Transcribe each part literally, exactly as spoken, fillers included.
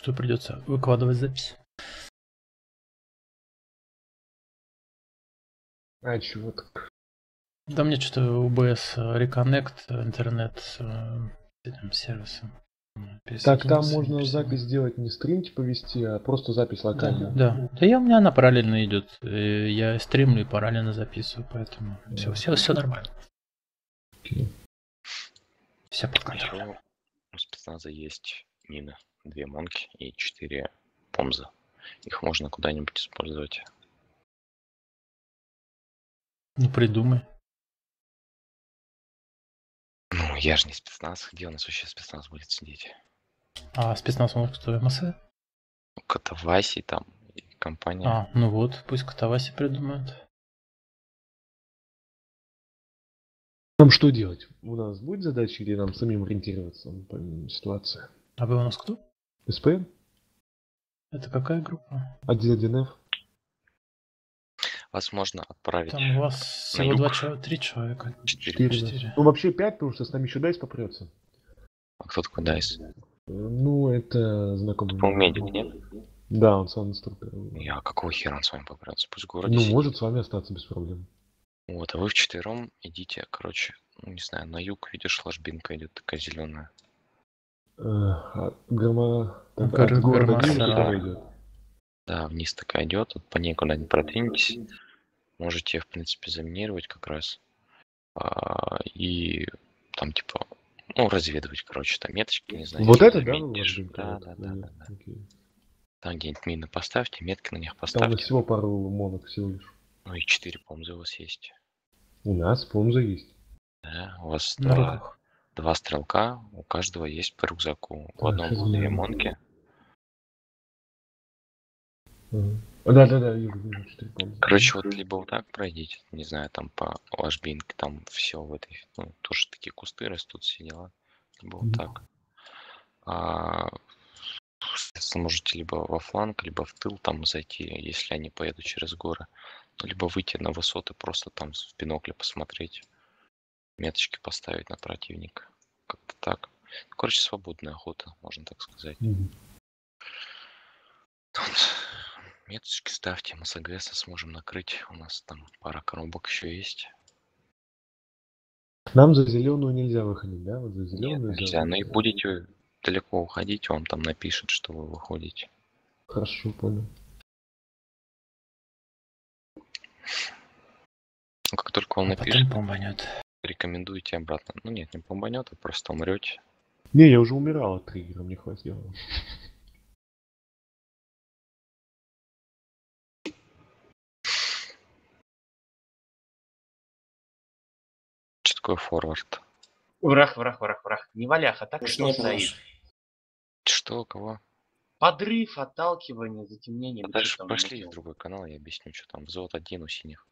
что придется выкладывать запись. А чего так? Да мне что-то о бэ эс Reconnect, интернет с этим сервисом. Так там можно запись сделать, не стрим типа вести, а просто запись локально. Да, да. Да я, у меня она параллельно идет. Я стримлю и параллельно записываю, поэтому да. все, все, все нормально. Okay. Все под контролем. У спецназа есть мины, две монки и четыре помза. Их можно куда-нибудь использовать. Ну придумай. Ну, я же не спецназ. Где у нас вообще спецназ будет сидеть? А спецназ может кто? эм эс? Катаваси там и компания. А, ну вот, пусть Катаваси придумают. Нам что делать? У нас будет задача или нам самим ориентироваться по ситуации? А вы у нас кто? эс пэ эн? Это какая группа? один один эф. Вас можно отправить. Там у вас всего два человека, три человека. Четыре. Четыре. Ну вообще пять, потому что с нами еще Дайс попрется. А кто такой Дайс? Ну, это знакомый. Он медик, нет? Да, он сам инструктор. Я какого хера он с вами попрется? Пусть в городе Ну, сидит. может с вами остаться без проблем. Вот, а вы вчетвером идите, короче, ну не знаю, на юг, видишь, ложбинка идет такая зеленая. Грома... Гор- города идет. Да, вниз такая идет, вот по ней куда-нибудь продвинетесь. Можете, в принципе, заминировать как раз. А, и там, типа, ну, разведывать, короче, там меточки, не знаю. Вот это, да? Да, да, да, да, да. Там где-нибудь мины поставьте, метки на них поставьте. Там у нас всего пару монок всего лишь. Ну и четыре помзы у вас есть. У нас помза есть. Да, у вас на два, руках. два стрелка, у каждого есть по рюкзаку. У Так, одного две монки. Да, да, да, вижу, вижу, четыре помза. Короче, вот либо вот так пройдите, не знаю, там по ложбинке, там все в этой, ну, тоже такие кусты растут, все дела. Либо вот так. А, можете либо во фланг, либо в тыл там зайти, если они поедут через горы. Либо выйти на высоты, просто там в бинокле посмотреть. Меточки поставить на противника. Как-то так. Короче, свободная охота, можно так сказать. Mm-hmm. Тут меточки ставьте, мы с АГС сможем накрыть. У нас там пара коробок еще есть. Нам за зеленую нельзя выходить, да? Вот за зеленую Нет, нельзя. за... Но и будете далеко уходить, он там напишет, что вы выходите. Хорошо, понял. Ну, как только он а напишет, бомбанет. рекомендуйте обратно. Ну нет, не бомбанет, а просто умрете. Не, я уже умирал от триггера, мне хватило. Что такое форвард? Враг, враг, враг, враг. Не валяха, так что стоит. Что, кого? Подрыв, отталкивание, затемнение. А дальше пошли в другой канал, я объясню, что там. Взвод один у синих.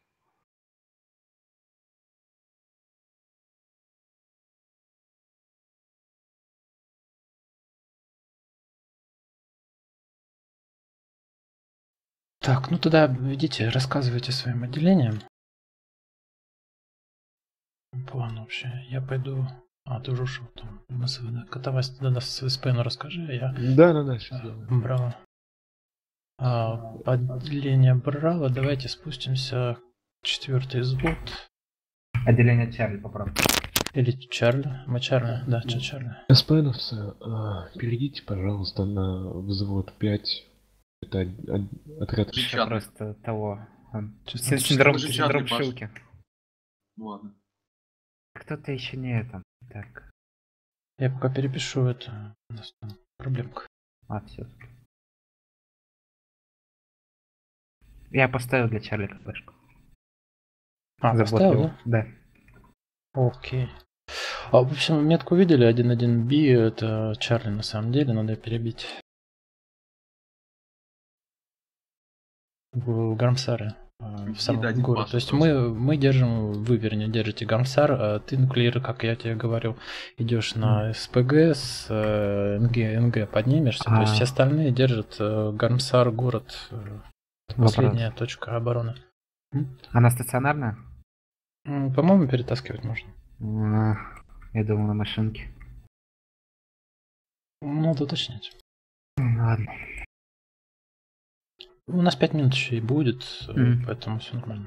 Так, ну тогда идите, рассказывайте своим отделением. План вообще. Я пойду... А, ты уже ушел там. Катавась, тогда с эс пэ эн расскажи, я... Да, да, да, сейчас а, Браво. А, отделение Браво, давайте спустимся. Четвертый взвод. Отделение Чарли, поправь. Или Чарли. Мы Чарли, да, Ча Чарли. эс пэ эновцы, а, перейдите, пожалуйста, на взвод пять. Это отряд... Просто того... Синдром, синдром Шилки. Ладно. Кто-то еще не это. Так. Я пока перепишу это. У нас там проблемка. А, все. Я поставил для Чарли КПшку. А, поставил, да? Да. Окей. А, в общем, метку видели, один один би, это Чарли на самом деле, надо перебить. В Гармсаре. В самом городе. То есть мы, мы держим, вы, вернее, держите Гармсар, а ты, Нуклеир, как я тебе говорил, идешь на эс пэ гэ с э, эн гэ, эн гэ поднимешься. А-а-а. То есть все остальные держат э, Гармсар, город, э, последняя Вопрос. Точка обороны. Она стационарная? По-моему, перетаскивать можно. А, я думал на машинке. Надо уточнять. Ладно. У нас пять минут еще и будет, Мгм. поэтому все нормально.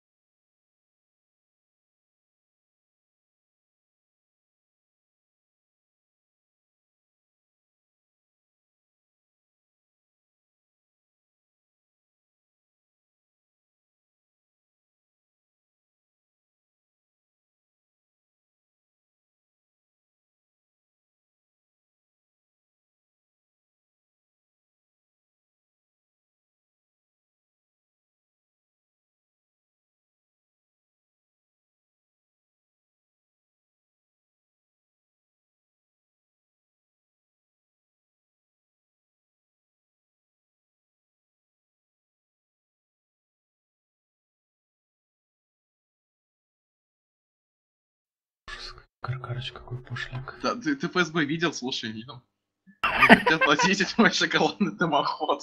Каркарыч какой пошляк. Да, ты, ты ФСБ видел, слушай, видел? Они хотят похитить мой шоколадный дымоход.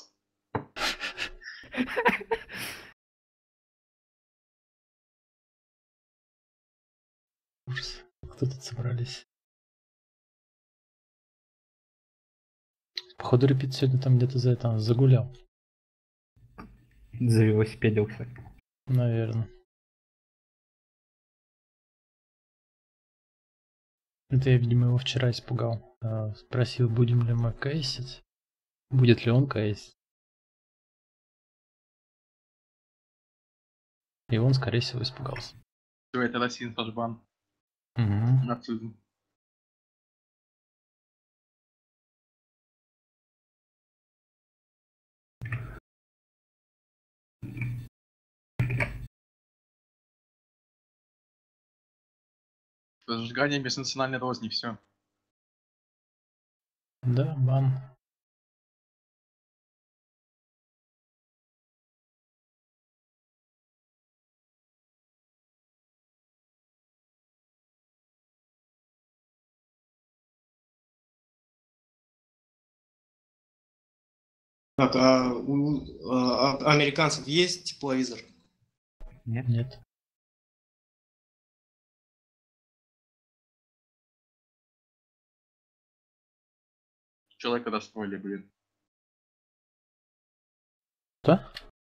Ужас. Кто тут собрались? Походу репит сегодня там где-то за это загулял. Завелосипедился. Наверное. Это я, видимо, его вчера испугал. А, Спросил, будем ли мы кейсить. Будет ли он кейсить. И он, скорее всего, испугался. Все, это Россия, фашбан. Угу. Нацизм. Зажигание межнациональной розни, все. Да, бан. Так, а у а, а- американцев есть тепловизор? Нет? Нет. Человека достроили, блин. Что?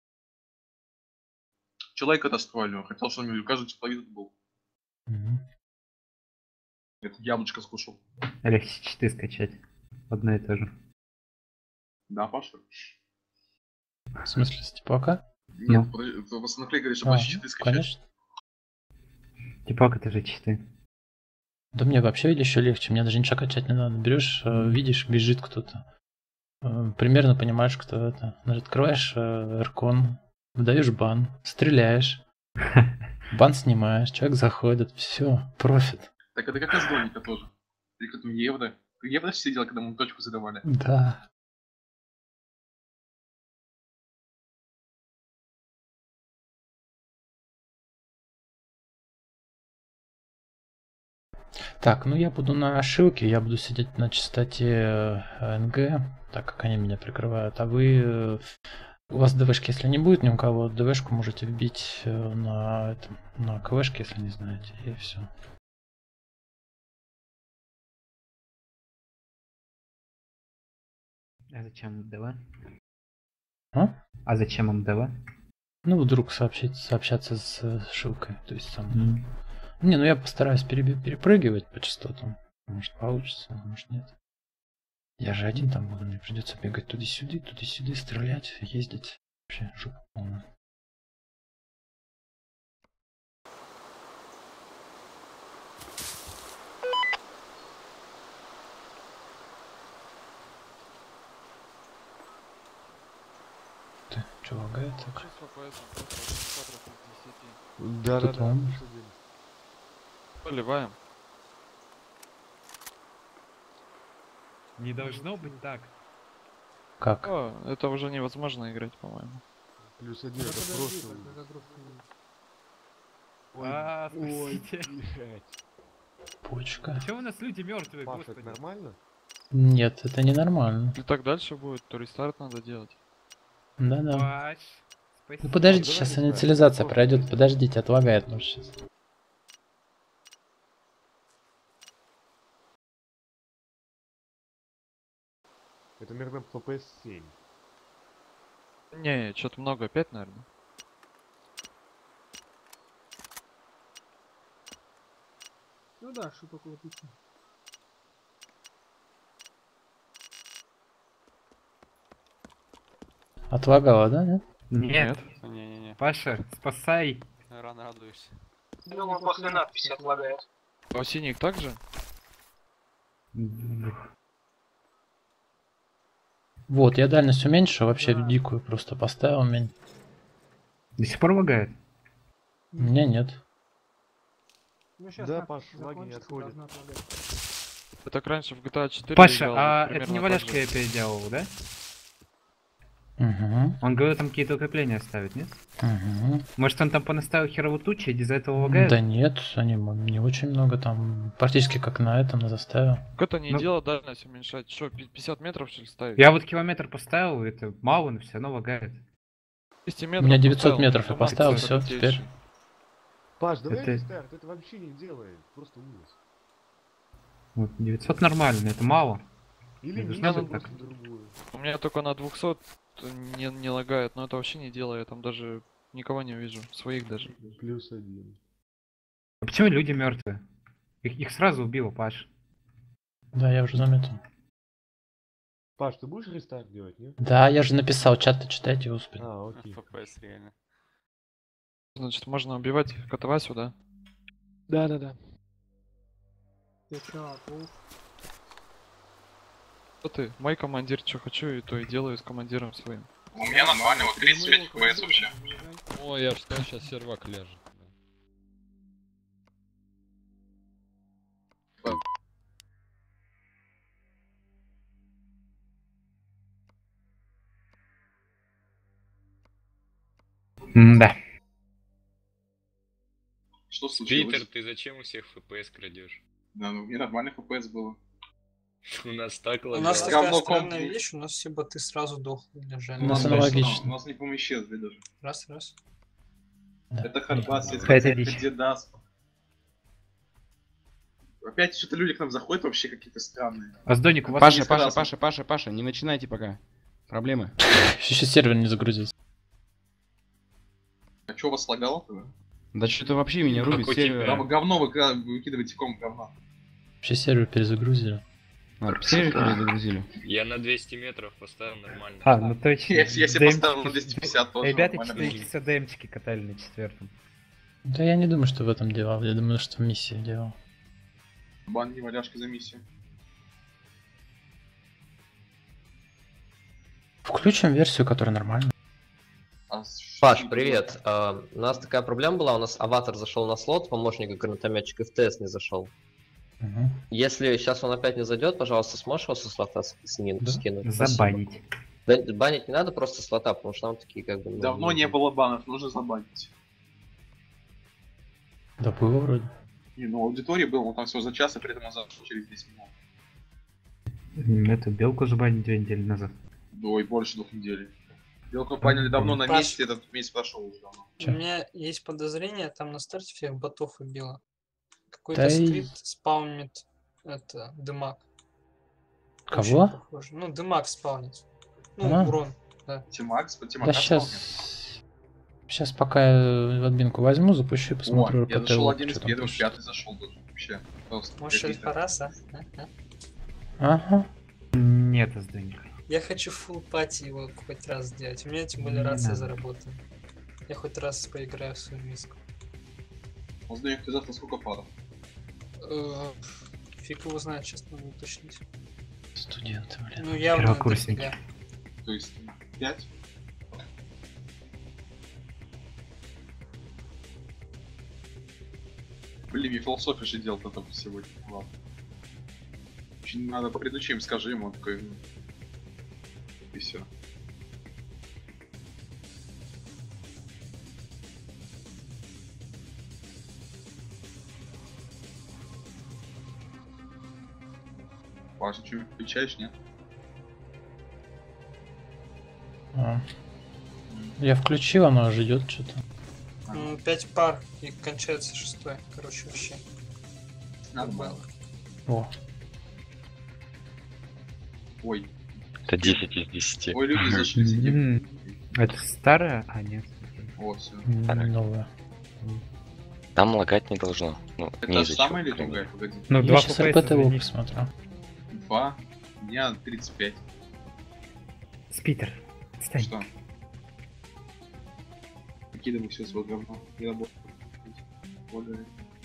Человека достроили, он хотел, чтобы у него каждый тепловизор был. Угу. Это яблочко скушал. Легче читы скачать. Одно и то же. Да, Паша? В смысле, с типака? Нет, Ну. подожди, в основном говорит, что А, больше читы скачать. конечно. Типак это же читы. Да мне вообще еще легче, мне даже ничего качать не надо. Берешь, э, видишь, бежит кто-то. Э, Примерно понимаешь, кто это. Значит, открываешь э, Эркон, выдаешь бан, стреляешь, бан снимаешь, человек заходит, все, профит. Так это как раз Доника тоже. Или как там Евро. Ты Евро сидел, когда мы точку задавали? Да. Так, ну я буду на ошибке, я буду сидеть на частоте э, НГ, так как они меня прикрывают, а вы, э, у вас ДВшки, если не будет ни у кого, ДВшку можете вбить э, на, этом, на КВшке, если не знаете, и все. А зачем МДВ? А? А зачем МДВ? Ну, вдруг сообщить, сообщаться с э, Шилкой, то есть там... М. Не, ну я постараюсь переб- перепрыгивать по частотам, может получится, может нет. Я же один там буду, мне придется бегать туда-сюда, туда-сюда, стрелять, ездить. Вообще жопа полная. Ты, что лагает так? Да, Кто там? Поливаем. Не должно быть так. Как? О, это уже невозможно играть, по-моему. Плюс один, это просто... Ой, А, ой, спасите. блядь. Почка. Почему у нас люди мертвые, Паша, это господи? нормально? Нет, это ненормально. Если так дальше будет, то рестарт надо делать. Да-да. Паш, Ну спасибо. подождите, давай сейчас не ставь, инициализация просто пройдет, не подождите, отлагает может сейчас. Это примерно эф пи эс семь. Не, что-то много, пять, наверное. Ну да, что около пяти. Отлагало, да? Нет? Нет. Не-не-не. Паша, спасай. Рано радуешься. Думаю, после надписи отлагает. А у синих также? Вот, я дальность уменьшил, вообще в дикую просто поставил. Меня... До сих пор лагает? У меня нет. Ну, сейчас Да, надпись Паш, лаги не закончится, отходят. должна отлагать. Я так раньше в джи ти эй четыре Паша, играл, а примерно это не так валяшка же. я переделал, да? Угу. Он говорил, там какие-то укрепления ставить, нет? Угу. Может, он там понаставил херово тучи, и из-за этого лагает? Да нет, они м- не очень много там, практически как на этом, на заставе. Как это не Ну- дело дальность уменьшать? Что, пи- пятьдесят метров что ли ставить? Я вот километр поставил, это мало, но все равно лагает. двести У метров меня девятьсот поставил, метров я автомат поставил, красивый, всё, крутейший. теперь. Паш, давай Это- рестарт, это вообще не делает. Просто ужас. Вот девятьсот нормально, это мало. Или Это не должно надо быть так. другую. У меня только на двухсот не, не лагает, но это вообще не дело, я там даже никого не вижу, своих даже. Плюс один. А почему люди мертвые? Их, их сразу убило, Паш. Да, я уже заметил. Паш, ты будешь рестарт делать, нет? Да, я же написал, чат-то читайте, господи. А, окей. эф пи эс реально. Значит, можно убивать Катавасю, да? Да-да-да. Ты чё, паук? Что ты? Мой командир, что хочу, и то и делаю с командиром своим. У меня нормально, вот тридцать пять эф пи эс вообще. О, я же сказал, сейчас сервак ляжет. Да. Что случилось? Питер, ты зачем у всех эф пи эс крадешь? Да, ну мне нормально эф пи эс было. У нас так У лагает. нас такая Говно странная комп. вещь, у нас все боты сразу дохли лежали. У нас Ну, аналогично. точно, У нас не помещезли даже. Раз, раз. Да. Это хардбас, это Какая-то это дичь. дедас. Опять что-то люди к нам заходят вообще какие-то странные. Воздойник, у вас Паша, есть Паша, красный. Паша, Паша, Паша, не начинайте пока. Проблемы. Еще сервер не загрузился. А что у вас лагало-то? Да что-то вообще меня рубит Какой сервер. Прямо говно вы ка- выкидываете ком говна. Вообще сервер перезагрузили. А, сервер перезагрузили. Я на двести метров поставил нормально. А, ну точно. Я, я себе ДМчики- поставил на двести пятьдесят тоже. Ребята нормально. четыре часа ДМчики катали на четвертом. Да я не думаю, что в этом дело. Я думаю, что в миссии дело. Бан не валяшки за миссию. Включим версию, которая нормальная. А Паш, что- привет. А, у нас такая проблема была, у нас аватар зашел на слот, помощника гранатометчика, эф ти эс не зашел. Угу. Если сейчас он опять не зайдет, пожалуйста, сможешь его со слота с- снин- Да. скинуть? Забанить. Да, банить не надо, просто слота, потому что там такие как бы... ну, Давно не было банов, нужно забанить. Да было вроде. Не, ну аудитории было, он там всего за час, а при этом он зашел через десять минут. М, Эту белку забанить две недели назад. Ой, больше двух недель. Белку банили давно на Паш. месте, этот месяц прошел уже давно. Чё? У меня есть подозрение, там на старте всех ботов убило. Какой-то Да и- скрипт спаунит это дымак. Очень Кого? похоже. Ну, дымак спаунит. Ну, А. урон, да. Тимакс, Да Тимака сейчас... Сейчас пока я админку возьму, запущу и посмотрю О, я по зашел ТЛ, один из что там первых, пишет. пятый зашел даже. Вообще. Просто Может, какие-то- альфа-рас, а? А, а. Ага. Нет, воздойник. Я хочу фулл пати его хоть раз сделать. У меня тем более Не рация надо. заработана. Я хоть раз поиграю в свою миску. Воздух, ты завтра сколько паров? Э, Фиг его знает, честно, надо уточнить. Студенты, блин. Ну, явно Первокурсники. дофига. То есть пять? Блин, мне философия же делал это сегодня. Ладно. Очень надо предыдущий им скажи ему, он такой... ну, и все. Паша, что, включаешь, нет? А. Я включил, оно уже идет что-то. М, Пять пар и кончается шестой. Короче, вообще. Нормально. О, Ой, Это десять из десяти. Ой, люди зашли. М, Это старая? А, нет. О, все. М, Новое. Там лагать не должно. Ну, Это не же из-за самая чего, или другая? например. Погоди. Ну, Я два сейчас эф пи эс, РПТО извини. посмотрю. Два. У меня тридцать пять. Спитер, встань. Что? Выкидывай все свое говно. Я работаю. Более.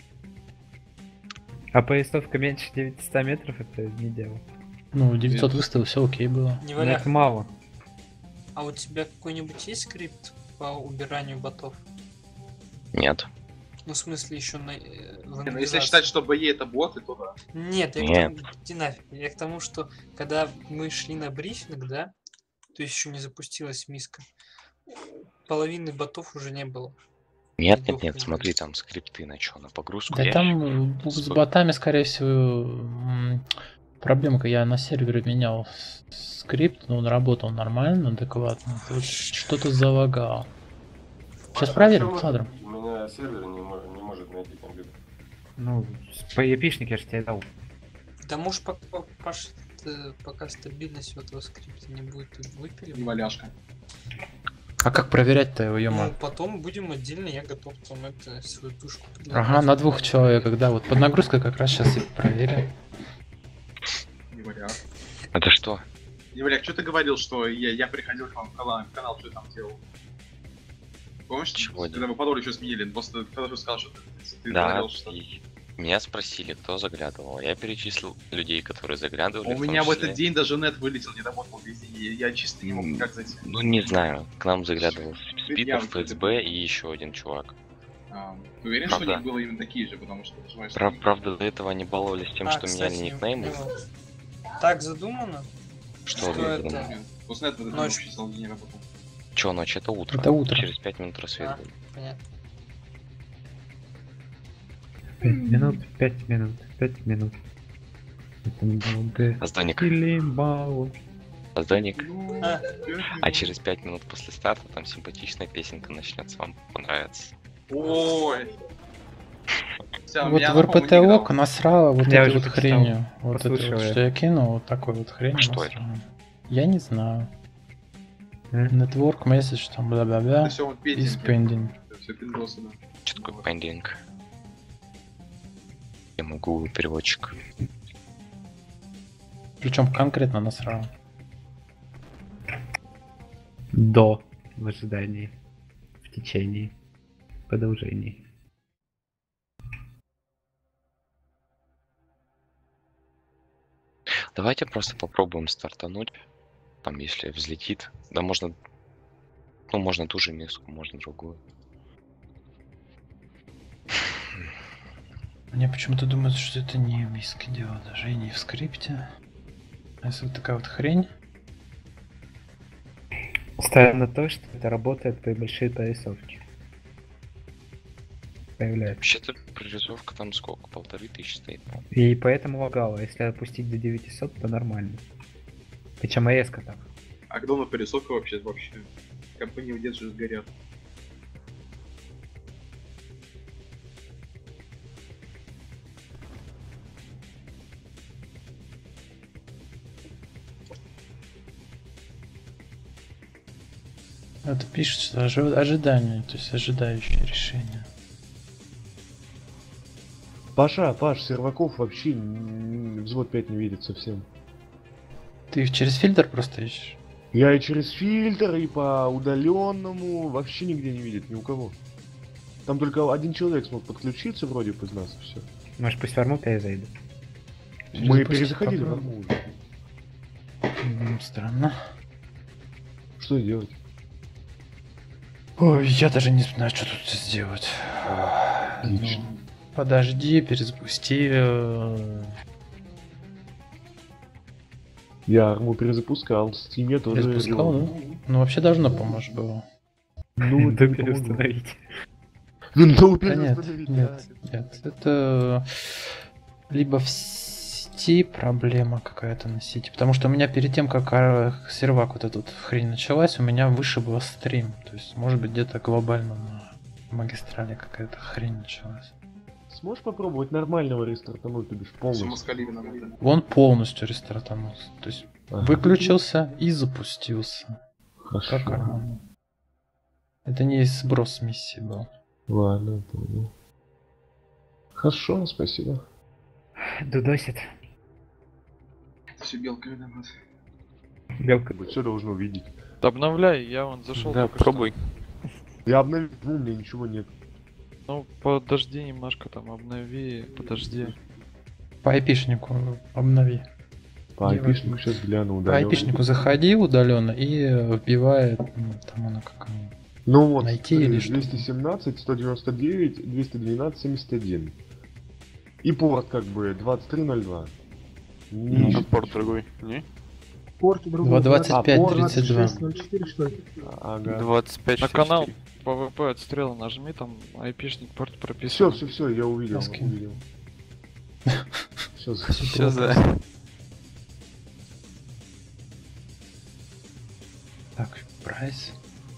А поясовка меньше девятисот метров, это не дело. Ну, девятьсот выставил, все окей было. Не Но валях. это мало. А у тебя какой-нибудь есть скрипт по убиранию ботов? Нет. Ну, в смысле, еще на... э, в Ну, если инвентаризации. считать, что бои это боты, то да. Нет, я Нет. к тому... Иди нафиг. Я к тому, что когда мы шли на брифинг, да, то есть еще не запустилась миска, половины ботов уже не было. Нет, нет, нет, смотри, там скрипты на что, на погрузку. Да я там щас- э, с ботами, скорее всего, м, проблемка. Я на сервере менял с- скрипт, но он работал нормально, адекватно. Тут что-то залагал. Сейчас проверим, смотрим. У меня сервер не, мо- не может найти компьютер. Ну, по епишник я же тебе дал. Да может пока, Паш, э, пока стабильность этого скрипта не будет, ты выпилим. Не валяшка. А как проверять-то его, ё-моё? Ну, потом будем отдельно, я готов там это, свою тушку Ага, на двух человек, да, вот под нагрузкой как раз сейчас и проверим. Не валяк. Это что? Не валяк, что ты говорил, что я, я приходил к вам в канал, в канал, что я там делал? Помнишь, Чего когда мы пароль еще сменили, просто когда же сказал, что ты, ты Да, говорил, что... и меня спросили, кто заглядывал. Я перечислил людей, которые заглядывали. У том меня в числе- этот день даже нет вылетел, не работал везде, я, я чисто не мог М, никак зайти. Ну, не знаю. К нам заглядывал Я- Спитер, эф эс бэ и еще один чувак. А, ты уверен, что у Правда. них было именно такие же, потому что, понимаешь, Прав- правда, до этого они баловались тем, А, что кстати, меняли не никнеймы. понял. Так задумано? Что вы это? задумали? После этого ты Ночь. вообще целый день не работал. Чё, ночь? Это утро. Это утро. Через пять минут рассвет А, будет. понятно. Пять минут, пять минут, пять минут. Это много. Созданик. Или мало. Созданик. А, А через пять минут после старта там симпатичная песенка начнется, вам понравится. Ой. Всё, Вот меня в на пол не РПТО играл. насрала вот Я этой уже вот почитал. хренью. Вот это Послушал вот, я. что я кинул, вот такой вот хрень. Что это? Я не знаю. М? Network message, там бла-бла-бла. Это все вот петинг. Is pending. Это все пиндосы, да. Что такое пендинг? Я могу переводчик. Причем конкретно насрал. До. В ожидании. В течение. Продолжении. Давайте просто попробуем стартануть. Там, если взлетит. Да можно... Ну, можно ту же миску, можно другую. Мне почему-то думается, что это не в миске дело, даже и не в скрипте. А если вот такая вот хрень. Ставим на то, что это работает при большой прорисовке. Появляется. Вообще-то прорисовка там сколько? Полторы тысячи стоит, по-моему. И поэтому лагало. Если опустить до девятисот, то нормально. Причем резко так. А когда на пересовка вообще вообще? Компании удерживают, горят. Это пишет, что ожи- ожидание, то есть ожидающее решение. Паша, Паш, серваков вообще м, взвод пять не видит совсем. Ты их через фильтр просто ищешь? Я и через фильтр, и по удаленному вообще нигде не видит, ни у кого. Там только один человек смог подключиться вроде бы из нас, и все. Может, пусть в арму перезайдет. Мы Перезапустить перезаходили в попробуем. арму уже. М, Странно. Что делать? Ой, я даже не знаю, что тут сделать. Отлично. Ну, подожди, перезапусти. э, Я арму перезапускал, в стиме тоже. Перезапускал, да? Ну вообще должно помочь было. Ну, Да не помогло. переустановить. Винтоу Да нет, переустановить, нет, нет. Это либо в сети проблема какая-то на сети. Потому что у меня перед тем, как а, сервак вот эта вот хрень началась, у меня выше был стрим. То есть, может быть, где-то глобально на магистрали какая-то хрень началась. сможешь попробовать нормального рестартануть, то бишь Все полностью? москали виноваты. Он полностью рестартанулся. То есть Ага. выключился и запустился. Хорошо. Как оно? Это не сброс миссии был. Ладно, понял. Хорошо, спасибо. Дудосит. Все белка виноват. Белка. Вы все должны увидеть. Обновляй, я вон зашел. Да, пробуй. Я обновил, ну, у меня ничего нет. Ну, подожди немножко там, обнови, подожди. По айпишнику обнови. По айпишнику сейчас гляну По удаленно. айпишнику заходи удаленно и вбивает, ну, там она как она. Ну вот, Найти смотри, или что? двести семнадцать, сто девяносто девять, двести двенадцать, семьдесят один. И порт как бы двадцать три ноль два. Ну, а порт другой, не? Порт другой. двадцать пять тридцать два. двадцать шесть ноль четыре, что ли? Ага. двадцать пять На шестьдесят канал четыре. ПВП отстрела нажми, там айпишник порт Все, прописан. все, все, я увидел, Маски. увидел. Все, Всё за. Так, прайс.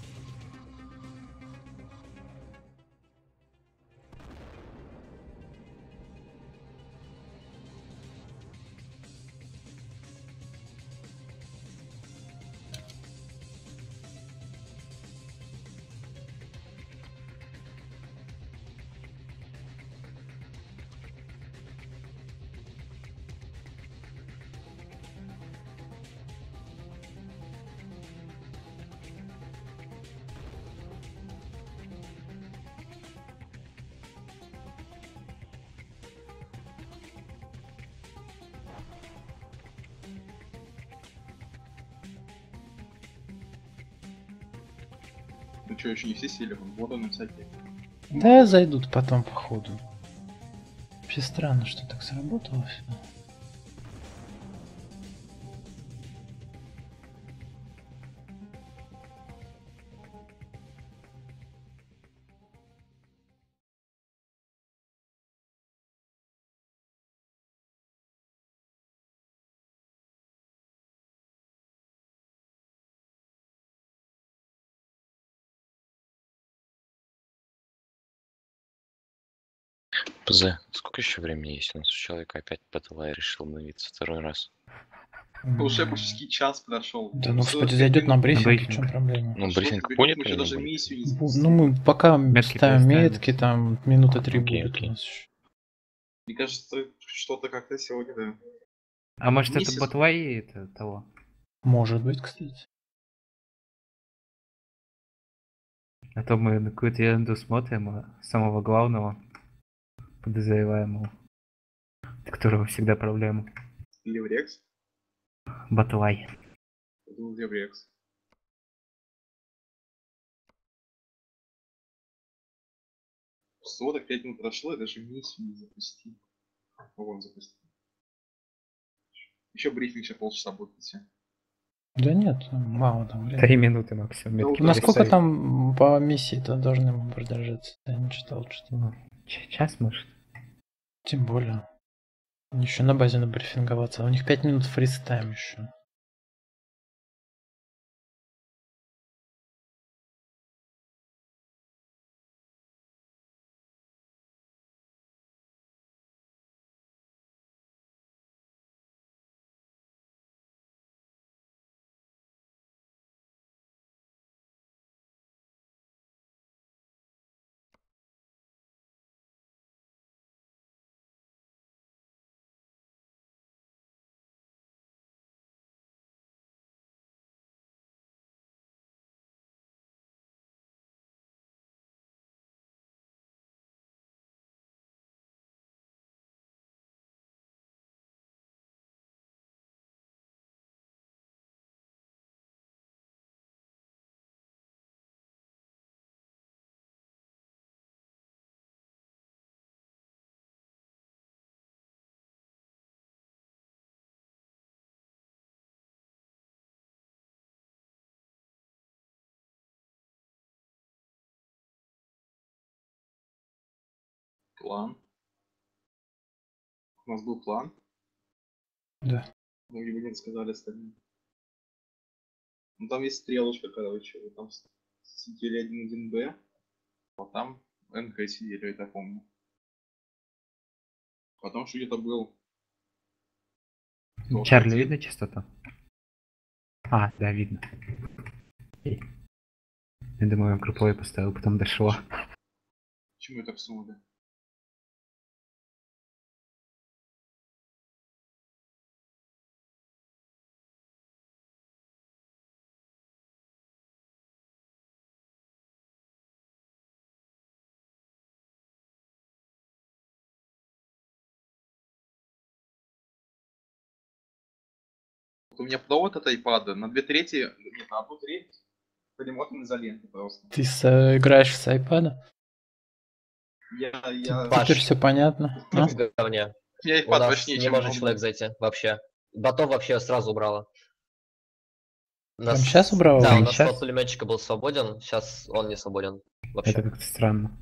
Ну что, еще не все сели, вон воду на всякие. Да, зайдут потом по ходу. Вообще странно, что так сработало все. ПЗ, сколько еще времени есть? У нас у человека опять ПТЛ решил обновиться второй раз. Уже почти час прошел. Да, ну, господи, зайдет на брифинг, в чем проблема? Ну, брифинг Что, будет мы еще даже миссию не Бу- запустили. Ну, мы пока Метки ставим поставили. метки, там минута три Окей, будет окей. у нас еще. Мне кажется, что-то как-то сегодня, да. А может это Месяц. ботвои это того? Может быть, кстати. А то мы на какую-то ерунду смотрим, а самого главного подозреваемого, от которого всегда проблема. Леврекс? Батлай. Я думал, Леврекс. сорок пять минут прошло, я даже миссию не запустил. Вон запустил. Еще брифинг еще полчаса будет идти. Да нет, мало там времени. Три минуты максимум. Ну, метки Насколько поставить. там по миссии-то должны мы продержаться? Я не читал, что. Ну, ч- час может. Тем более. Еще на базе набрифинговаться. А у них пять минут фристайм еще. План. У нас был план. Да. Но его не рассказали остальным. Ну там есть стрелочка, короче. Вот там сидели один один Б, а там НК сидели, я это помню. Потому что где-то был... Чарли, видно частоту? А, да, видно. Я думаю, групповой поставил, потом дошло. Почему это всунули? Вот у меня провод от айпада на две трети, нет, на одну треть перемотан изолентой просто. Ты с, э, играешь с айпада? Я, я... Теперь все понятно. А? В говне. Я У iPad нас мощнее, не чем может ноутбук. человек зайти вообще. Ботов вообще сразу убрала. У Прям нас- щас убрала? Да, у Прям нас щас? слот пулеметчика был свободен, сейчас он не свободен вообще. Это как-то странно.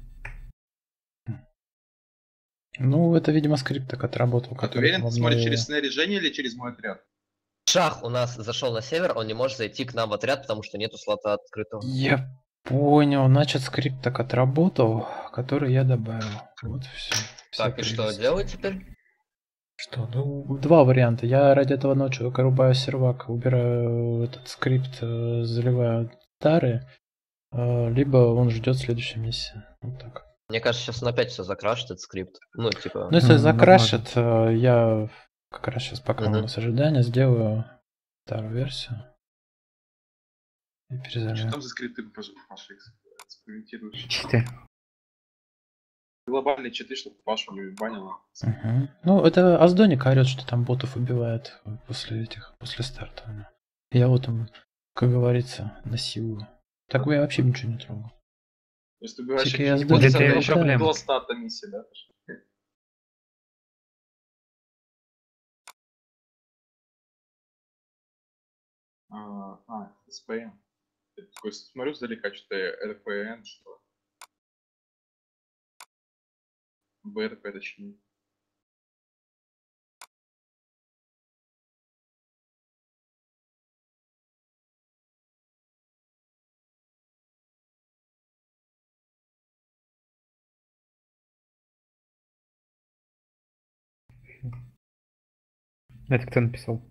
Ну, это, видимо, скрипт так отработал. А ты который уверен, там ты смотришь обновил. через снаряжение или через мой отряд? Шах у нас зашел на север, он не может зайти к нам в отряд, потому что нету слота открытого. Я понял, значит, скрипт так отработал, который я добавил. Вот все. Так, и что делать теперь? Что? Ну, два варианта. Я ради этого ночью рубаю сервак, убираю этот скрипт, э, заливаю старые, э, либо он ждет следующей миссии. Вот так. Мне кажется, сейчас он опять все закрашит, этот скрипт. Ну, типа... Ну, если закрашит, э, я как раз сейчас, пока у нас ожидание, сделаю старую версию. И Что перезалью. там за скрипты, Паша, Паша, экспериментируешь? Читы. Глобальные читы, чтобы Пашу не банило. Мгм. Ну, это Аздоник орет, что там ботов убивает после этих, после старта. Я вот там, как говорится, насилую. Так бы я вообще ничего не трогал. То есть ты убиваешь Тільки я не здаю, будет, это это еще проблема. до старта миссии, да? А, а, эс пэ эн. Я такой смотрю сдалека, что-то эр пэ эн, что бэ эр пэ точнее. Это кто написал?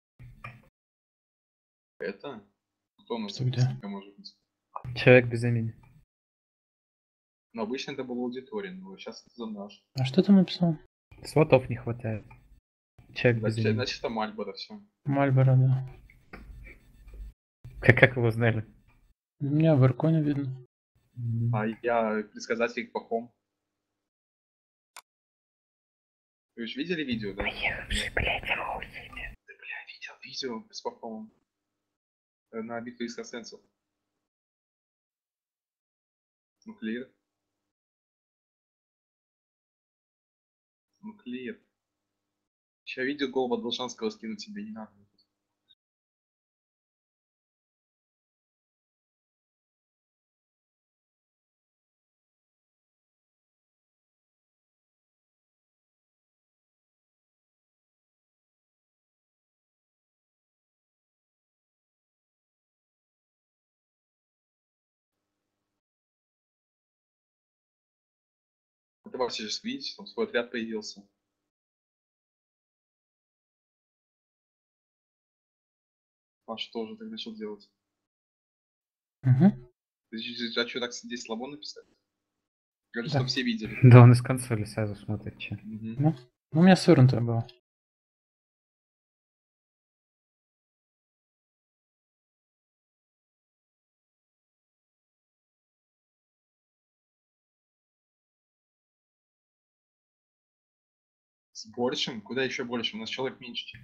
Это? Кто у нас Что, где? записанка может быть? Человек без имени. Но обычно это был аудитория, но сейчас это за наш. А что ты написал? Слотов не хватает. Человек без Значит, имени. значит это Мальборо, все. Мальборо, да. Как, как вы узнали? У меня в Ирконе видно. А я предсказатель пахом. Вы же видели видео, да? Поехавший, блядь, Да, бля, видел видео с пахомом. Э, На битву экстрасенсов. Ну, клир. Ну, клир. Сейчас видео голова Должанского скинуть тебе, не надо. Это вообще сейчас видите, там свой отряд появился. А что же так начал делать? Угу. Ты, ты- а что так здесь слабо написать? Кажется, Да. что все видели. Да он из консоли сразу смотрит, че. Мгм. Ну, у меня свернутое было. С большим? Куда еще больше? У нас человек меньше.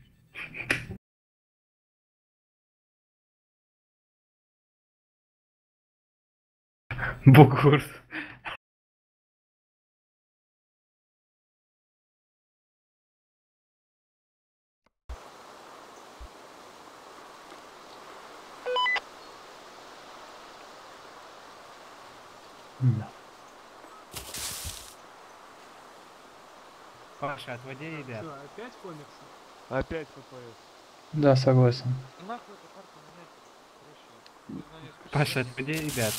Бугур. Да. Паша, отводи ребят. Что, опять комиксы? Опять эф пэ эс. Да, согласен. Нахуй эту карту менять? Проще. Знание спустя. Паша, отводи ребят.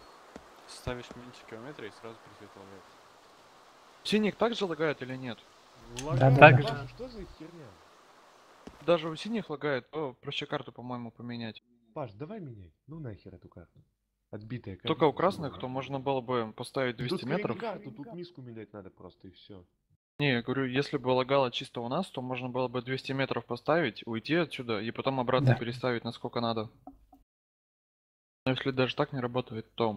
Ставишь меньше километра и сразу присветловает. Синик так же лагает или нет? Лагает, Так Паша, же. что за херня? Даже у синих лагает, то проще карту, по-моему, поменять. Паш, давай меняй. Ну нахер эту карту. Отбитая карта. Только у красных, то можно было бы поставить Тут двести клин метров. карту, тут миску менять надо просто и все. Не, я говорю, если бы лагало чисто у нас, то можно было бы двести метров поставить, уйти отсюда и потом обратно Да. переставить насколько надо. Но если даже так не работает, то...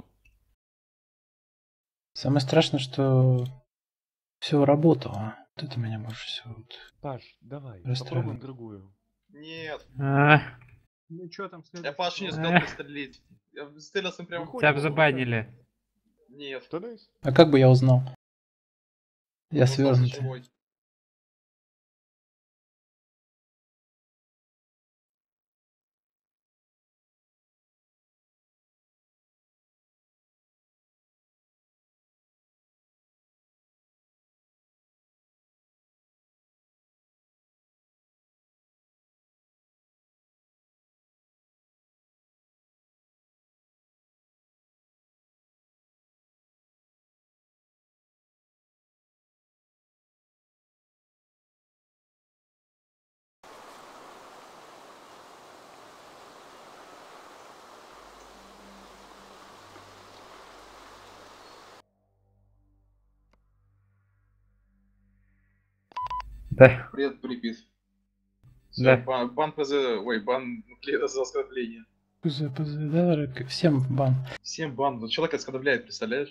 Самое страшное, что все работало. Вот это меня больше всего вот Паш, давай, расстраивает. попробуем другую. Нет. А, Ну что там Я следует? Пашу не успел Эх. пристрелить. Я стрелялся прямо. тебя бы забанили. Нет. Что дайс? А как бы я узнал? Я Он остался свернутый. живой. Да. Привет, припис. Всё, Да. Бан, бан ПЗ, ой, бан Нукледа за оскорбление. Пз, пз, да, к- всем бан. Всем бан. Вот человек оскорбляет, представляешь?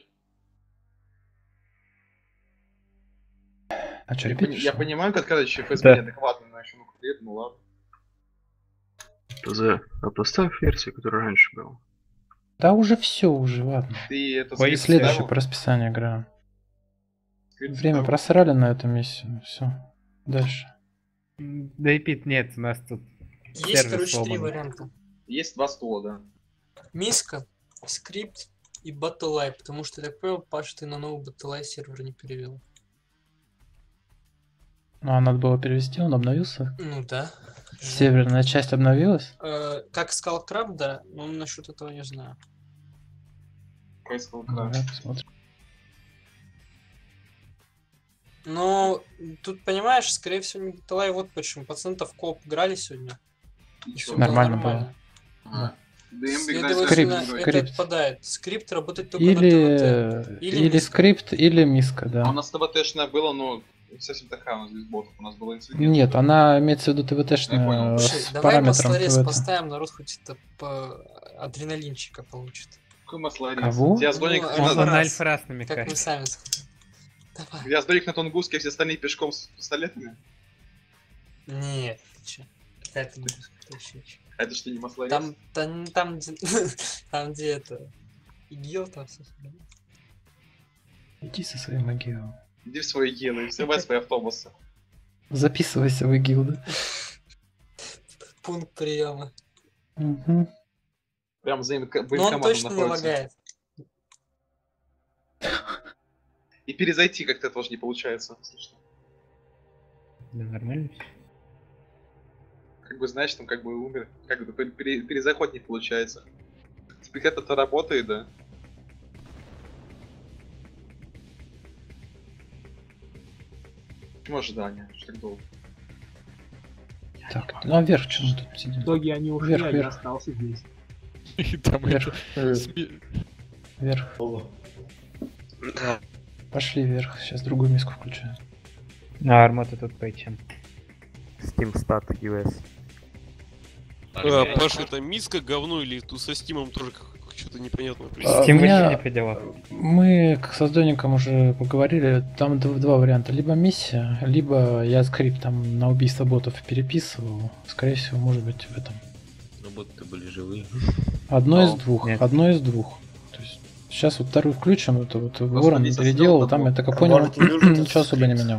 А что, Я, репит пони- я пошел? понимаю, как когда еще ФСБ Да. неадекватный, но еще Нукледа, ну ладно. ПЗ, а поставь версию, которая раньше была. Да уже все, уже, ладно. Ты это Ой, скрипт Следующий ставил? по расписанию играем. Скрипт Время ставил? просрали на эту миссию. Все. Дальше. Да и пит нет, у нас тут Есть, сервис короче, три сломан. варианта. Есть два стола, да. Миска, скрипт и Battle.ай, потому что, я так понял, Паш, ты на новый Battle.ай сервер не перевел. Ну, а надо было перевести, он обновился. Ну да. Северная часть обновилась. Э, как Skullcrab, да, но насчет этого не знаю. Какой сказал Давай краш? посмотрим. Но тут, понимаешь, скорее всего, не Battle.ай, вот почему. Пацаны-то в коп играли сегодня. И Всё чё? было Нормально нормально. Ага. ДМ играет Следовательно, как Скрипт, это скрипт. отпадает. Скрипт работает только на Или, ТВТ. или, Или миска. скрипт, или миска, А у да. нас ТВТшная была, но совсем такая у нас без ботов. У нас была инцидент. Нет, она имеется в виду Я понял. ТВТшная Слушай, с давай параметром маслорез ТВТ. поставим, народ хоть это по адреналинчика получит. Какой маслорез? Кого? Гвяздоник, Ну, Он Альфа на раз. Альфа-раз Как намекает. мы сами. Давай. Гвяздоник на Тунгуске, все остальные пешком с пистолетами. Нет, ты чё? Какая ты будешь тащить? А это что, не маслорез? Там, там, там, где, там, где это... ИГИЛ там все. Иди со своим ИГИЛом. Иди в свой ИГИЛ и взрывай свои автобусы. Записывайся в ИГИЛ, да? Пункт приема. Угу. Прям за инка- Но он военкоматом точно не находится. лагает. И перезайти как-то тоже не получается. Слушай, Да нормально. как бы, знаешь, там как бы умер. Как бы пере- пере- перезаход не получается. Теперь это-то работает, да? Почему ожидание? Что так долго? Так, ну а вверх что мы тут сидим? В итоге они ушли, Вверх, а я вверх. остался здесь. И там Вверх. это... сме- Вверх. Да. Пошли вверх. Сейчас другую миску включаю. А армата тут пейчем. Steam Stat ю эс. А, Паша, это миска говно или тут со Стимом тоже что-то непонятное А, происходит? Steam у меня- вообще не по делах. Мы к создателям уже поговорили. Там д- два варианта. Либо миссия, либо я скрипт там на убийство ботов переписывал. Скорее всего, может быть в этом. Но боты были живые. Одно Ну, из двух. нет. Одно из двух. То есть сейчас вот вторую включим. Это вот Просто Ворон весь переделал. отстрел Там я там так и был. понял, Может, не нужен ничего особо не скрипт. менял.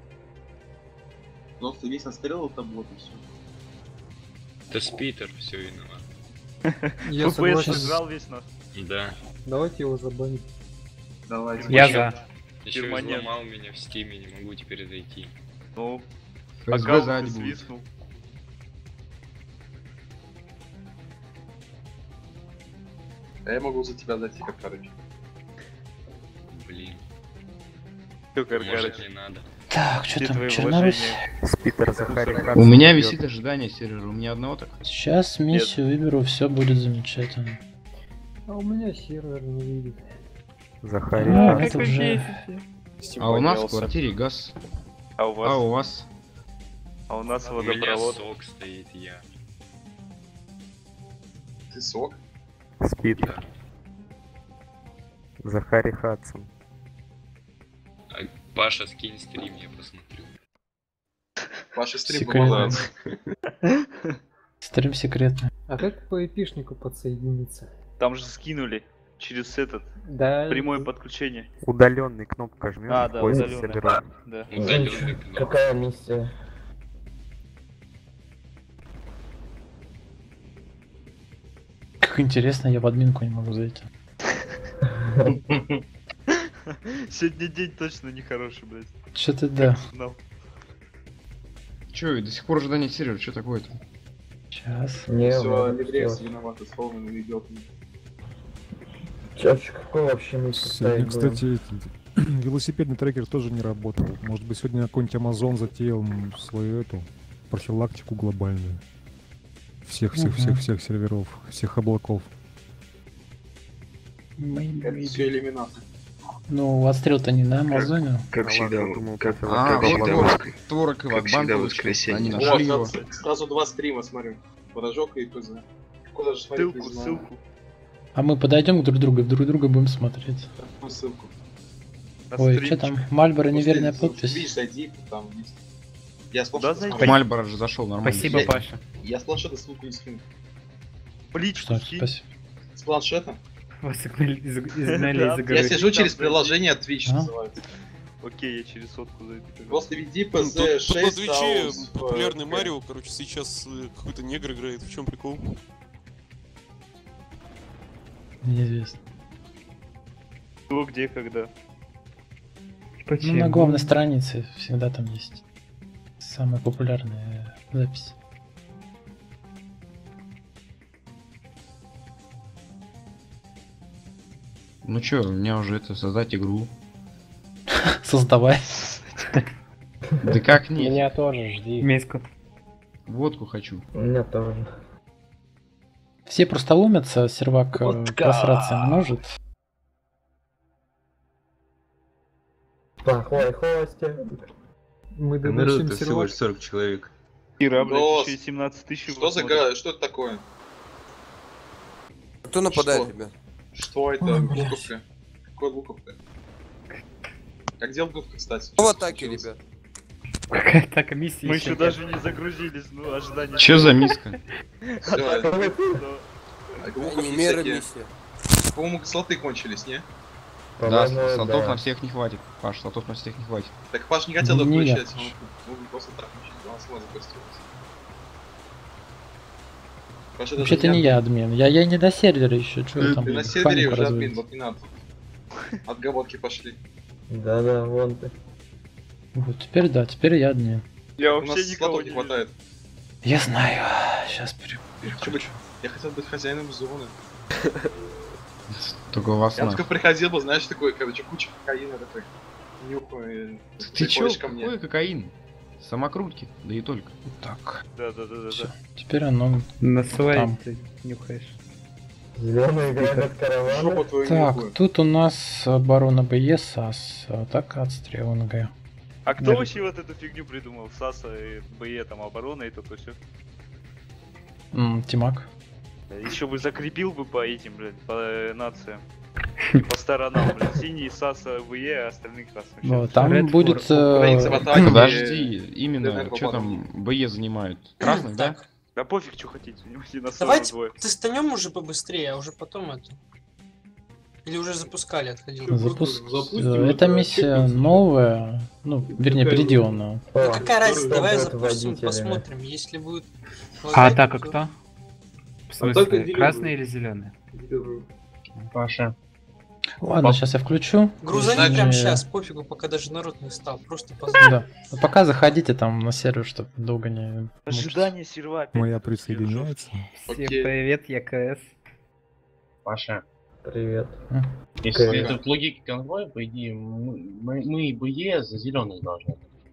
Просто весь отстрел это бот и все. Это Спитер все виноват. Я ФПС согласен. сжал весь наш. Да. Давайте его забаним. Давайте. Я за. Еще и Перманент. взломал меня в стиме, не могу теперь зайти. Ну, ФСБ аккаунт сзади будет. свистнул. А я могу за тебя зайти, как короче. Блин. Только Может короче. не надо. Так, что там, Учитывая Чернорус? вложения. Спитер Захарий У Хадсон меня идёт. висит ожидание сервера, у меня одного так. Сейчас миссию выберу, все будет замечательно. А у меня сервер не видит. Захарий А, Хадсон. это уже... А у нас в квартире газ. А у вас? А у вас? А у нас У меня водопровод. сок стоит, я. Ты сок? Спитер. Захарий Хадсон. А, Паша, скинь стрим, я посмотрю. Ваши стрим Секретно. помогают. Стрим секретный. А как по эпишнику подсоединиться? Там же скинули через этот Да. прямое подключение. Удаленный кнопка жмешь. А, да, поиск удалённый. сервера. Да. Удалённый кнопка. Какая миссия? Как интересно, я в админку не могу зайти. Сегодня день точно нехороший, блядь. Что-то да. Знал. Чё, до сих пор ожидание сервера, что такое-то? Сейчас. Не, Все, ладно, Алигрес всё. виноват, сломанный идет. Чё, какой вообще миссия Сегодня, ставить будем? кстати, этот, велосипедный трекер тоже не работал. Может быть, сегодня какой-нибудь Amazon затеял м, свою эту профилактику глобальную. Всех, всех, всех, Мгм. всех серверов, всех облаков. Это все элиминаты. Ну, отстрел-то не на Амазоне. Как всегда, как, А, как вот всегда, творог, воск- творог и как всегда банк в вышли. Они воскресенье. нашли его. Вот, сразу, сразу два стрима смотрю. Поражок и ПЗ. Куда же смотреть, Ссылку, не знаю. ссылку. А мы подойдем друг к другу, и друг друга будем смотреть. Какую ссылку? На Ой, что стримчик. там? Мальборо После- неверная за- подпись. Видишь, зайди, там есть. Я с Куда планшета зайти? смотрю. Мальборо же зашел нормально. Спасибо, Я- Паша. Я с планшета ссылку не скину. В личку Что, скинь. спасибо. С планшета? Вас изгнали из изгнали Да. из игры. Я сижу через приложение Twitch А? называется. Окей, я через сотку зайду. Просто веди Ну, ПЗ Тут, тут на шесть Твиче House в, популярный э, Марио, короче, сейчас э, какой-то негр играет. В чем прикол? Неизвестно. Кто, где, когда. Ну, на главной странице всегда там есть самая популярная запись. Ну чё, у меня уже это создать игру. Создавай. Да как нет? Меня тоже жди. Меску. Водку хочу. У меня тоже. Все просто ломятся, сервак э, Водка. просраться не может. Плохой хостинг. Мы Камеры доносим это всего сервак. лишь сорок человек. Ира, блядь, Голос. еще и семнадцать тысяч. Что за га... Что это такое? Кто нападает, Что? ребят? Что это? Ой, блядь. Буковка. Какой буковка? Как дел буковка, кстати? Кто в Что атаке, случилось? ребят? Какая так миссия? Мы еще даже не загрузились, ну, ожидание. Чё за миска? Всё, Атака. а буковки Меры всякие. миссия. По-моему, слоты кончились, не? Да, По-моему, слотов да. на всех не хватит. Паш, слотов на всех не хватит. Так Паш не хотел их Не я. включать. Он мог просто так включить, он сама запустилась. Паша, даже Вообще-то не я админ. Я, я не до сервера еще. Что Ты, там? ты на сервере панику уже админ, разводить? вот не надо. Отговорки пошли. Да-да, вон ты. Вот теперь да, теперь я админ. Я У нас вообще никого слотов не не вижу. хватает. Я знаю. Сейчас пере... Хочу быть- Я хотел быть хозяином зоны. Только у вас Я на. только приходил бы, знаешь, такой, короче, куча кокаина такой. Нюхаю. Ты чё? приходишь ко мне. Какой кокаин? Самокрутки, да и только. Так. Да, да, да, да, да. Теперь оно На своей там. ты нюхаешь. Зеленый грабят караваны. Жопу твою Так, нюхаю. тут у нас оборона БЕ, САС, атака, отстрел НГ. А кто Да. вообще вот эту фигню придумал? САСа, и БЕ, там, оборона и то все. М, Тимак. Еще бы закрепил бы по этим, блядь, по э, нациям. И по сторонам, блядь. Синий, САСа, ВЕ, а остальные красные. Вот, там Red будет... Ford. Украинцы в атаке. Подожди, именно, Дэвид что там БЕ занимают? Красных, да? Да пофиг, что хотите, у него на Давайте двое. тестанем уже побыстрее, а уже потом это. Или уже запускали, отходил. Запуск... Запустим, Это это миссия новая, ну, вернее, Какая переделанная. Ну какая разница, давай будет запустим, водителями? посмотрим, если будет... А лагать, атака то- кто? В Атака смысле, делегирует. красный или зеленый? Паша. Ладно, сейчас я включу. Грузани И- прям сейчас, пофигу, пока даже народ не стал, просто позвони. Да. Ну, пока заходите там на сервер, чтобы долго не... Ожидание серва опять. Моя присоединяется. Всем Окей. привет, я КС. Паша, Привет. если Привет. это в логике конвоя, по идее, мы, мы, мы и БЕ за зеленых должны быть.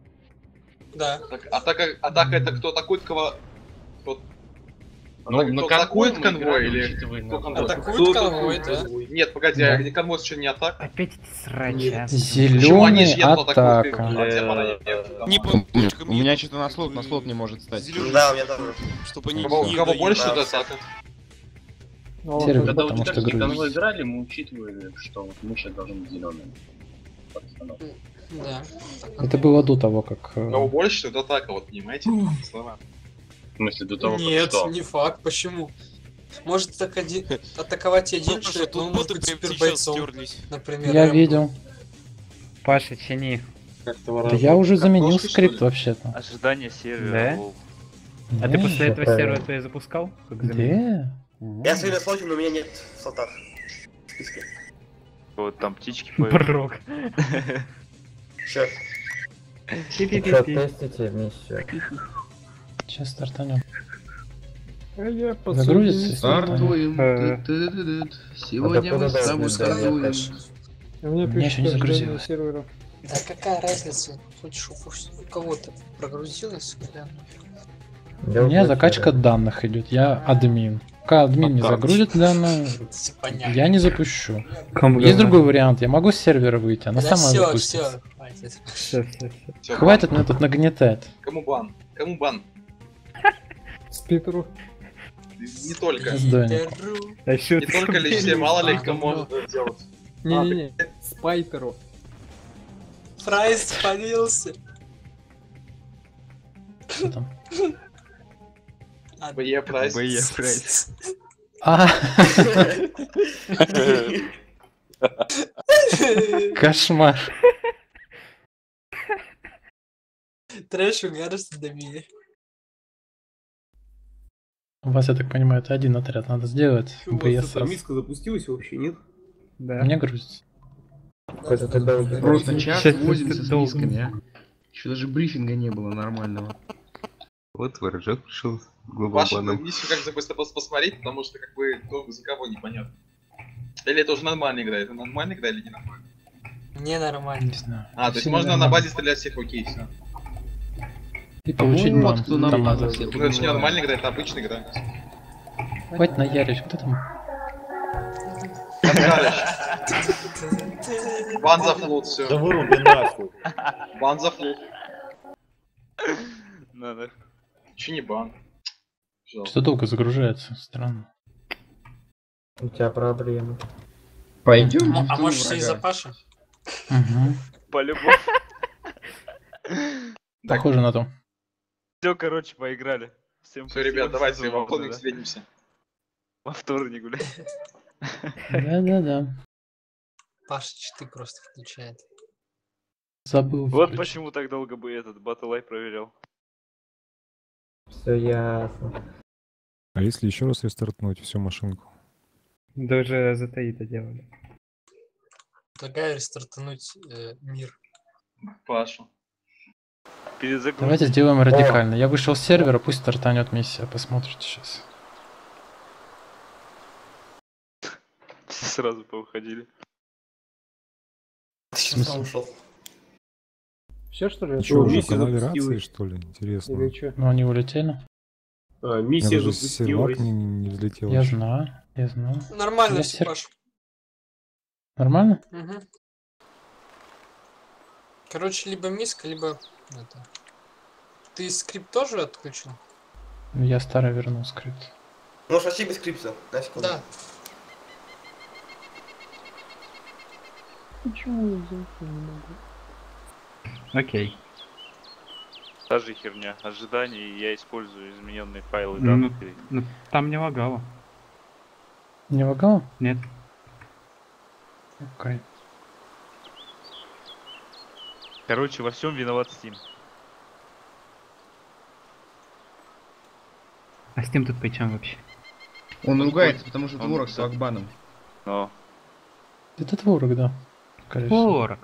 Да. Так, атака, атака это кто атакует кого? Кто... Ну, Атака, на кто атакует конвой мы конвой играли, или учитывая кто на- конвой? Атакует Кто конвой, атакует? да. Нет, погоди, Да. а конвой еще не атака? Опять эти срачи. а. Почему они Зеленый ж едут атакуют, атака. а демона нет? Не У по у меня что-то на слот, на слот не может стать. Да, у меня тоже. Чтобы они Кого, не кого дают. больше, да. то атака. Сервер, Когда потому вот что каждый конвой грузится. играли, мы учитывали, что вот мы сейчас должны быть зелеными. Да. Это было до того, как... э, Кого больше, это атака, вот понимаете? Слова. В смысле, до того, как Нет, что? не факт. Почему? Может так один... атаковать один Ну, человек, тут но он может боты быть прям супер сейчас бойцом. стерлись. Например, Я Рэмбо. видел. Паша, чини. Да я уже заменил скрипт вообще-то. Ожидание сервера. Да? лол. А ты Не, после этого правильно. сервера ты запускал? Как Где? заменил? Я сегодня слотил, но у меня нет в слотах. В списке. Вот там птички Брок. Всё. Что, тестите вместе? Сейчас стартанем. А я по Загрузится? Стартуем. Э. Ту-ду-ду-ду. Сегодня мы с тобой стартуем. У меня У меня еще не пишет ожидание загрузилось. сервера. Да какая разница? Хочешь, у кого-то прогрузилось? Да. У меня закачка данных идет. Я админ. Пока админ не загрузит данные, Понятно. я не запущу. Кому Есть говно? другой вариант. Я могу с сервера выйти, она Да сама все, запустится. все, хватит. Всё, всё, всё. Всё, Хватит меня тут нагнетать. Кому бан? Кому бан? Спитеру. Не только. Сдание. А ещё Не ты только лишь все, мало ли кто А, может это делать. Не-не-не, Спайперу. Прайс спалился. Что там? А, Б.Е. Прайс. Б.Е. Прайс. А, кошмар. Трэш угарство добили. У вас, я так понимаю, это один отряд надо сделать. У вас БС. эта миска запустилась вообще, нет? Да. Мне грузится. Какой-то ты долгий. Просто час Щас возимся ты с долго. мисками, а. Еще даже брифинга не было нормального. Вот ворожок пришел Вашу глубоко. миссию как бы просто посмотреть, потому что как бы кто за кого непонятно. Или это уже нормальная игра? Это нормальная игра или не нормальная? Ненормально. Не знаю. А, то есть Все можно на нормально. базе стрелять всех, окей, все. И получить Вот бан. кто на Там базу надо. всех Ну это же не убивает. нормальная игра, это обычная игра. Хватит наярить. Кто там? Бан за флот, все. Да выруби нахуй. Бан за флот. Надо. Че не бан? Пожалуйста. Что долго загружается? Странно. У тебя проблемы. Пойдем. А может все из-за Паши? Угу. По-любому. Похоже на то. Все, короче, поиграли. Всем Все, ребят, давайте во забавно, вторник да? встретимся. Во вторник, блядь. Да-да-да. Паша читы просто включает. Забыл. Вот включить. почему так долго бы этот Battle Eye проверял. Все ясно. А если еще раз рестартнуть всю машинку? Даже за это делали. Предлагаю рестартануть э, мир. Пашу. Перезагрузить. Давайте сделаем радикально. Я вышел с сервера, пусть стартанет миссия. Посмотрите сейчас. Все сразу повыходили. Ты сейчас сам ушел. Все что ли? Что, уже миссия канале рации, запустилась. что ли? Интересно. Или что? Ну они улетели. А, Я миссия даже сервак запустилась. не, не взлетел. Я еще. знаю, я знаю. Нормально Я все, сер- Паш. Нормально? Угу. Короче, либо миска, либо это. Ты скрипт тоже отключил? Я старый вернул скрипт. Ну, шасси без скрипта. На секунду. Да. Почему я взять не могу? Окей. Та же херня. Ожидание, и я использую измененные файлы Ну, данных. и- ну, там не лагало. Не лагало? Нет. Окей. Короче, во всем виноват Steam. А с тем тут при чем вообще? Он ругается, потому что Он- творог с лакбаном. Но Это творог, да. Скорее всего. Творог.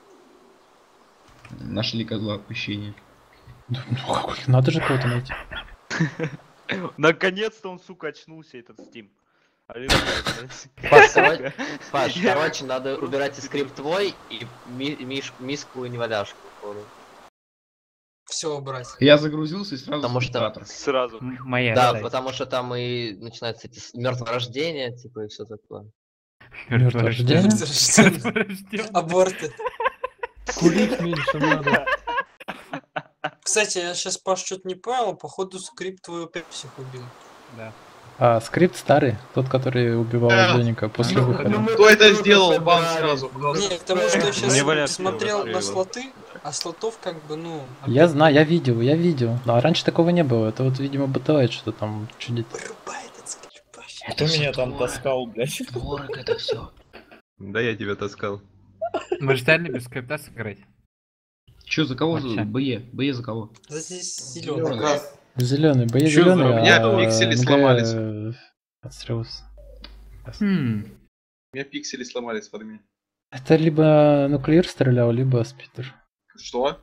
Нашли козла отпущения. Ну, как- надо же кого-то найти. наконец-то он, сука, очнулся, этот Steam. Аллилуйя, блядь. Паш, короче, Паш, короче, надо убирать и скрипт твой, и ми- миш- миску и неваляшку. походу. все убрать. Я загрузился и сразу Потому что спектатор. Сразу. Моя Да, сайт. потому что там и начинаются эти мертворождения, типа, и все такое. Мертворождение? Аборты. Курить меньше надо. Кстати, я сейчас, Паш, что-то не понял, походу скрипт твою опять всех убил. Да. А, скрипт старый, тот, который убивал Женика после выхода. Кто это сделал? Бан сразу. Не, потому что я Не сейчас валяй, смотрел не на валяй. слоты, а слотов как бы, ну... Я знаю, я видел, я видел. А раньше такого не было. Это вот, видимо, бытовает что-то там чудит. Кто меня там таскал, блядь? Ворог это все. Да я тебя таскал. Мы же стали без скрипта сыграть. Че, за кого? Вообще. БЕ. БЕ за кого? За зеленый. Зеленый, боец Чё за- зеленый, у меня а пиксели МГ сломались. отстрелился. Хм. У меня пиксели сломались под меня. Это либо нуклеир стрелял, либо спидер. Что?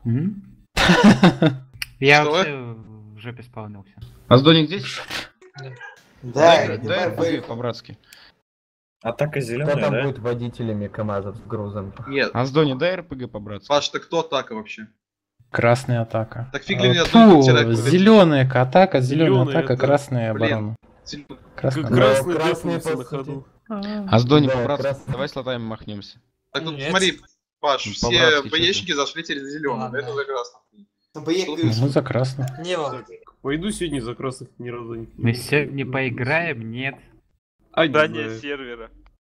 Я Что? вообще в жопе спавнился. Аздоник здесь? Да, Дай БЕ по-братски. Атака Кто зеленая, там да? будет водителями КамАЗов с грузом? Нет. Аздони, дай РПГ по-братски. Паш, ты кто атака вообще? Красная атака. Так фиг ли мне А, одну фу, терапию? зеленая атака, зеленая Зелёная, атака, это- красная блин. оборона. Зелёная. Красная. Как красный Ну, красный, дефнулся по на сути. ходу. Аздони Да, по-братски. красный. Давай с лотами махнемся. Так тут Нет. смотри, Паш, Ну, все по-братски, чё боечники зашли через зеленую. Ладно. Это за красным. Ну, за красную. Не, Вал. Пойду сегодня за красных ни разу не... Мы сегодня поиграем, нет. А, не Здание знаю. сервера.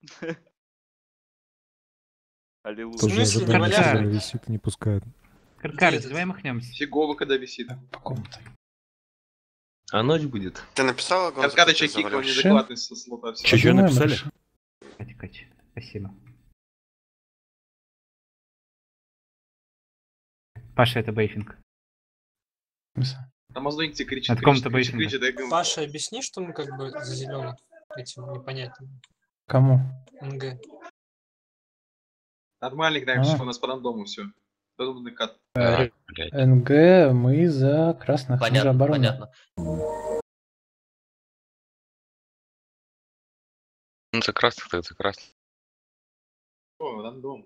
Аллилуйя. Тоже смысле, ожидание, не что валяй? висит, не пускает. Каркарец, давай махнемся. Фигово, когда висит. По комнате. А ночь будет. Ты написал Гонза, Каркадыча как ты кикнул завалил? неадекватность со слота. всё. Чё, чё написали? Катя, Катя, спасибо. Паша, это бейфинг. Там Аздоник тебе кричит, От кричит, комнаты кричит, бейфинга. кричит, я говорю, Паша, объясни, что мы как бы за зеленый этим непонятным. Кому? МГ. нормально играем, А. все, у нас по рандому все. Разумный кат. Э, НГ, мы за красных, мы за Понятно, оборону. понятно. Ну, за красных, так за красных. О, рандом.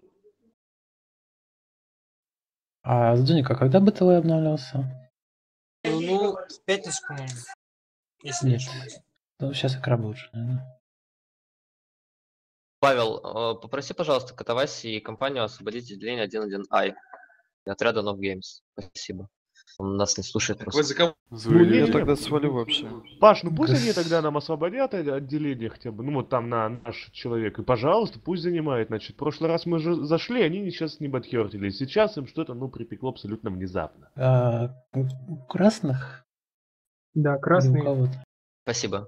А Сдуника, когда бытовой обновлялся? Ну, в пятницу, по-моему. Если не Нет. ошибаюсь. Ну, сейчас игра лучше, наверное. Павел, э, попроси, пожалуйста, Катаваси и компанию освободить отделение один один ай и отряда Nov Games. Спасибо. Он нас не слушает Вы просто. за кого? Ну, не, Я не, тогда свалю вообще. Паш, ну пусть Гос- они тогда нам освободят от- отделение хотя бы, ну вот там на наш человек. И пожалуйста, пусть занимает. Значит, в прошлый раз мы же зашли, они сейчас не бадхертили. Сейчас им что-то, ну, припекло абсолютно внезапно. А, у красных? Да, Или у красный. кого-то? Спасибо.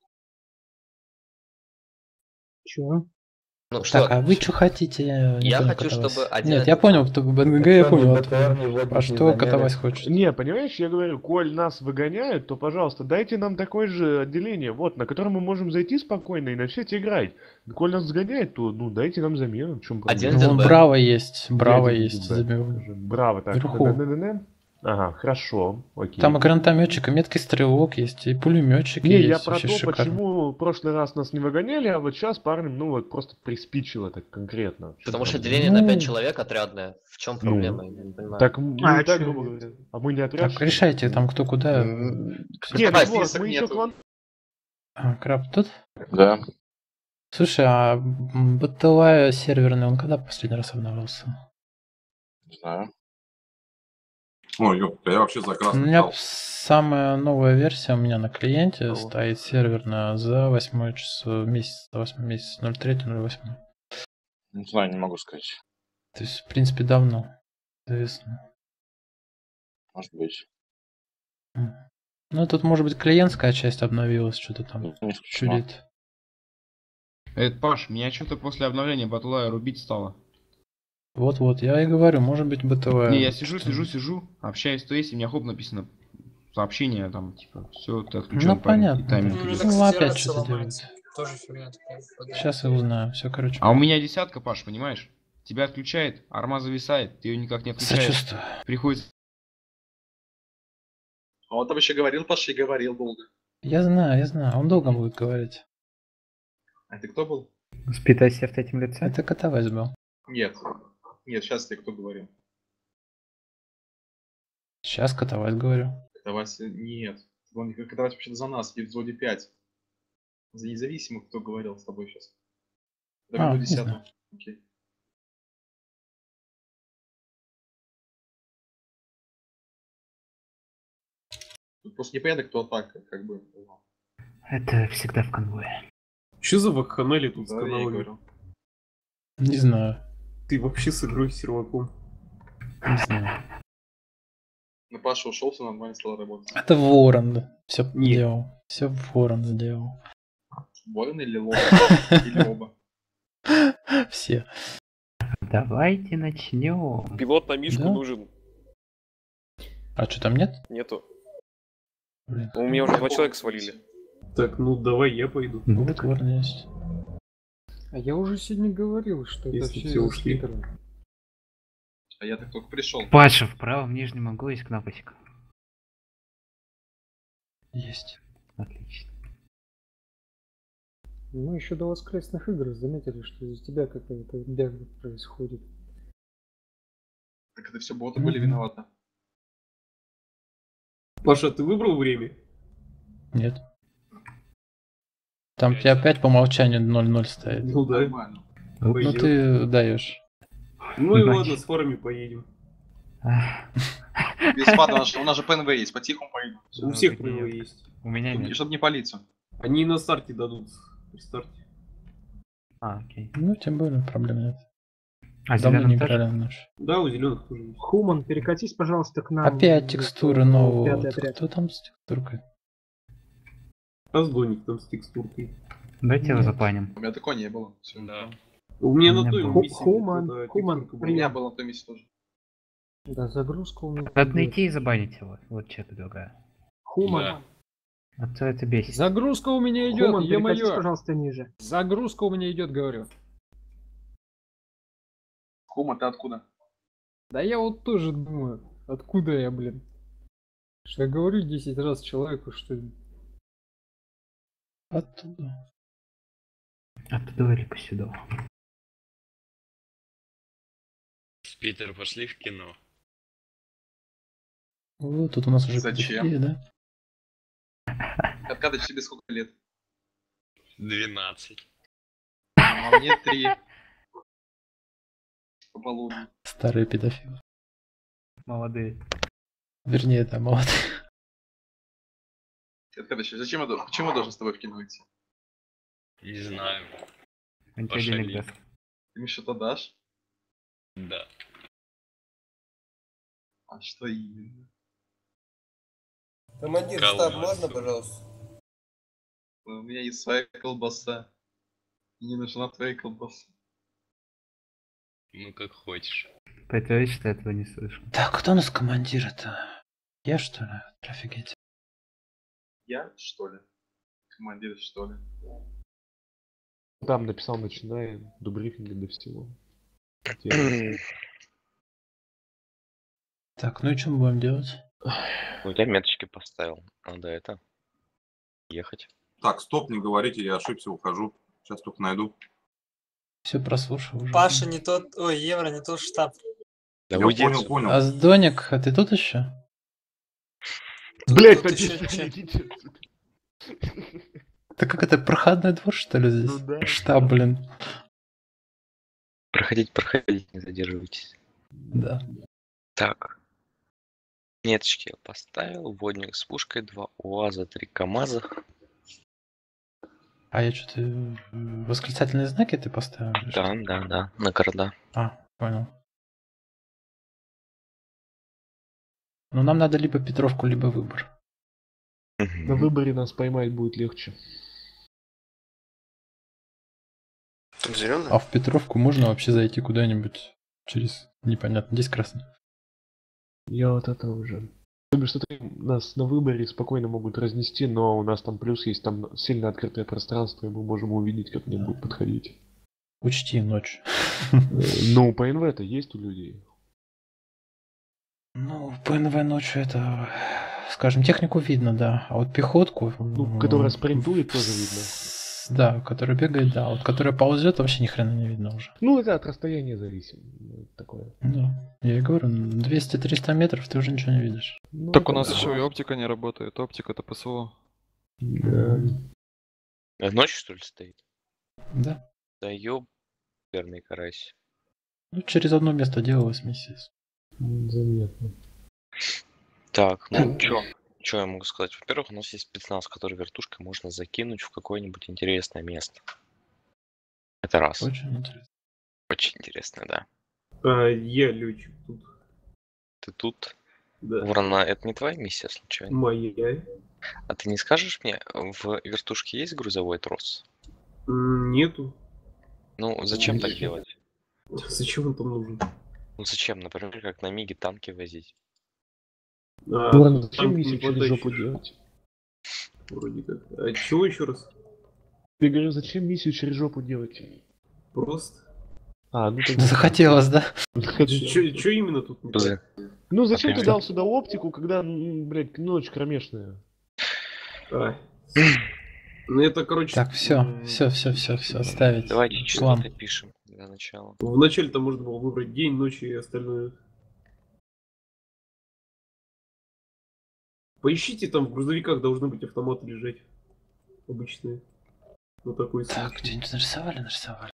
Чего? Ну что, Так, а вы что хотите? Я, не Я понял, хочу, Катавась. чтобы один- Нет, я понял, кто в НГ я Чтобы понял. БТР не вводить А что замеры. Катавась хочет? Не, понимаешь, я говорю, коль нас выгоняют, то, пожалуйста, дайте нам такое же отделение, вот, на которое мы можем зайти спокойно и начать играть. Коль нас сгоняют, то, ну, дайте нам замену, в чем проблема? Один Ну, вон Б. Браво есть, Браво Один есть. Б. забил. Браво, так. Вверху. Да-да-да-да. Ага, хорошо, окей. Там и гранатометчик, и меткий стрелок есть, и пулеметчик Не, есть. я про вообще то, шикарно. почему в прошлый раз нас не выгоняли, а вот сейчас парням, ну вот просто приспичило так конкретно. В чём Потому что проблема? отделение на пять Ну. человек отрядное. В чем Ну, проблема? Я не понимаю. Так, м, А, ну, так, чё грубо нет? говоря. А мы не отряд, Так, что ли? решайте там кто куда. Нет, Давай, ну вот, список мы еще нету. клан... А, Краб тут? Да. Слушай, а м, бытовая серверная, он когда последний раз обновлялся? Не знаю. Ой, ёпта, я вообще за У красный меня стал. самая новая версия у меня на клиенте стоит серверная за восьмое число месяц, за восьмой месяц, ноль третьего ноль восьмого. Не знаю, не могу сказать. То есть, в принципе, давно. Известно. Может быть. Ну, тут, может быть, клиентская часть обновилась, что-то там Не исключено. чудит. Это, Паш, меня что-то после обновления батлая рубить стало. Вот-вот, я и говорю, может быть, бытовая. Не, я сижу, что-то- сижу, сижу, общаюсь, то есть, и у меня хоп написано сообщение, там, типа, все, ты отключен. Ну, понятно. тайминг Ну, идет. так, Ну, кстати, опять рация что-то ломается. Тоже фигня такая. Сейчас я узнаю. Все, короче. А у меня десятка, Паш, понимаешь? Тебя отключает, арма зависает, ты ее никак не отключаешь. Сочувствую. Приходится... А он там еще говорил, Паша, и говорил долго. Я знаю, я знаю. Он долго будет говорить. А ты кто был? Спитай себе в третьем лице. Это Катавась был. Нет. Нет, сейчас тебе кто говорил. Сейчас катавать говорю. Катавась нет. Он катавать вообще за нас, и в зоне пять. За независимых, кто говорил с тобой сейчас. Давай А, до не десятого. знаю. Окей. Тут просто непонятно, кто атака, как бы. Это всегда в конвое. Что за вакханалия тут с Да, я и каналами? говорил. Не знаю. Ты вообще с игрой с серваком. Не знаю. Ну, Паша ушел, все нормально стало работать. Это Ворон. Все сделал. Все Ворон сделал. Ворон или Лоба? Или оба? Все. Давайте начнем. Пилот на Мишку Да? нужен. А что там нет? Нету. Блин. У меня уже два человека свалили. Так, ну давай я пойду. Ну, вот Ворон есть. А я уже сегодня говорил, что это Если все все из-за ушли. спикера. А я так только пришел. Паша, в правом нижнем углу есть кнопочка. Есть. Отлично. Мы еще до воскресных игр заметили, что из-за тебя какая-то бега происходит. Так это все боты были виноваты. Паша, ты выбрал время? Нет. Там тебе опять по умолчанию ноль ноль стоит. Ну да. Нормально. Ну Пойдет. ты даешь. Ну и Значит. ладно, с фарами поедем. Без фада, у нас же- у нас же ПНВ есть, по-тихому поедем. У всех ПНВ есть. У меня нет. Чтобы не палиться. Они на старте дадут. При старте. А, окей. Ну, тем более, проблем нет. А Давно не зеленым тоже? играли в ночь. Да, у зеленых тоже есть. Хуман, перекатись, пожалуйста, к нам. Опять в текстуры пятый нового. отряд. Кто там с текстуркой? Раздонник там с текстуркой. Давайте его Нет. запаним. У меня такого не было. Всё. Да. У меня У на меня той был. миссии Хуман, вот эта Хуман, текстурка У была. меня было на той миссии тоже. Да, загрузка у меня. Надо найти и забанить его. Вот что предлагаю. Хуман. Да. А то это бесит. Загрузка у меня идет, Хуман, перекатись, ё-моё. пожалуйста, ниже. Загрузка у меня идет, говорю. Хума, ты откуда? Да я вот тоже думаю, откуда я, блин. Что я говорю десять раз человеку, что... Оттуда. Оттуда либо сюда. Питер, пошли в кино. Вот тут у нас уже Зачем? педофилия, да? Откадыч, тебе сколько лет? двенадцать. А мне три. По полудню. Старые педофилы. Молодые. Вернее, да, молодые. Откадыч, зачем я должен? Почему я должен с тобой в кино идти? Не знаю. Он тебе денег Пошали. даст. Ты мне что-то дашь? Да. А что именно? Командир, Колбасу. штаб, можно, пожалуйста? У меня есть своя колбаса. Не нужна твоя колбаса. Ну как хочешь. Притворись, что я этого не слышу. Так, кто у нас командир-то? Я что ли? Офигеть. Я, что ли? Командир, что ли? Там написал, начинаем до брифинга, до всего. Так, ну и что мы будем делать? Ну, я меточки поставил. Надо это... Ехать. Так, стоп, не говорите, я ошибся, ухожу. Сейчас только найду. Все прослушал уже. Паша не тот, ой, Евро не тот штаб. Да Я уйди понял, отсюда. понял. А Сдоник, а ты тут еще? Блять, Тут еще че? Так как это проходной двор, что ли, здесь? Ну да. Штаб, блин. Проходите, проходите, не задерживайтесь. Да. Так. Меточки я поставил. Водник с пушкой, два УАЗа, три КамАЗа. А я что-то... Восклицательные знаки ты поставил? или Да, что? да, да, на города. А, понял. Ну нам надо либо Петровку, либо выбор. На выборе нас поймать будет легче. Зеленый? А в Петровку можно вообще зайти куда-нибудь через... Непонятно, здесь красный. Я вот это уже. То бишь, что нас на выборе спокойно могут разнести, но у нас там плюс есть, там сильно открытое пространство, и мы можем увидеть, как они будут подходить. Учти ночь. Ну, по эн вэ-то есть у людей. Ну, ПНВ ночью это... Скажем, технику видно, да. А вот пехотку... Ну, которая спринтует, тоже видно. да, который бегает, да. Вот который ползет, вообще ни хрена не видно уже. Ну, это от расстояния зависит. Такое. Да. Я и говорю, двести-триста метров ты уже ничего не видишь. Ну, Так у нас да. еще и оптика не работает. Оптика это ПСО. Да. Ночь, что ли, стоит? Да. Да ёб, верный карась. Ну, через одно место делалась миссия. Заметно. Так, ну чё? Чё я могу сказать? Во-первых, у нас есть спецназ, который вертушкой можно закинуть в какое-нибудь интересное место. Это раз. Очень интересно. Очень интересно, да. А, я летчик тут. Ты тут? Да. Ворона, это не твоя миссия случайно? Моя. А ты не скажешь мне, в вертушке есть грузовой трос? М, Нету. Ну, зачем так Нет. делать? Зачем он там нужен? Ну зачем, например, как на Миге танки возить? А, Ворона, зачем танк миссию не через потащишь. жопу делать? Вроде как. А чего еще раз? Я говорю, зачем миссию через жопу делать? Просто. А, ну тогда... Захотелось, да? Что именно тут не так? Ну зачем Опять ты дал сюда оптику, когда, м, блядь, ночь кромешная? А. Ну это, короче... Так, все, все, все, все, все, оставить. Давайте План. частоты пишем для начала. Вначале-то можно было выбрать день, ночь и остальное. Поищите, там в грузовиках должны быть автоматы лежать. Обычные. Вот такой Так, случай. где-нибудь нарисовали, нарисовали.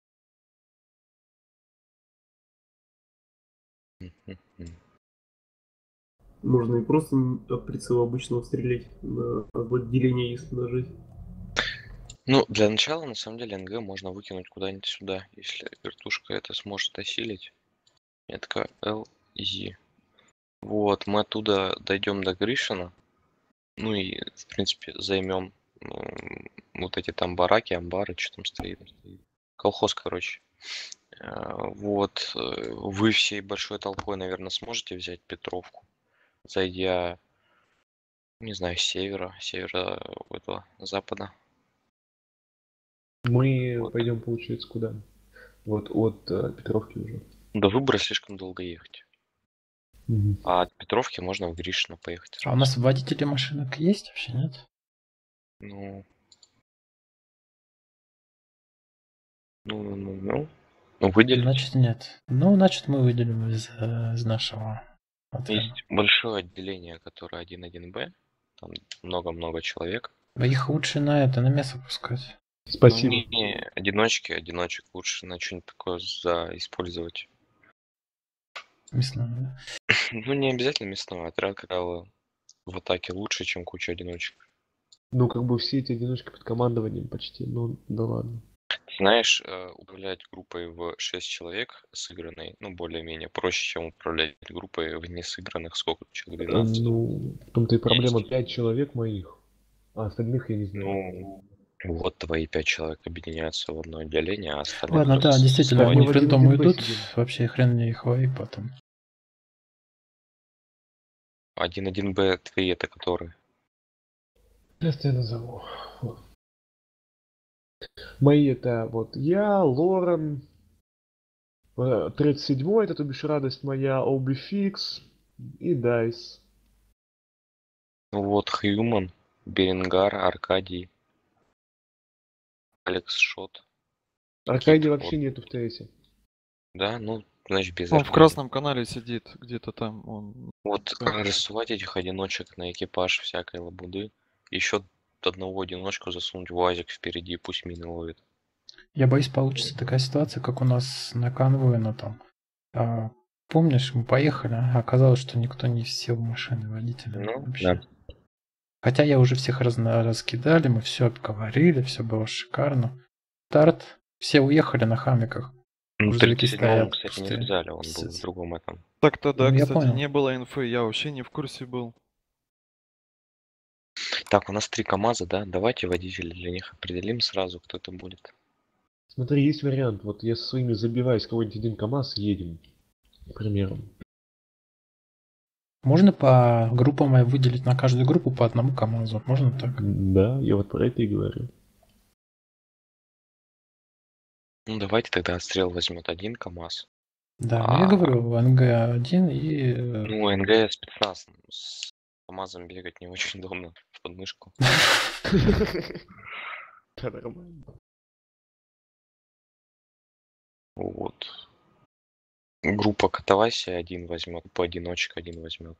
Можно и просто от прицела обычного стрелять на отделение, если нажать. Ну, для начала, на самом деле, НГ можно выкинуть куда-нибудь сюда, если вертушка это сможет осилить. Метка эл зет. Вот, мы оттуда дойдем до Гришина. Ну и, в принципе, займем м, вот эти там бараки, амбары, что там стоит. Колхоз, короче. Э, Вот, э, вы всей большой толпой, наверное, сможете взять Петровку, зайдя, не знаю, с севера, севера этого, запада. Мы пойдем, получается, куда? Вот от э, Петровки уже. До выбора слишком долго ехать. Мгм. А от Петровки можно в Гришино поехать. А у нас водители машинок есть вообще, нет? Ну, ну, ну, ну, ну. Ну, выделить. Значит, нет. Ну, значит, мы выделим из, э, из нашего отряда. Есть большое отделение, которое один один бэ. Там много-много человек. А их лучше на это, на мясо пускать. Спасибо. Ну, не, одиночки, одиночек лучше на что-нибудь такое за использовать. Мясное, да? Ну, не обязательно мясной. Отряд, как правило, в атаке лучше, чем куча одиночек. Ну, как бы все эти одиночки под командованием почти, ну, да ладно. Знаешь, э, управлять группой в шесть человек сыгранной, ну, более-менее проще, чем управлять группой в несыгранных сколько человек, Э, двенадцать. Ну, в том-то и проблема, пять человек моих, а остальных я не знаю. Ну, вот твои пять человек объединяются в одно отделение, а остальные... Ладно, да, просто действительно, свои. они в один френдом один бэ уйдут, сидим. вообще хрен мне их ловить потом. один один бэ твои это которые? Сейчас я назову. Вот. Мои это вот я, Лорен, э, тридцать седьмой, это, то бишь, радость моя, Оби Фикс и Дайс. Ну вот, Хьюман, Беренгар, Аркадий, Алекс Шот. Аркадия Какие-то вообще вот. нету в ТСе. Да, ну, значит, без Он в Аркадия. красном канале сидит, где-то там. Он... Вот рассылать этих одиночек на экипаж всякой лабуды. Еще одного одиночку засунуть в УАЗик впереди, пусть мины ловит. Я боюсь, получится такая ситуация, как у нас на конвое, но там. А, помнишь, мы поехали, а оказалось, что никто не сел в машины водителя. Ну, вообще. да. Хотя я уже всех разно- раскидали, мы все обговорили, все было шикарно. Старт, все уехали на хамиках. Ну, Грузовики тридцать седьмого, стоят кстати, не пустые. взяли, он был в Пиздец. другом этом. Так-то да, Ну, я кстати, понял. не было инфы, я вообще не в курсе был. Так, у нас три КамАЗа, да? Давайте водителей для них определим сразу, кто это будет. Смотри, есть вариант, вот я со своими забиваюсь кого-нибудь один КамАЗ, едем, к примеру. Можно по группам выделить на каждую группу по одному КамАЗу? Можно так? Да, я вот про это и говорю. Ну, давайте тогда отстрел возьмет один КамАЗ. Да, ну я А, говорю, эн гэ один и... э, ну, НГ спецназ. С КамАЗом бегать не очень удобно в подмышку. Да, нормально. Вот. Группа Катавасия один возьмет, по одиночек один возьмет.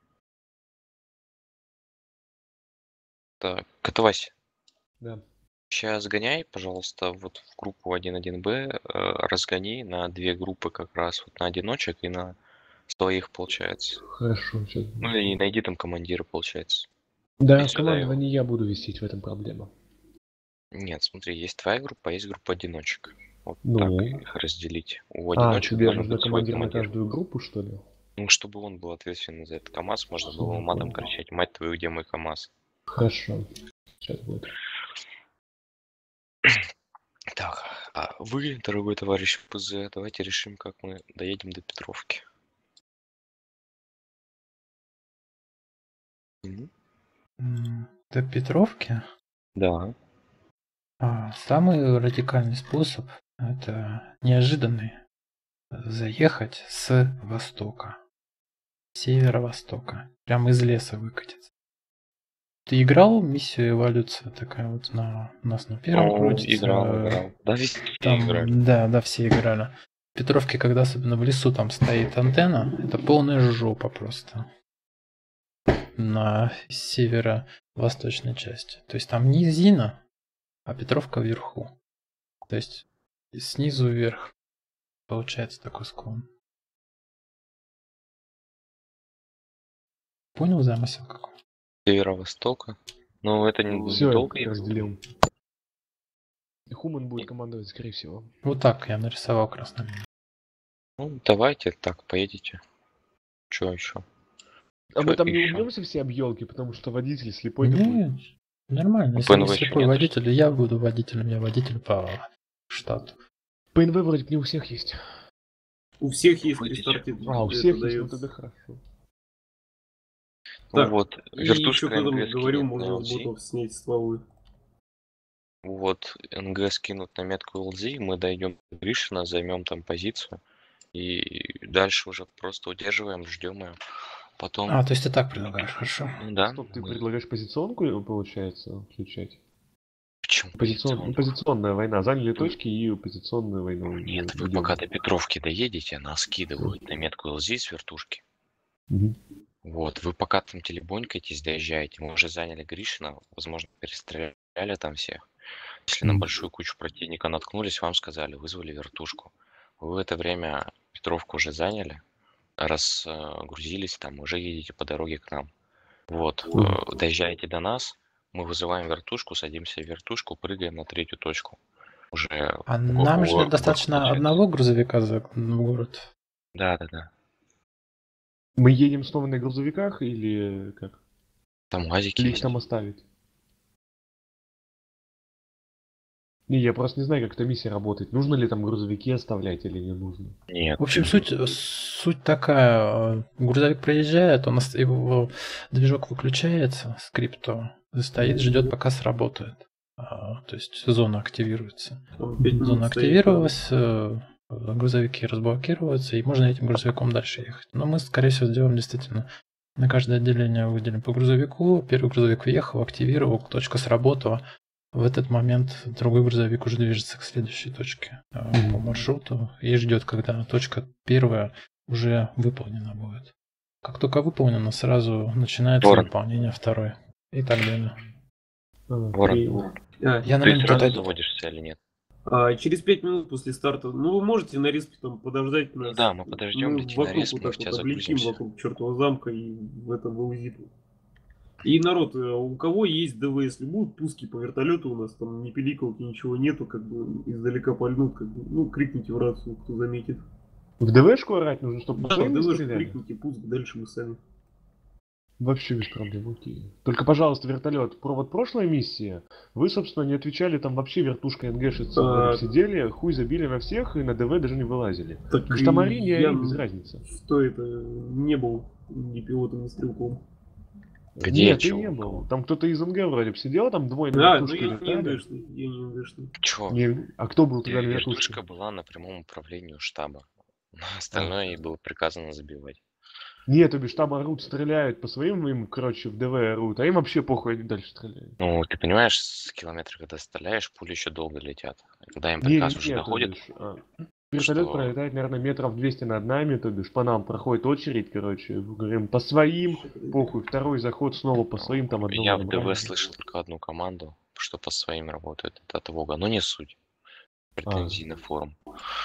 Так, Катавасия. Да. Сейчас гоняй, пожалуйста, вот в группу один один бэ, э, разгони на две группы как раз, вот на одиночек и на своих, получается. Хорошо, сейчас. Ну и найди там командира, получается. Да, И сюда его. командование я буду висеть, в этом проблема. Нет, смотри, есть твоя группа, а есть группа одиночек. Вот Ну. так их разделить. У А, одиночек тебе должен нужно быть свой командир на командир. каждую группу, что ли? Ну, чтобы он был ответственен за этот КамАЗ, можно было Ну, матом понял. кричать: мать твою, где мой КамАЗ? Хорошо. Сейчас будет. Так, а вы, дорогой товарищ ПЗ, давайте решим, как мы доедем до Петровки. Мгм. М, До Петровки? Да. А, самый радикальный способ — это неожиданный. Заехать с востока, северо-востока, прямо из леса выкатиться. Ты играл в миссию эволюция такая вот на у нас на первом О, крутится? играл, э, играл. Да, везде Там, играли. да, да, все играли. В Петровке, когда особенно в лесу там стоит антенна, это полная жопа просто на северо-восточной части. То есть там низина, а Петровка вверху. То есть снизу вверх получается такой склон. Понял замысел какой? Северо-востока. Ну, это не Все, долго. я разделил. И Хуман будет командовать, скорее всего. Вот так я нарисовал красным. Ну, давайте так, поедете. Чё еще? А мы там не убьемся все об елки, потому что водитель слепой Нет, такой. нормально. Если ПНВ не еще слепой нет? водитель, я буду водителем, я водитель по штату. ПНВ вроде не у всех есть. У всех есть при Выйдите. старте. А, у это всех есть, ну дается. тогда хорошо. Ну Так, вот, И вертушка что там НГ говорил, скинет можно на с ЛЗ. ботов снять стволы. Вот, НГ скинут на метку ЛЗ, мы дойдем до Гришина, займем там позицию. И дальше уже просто удерживаем, ждем ее. Потом... А, то есть ты так предлагаешь, хорошо. Ну да. Стоп, ты мы- предлагаешь позиционку, получается, включать? Почему Позицион... позиционку? Позиционная война. Заняли точки и позиционную войну. Нет, вы ведем. пока до Петровки доедете, нас скидывают на метку ЛЗ с вертушки. Мгм. Вот, вы пока там телебонькаетесь, доезжаете, мы уже заняли Гришина, возможно, перестреляли там всех. Если на большую кучу противника наткнулись, вам сказали, вызвали вертушку. Вы в это время Петровку уже заняли, разгрузились там, уже едете по дороге к нам. Вот, э, доезжаете до нас, мы вызываем вертушку, садимся в вертушку, прыгаем на третью точку. Уже А в- нам в- же в- достаточно получается. одного грузовика за в город. Да, да, да. Мы едем снова на грузовиках или как? Там УАЗики Или их есть. там оставить? Не, я просто не знаю, как эта миссия работает. Нужно ли там грузовики оставлять или не нужно? Нет. В общем, суть, суть такая. э, Грузовик проезжает, он, ост- его движок выключается, скрипту, стоит, ждет, пока сработает. А, То есть зона активируется. Там пять минут Зона стоит, активировалась, э, грузовики разблокируются, и можно этим грузовиком дальше ехать. Но мы, скорее всего, сделаем действительно на каждое отделение выделим по грузовику. Первый грузовик въехал, активировал, точка сработала. В этот момент другой грузовик уже движется к следующей точке э, по маршруту и ждет, когда точка первая уже выполнена будет. Как только выполнена, сразу начинается Ворон. выполнение второй и так далее. Ворон. А, Я на Ты минуту сразу отойду. заводишься или нет? а, через пять минут после старта, ну вы можете на респе там подождать нас. Да, мы подождем, Мы летим на вокруг респ, вот мы так в тебя вот облетим загрузимся. вокруг чертова замка и в этом вылазит. И народ, э, у кого есть ДВ, если будут пуски по вертолету, у нас там ни пиликалки, ничего нету, как бы издалека пальнут, как бы, ну крикните в рацию, кто заметит. В ДВшку орать нужно, чтобы Да, по в своим не ДВшку стреляли? крикните, пуск, дальше мы сами. Вообще без проблем, окей. Только, пожалуйста, вертолет. Про вот прошлая миссия, вы, собственно, не отвечали, там вообще вертушка НГшица А. сидели, хуй забили на всех и на ДВ даже не вылазили. Так Потому что Мари не я- ори, без разницы. Что это? Не был ни пилотом, ни стрелком. Где Нет, ты чё? не был. Там кто-то из НГ вроде бы сидел, там двое на Да, ну вертушке я не летали. НГшный, я не НГшный. Чё? Не- А кто был тогда на Вертушка вертушке? была на прямом управлении у штаба. На остальное ей было приказано забивать. Нет, то бишь там орут, стреляют по своим, им, короче, в ДВ орут, а им вообще похуй, они дальше стреляют. Ну, ты понимаешь, с километра, когда стреляешь, пули еще долго летят. Когда им Не, приказ не, уже нет, доходит, то бишь, а, вертолет что- пролетает, наверное, метров двести над нами, то бишь по нам проходит очередь, короче, говорим по своим, похуй, второй заход снова по своим, там одного я в набрали. ДВ слышал только одну команду, что по своим работает. Это от Вога, но не суть. Претензий на форум.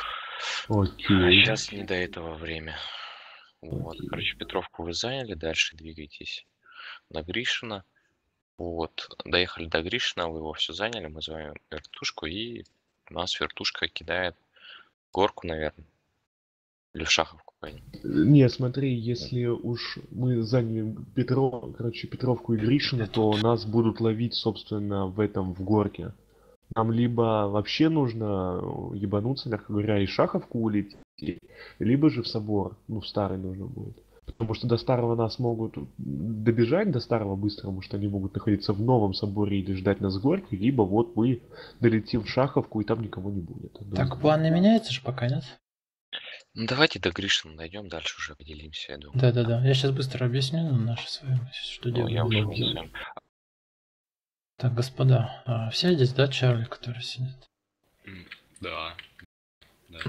Окей. Сейчас не до этого время. Вот, короче, Петровку вы заняли, дальше двигайтесь на Гришина. Вот, доехали до Гришина, вы его все заняли, мы звоним вертушку, и у нас вертушка кидает горку, наверное. Или в Шаховку пойдем. Не, смотри, если уж мы заняли Петров, короче, Петровку и Гришина, то нас будут ловить, собственно, в этом, в горке. Нам либо вообще нужно ебануться, мягко говоря, и Шаховку улететь, либо же в собор, ну, в старый нужно будет. Потому что до старого нас могут добежать, до старого быстро, потому что они могут находиться в новом соборе или ждать нас в горке, либо вот мы долетим в Шаховку, и там никого не будет. Так, план не меняется же пока, нет? Ну, давайте до Гришина дойдем, дальше уже поделимся, я думаю. Да-да-да, я сейчас быстро объясню ну, наши свои, что Ну, делать. я уже объясню. Так, господа, а, все здесь, да, Чарли, который сидит? Да. Да.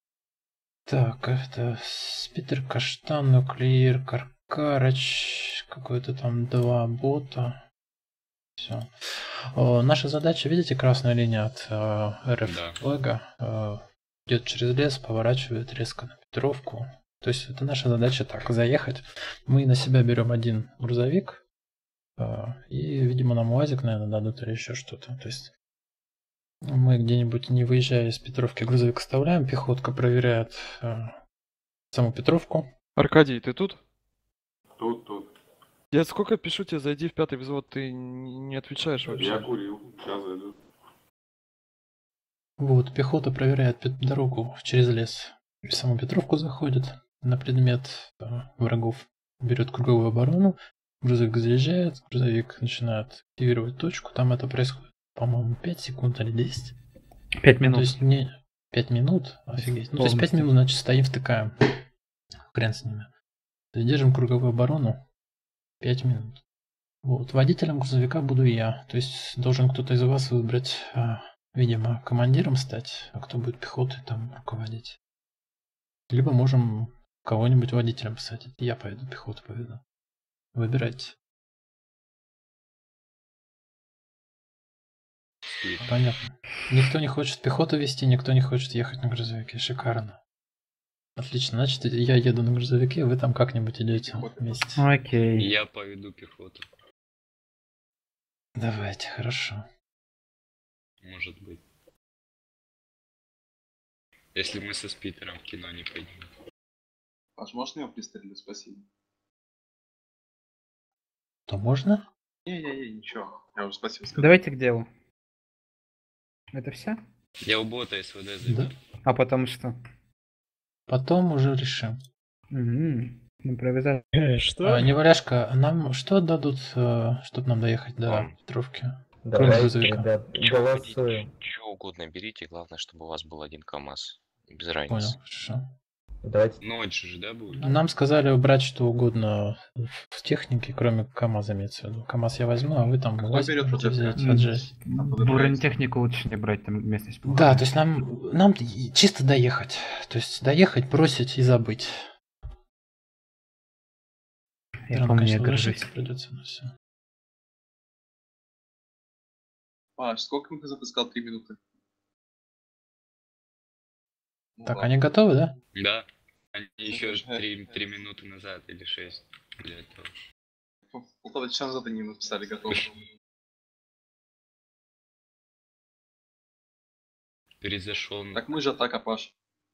Так, это Спитер, Каштан, Нуклеир, Каркарач, какой-то там два бота. Все. Наша задача, видите, красная линия от э, РФ Да. флага э, идет через лес, поворачивает резко на Петровку. То есть это наша задача так, заехать. Мы на себя берем один грузовик, э, и, видимо, нам УАЗик, наверное, дадут или еще что-то. То есть мы где-нибудь, не выезжая из Петровки, грузовик оставляем, пехотка проверяет э, саму Петровку. Аркадий, ты тут? Тут, тут. Я сколько пишу тебе, зайди в пятый взвод, ты н- не отвечаешь вообще. Я курил, сейчас зайду. Вот, пехота проверяет пе- дорогу через лес. В саму Петровку заходит на предмет э, врагов, берет круговую оборону, грузовик заезжает, грузовик начинает активировать точку, там это происходит, по-моему, пять секунд или десять. Пять минут. То есть не пять минут, офигеть. Ну, то есть пять минут, значит, стоим, втыкаем. Хрен с ними. То есть держим круговую оборону пять минут. Вот, водителем грузовика буду я. То есть должен кто-то из вас выбрать, а, видимо, командиром стать, а кто будет пехотой там руководить. Либо можем кого-нибудь водителем посадить. Я пойду, пехоту поведу. Выбирайте. Понятно. Никто не хочет пехоту вести, никто не хочет ехать на грузовике. Шикарно. Отлично, значит, я еду на грузовике, вы там как-нибудь идете вместе. Окей. Я поведу пехоту. Давайте, хорошо. Может быть. Если мы со Спитером в кино не пойдем. Паш, можешь меня пристрелить? Спасибо. То можно? Не-не-не, ничего. Я уже спасибо сказал. Давайте к делу. Это все? Я у бота СВД зайду. Да. А потом что? Потом уже решим. Угу. Импровизация. А, неваляшка, нам что дадут, чтобы нам доехать до Петровки? Кроме Давайте, грузовика. ребят, голосуем. Чего угодно берите, главное, чтобы у вас был один КамАЗ. Без разницы. Понял, хорошо. Давайте. Ночью же, да, будет? Нам сказали убрать что угодно в технике, кроме КамАЗа, имеется в виду. КамАЗ я возьму, а вы там УАЗик можете взять, отжать. Бронетехнику лучше не брать, там местность плохая. Да, то есть нам, нам чисто доехать. То есть доехать, бросить и забыть. Я Нам, помню, конечно, я горжусь. возвращаться придется, но все. Паш, сколько мы запускал? Три минуты. Ну, Так, ладно. они готовы, да? Да. Они еще три, три минуты назад или шесть для этого. Пол- Полтора часа назад они написали готовы. Перезашел. Так мы же атака, Паш.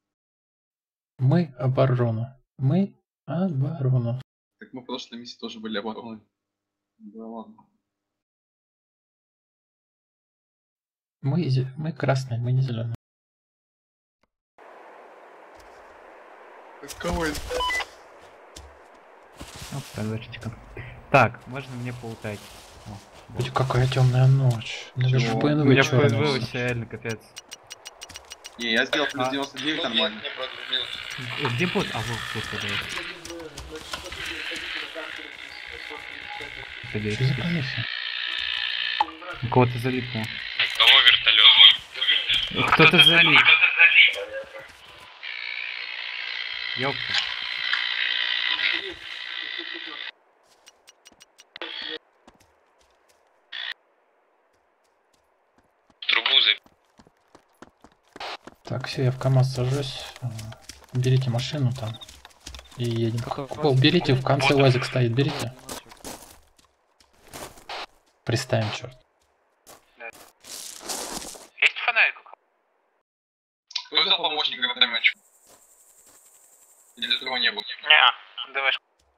Мы оборону. Мы оборону. Так мы в прошлой миссии тоже были обороной. Да ладно. Мы, зе- мы красные, мы не зеленые. Кого это? Опа, дочечка. Так, можно мне поутать. О, Будь какая темная ночь. У меня даже в У ПНВ меня в чёрный. ПНВ вообще реально капец. Не, я сделал плюс А. девяносто девять нормально. Э, Где бот? А, вот, вот, вот, вот. исходя из Что за списка. помехи? У кого-то залипло. Кого вертолет? Кто-то залип. Ёпта. Трубу за... Так, все, я в КамАЗ сажусь. А, Берите машину там. И едем. О, берите, в конце УАЗик стоит, берите. Приставим, черт. Есть фонарик? Вызвал помощника вертолетчика. Или этого не было? Не, давай.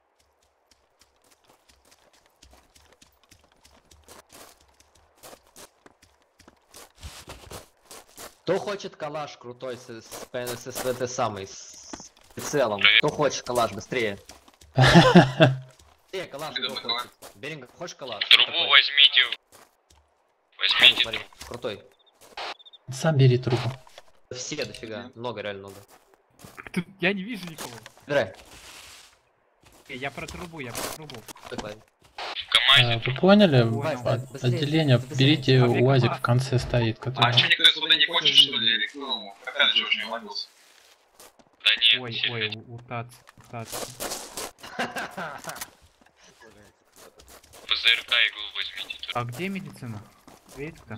Кто хочет калаш крутой с, с, с, с этой самой, с прицелом? Кто хочет калаш, быстрее? Быстрее калаш, кто хочет? Беринг, хочешь калаш? Трубу возьмите. Возьмите Смотри, крутой. Сам бери трубу. Все дофига, много, реально много. Тут я не вижу никого. Играй. Я про трубу, я про трубу. Давай. А, вы поняли? Понял. От- Быстрее, Отделение, быстрее. берите Побег УАЗик класс. в конце стоит, А который... что, никто из воды не хочет, что ли? Или ну, какая же очень ладился? Да нет, Ой, все ой, пять. у- утац, утац. ПЗРК иглу возьмите. тут. А где медицина? Видите кто?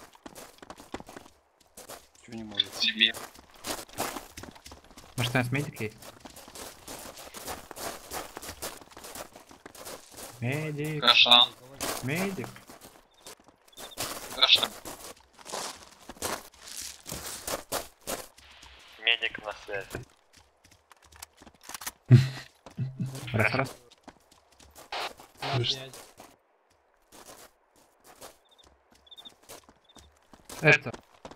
Чего не может? Себе. Может у нас медик есть? Медик. Каштан. Медик. Каштан. Медик на связи. Раз, раз. Это.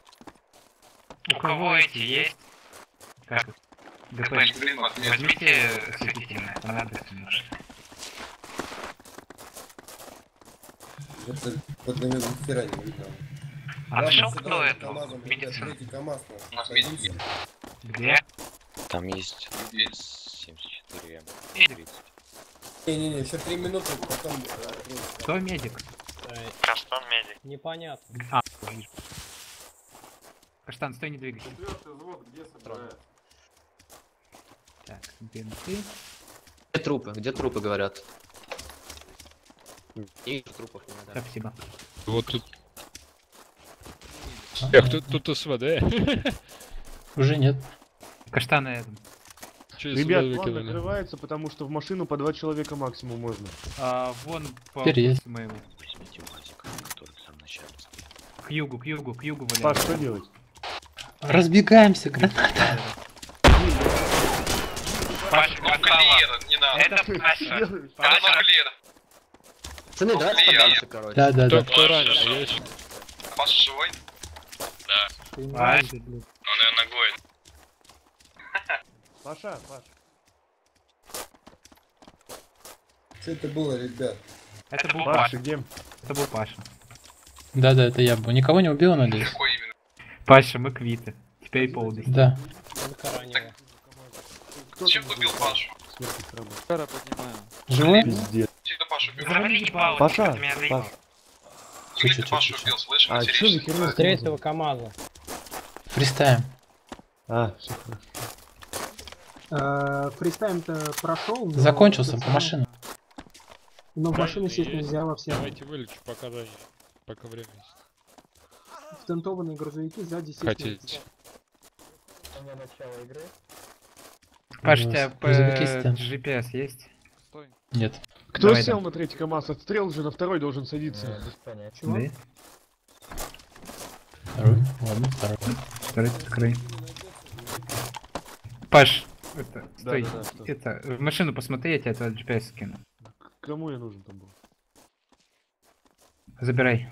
У кого эти есть? Как? ГП. Блин, ответ. Возьмите осветительное, понадобится немножко. Это под номером хера не видно. А Ладно, нашел сюда кто вот это? КамАЗом, ребят, Медицина. третий КамАЗ, У нас садимся. медики. Где? Там есть Есть. семьдесят четыре тридцать. Не-не-не, еще три минуты, потом... э, Кто медик? Каштан медик. Непонятно. А, вижу. Каштан, стой, не двигайся. Четвертый взвод где собирается? Так, бинты. Где трупы? Где трупы, говорят? И трупов не надо. Спасибо. Вот тут. Эх, тут, тут СВД. Уже нет. Каштаны этом. Че, Ребят, СВД план выкинули? накрывается, потому что в машину по два человека максимум можно. А, вон по Теперь есть. курсу моему. Возьмите УАЗик, который в самом начале стоит. К югу, к югу, к югу валяем. Паш, что делать? Разбегаемся, граната. Паша, Ну, клеер, не надо. это Паша. Это Паша. клеер. Пацаны, Ну, давайте клеер. подальше, короче. Да, да, Кто, да. кто ранен, есть? Паша живой? Да, Паш, он ее ногой. Паша, Паш. Что это было, ребят? это был Паша, Паша. где? Это был Паша. Да, да, это я был. Никого не убил, надеюсь? Какой именно? Паша, мы квиты. Теперь по убийству. Да. Чем убил Пашу? Кара поднимаю. Живой? Пиздец. Чем ты Пашу убил? Завали ебало, Паша, ты меня Паш. заебал. Чем ты Пашу убил, слышишь? А, что за херня? С третьего КамАЗа. Фристаем. А, все хорошо. Э, Фристайм-то прошел. но Закончился этот по самый- машину. Но в машину Правильно, сесть есть. нельзя во всех. Давайте вылечу, пока ранее. Пока время есть. Тентованные грузовики сзади сесть Хотите. нельзя. Начало игры. Паш, у Ну, тебя грузовики э, стоят. джи пи эс есть? Стой. Нет. Кто Давай, сел да. на третий КамАЗ? Отстрел уже на второй должен садиться. Чего? Да. Второй. Ладно, второй. Второй открой. Паш, это, Да, стой, да, да, что? это, в машину посмотри, я тебе твой джи пи эс скину. Кому я нужен там был? Забирай.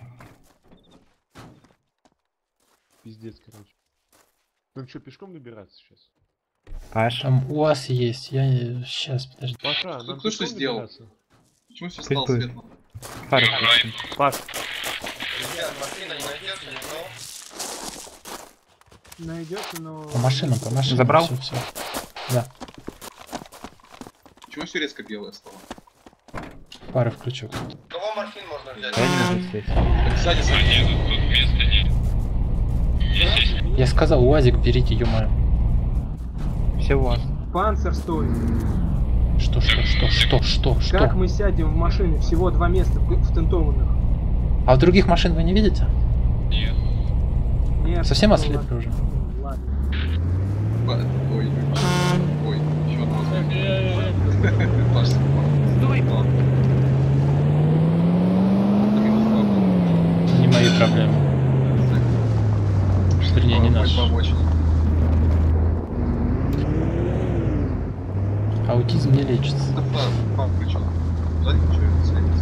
Пиздец, короче. Ну что, пешком добираться сейчас? Паш. Там у вас есть. Я сейчас, подожди. Паша, нам Кто что пешком сделал? добираться? Почему все Пусть стало будет. светло? Пару Паш, Ребят, машина не найдется, никто. Найдется, но... По машинам, по машинам. Забрал? Все, все. Да. Почему все резко белое стало? Пары включу. Кого морфин можно взять. Я не могу сесть. Сзади, Я сказал, УАЗик берите, ё-моё. Все у вас. Панцер стоит. Что, что, что, что, что, что? Как мы сядем в машины? Всего два места в, в тентованных. А в других машин вы не видите? Нет. Нет. Совсем ну, ослепли ладно. уже? Ладно. Ой, ой, еще одного. Стой! Не мои проблемы. Вернее, не наши. Аутизм не лечится. Да пап, причем? Сзади ничего не следится.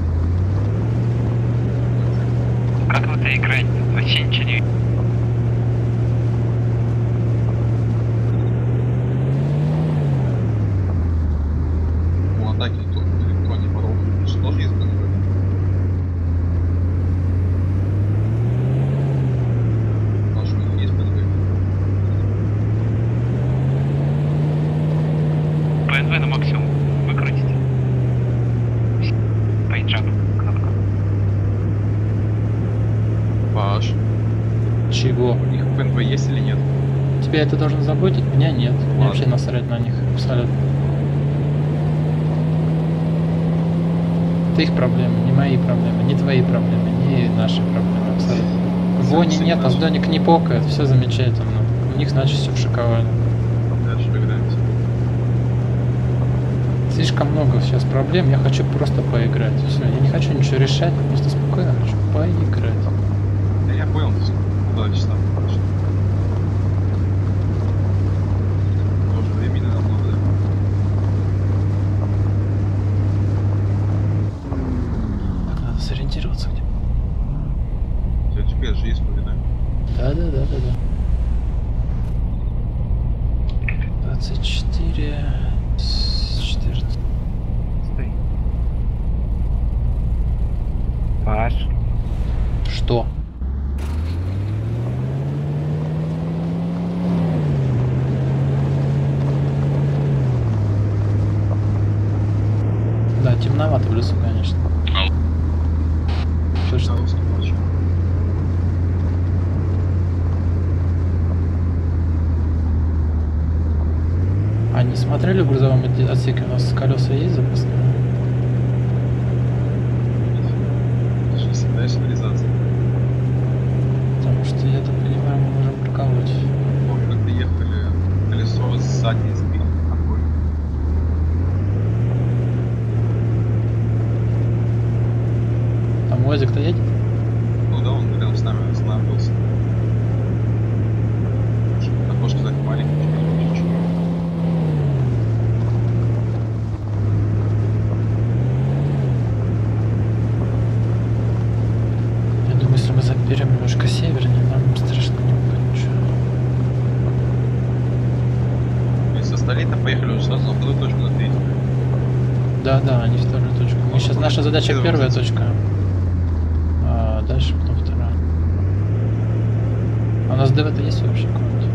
Как в этой игре? Вообще ничего не... У атаки то электроне воров. Что тоже есть БНВ? Вашу них есть БНВ? БНВ на максимум выкрутите. Пейджап, кнопка. Паш. Чего? У них БНВ есть или нет? Тебя это должно заботить? Меня нет. Мне вообще насрать на них. Абсолютно. Это их проблемы, не мои проблемы, не твои проблемы, не наши проблемы. Абсолютно. Вони нет, аздоник не покает, все замечательно. У них, значит, все в шоколаде. Дальше догадаемся. Слишком много сейчас проблем, я хочу просто поиграть. Все, я не хочу ничего решать, просто спокойно хочу поиграть. Да я понял, два часа. Тоже времени нам надо. Так, надо сориентироваться где. У тебя теперь же есть повидание. Да, да, да, да, да. двадцать четыре... четырнадцать. Стой. Паш. Что? Да, темновато в лесу, конечно. Что ж? А не смотрели в грузовом отде- отсеке? У нас колеса есть запасные? Это же всегда сигнализация. Потому что, я так понимаю, мы можем проколоть. Помню, когда ехали, колесо сзади сбило. Какой? Там УАЗик-то едет? Ну да, он рядом с нами останавливался. Окошко так маленькое, чуть-чуть. Я думаю, если мы заберем немножко севернее, нам страшно не будет ничего. Если остальные-то поехали уже сразу на вторую точку на третью. Да, да, они вторую точку. Мы сейчас, наша задача первая точка. А дальше потом вторая. А у нас ДВ-то есть вообще какой-нибудь?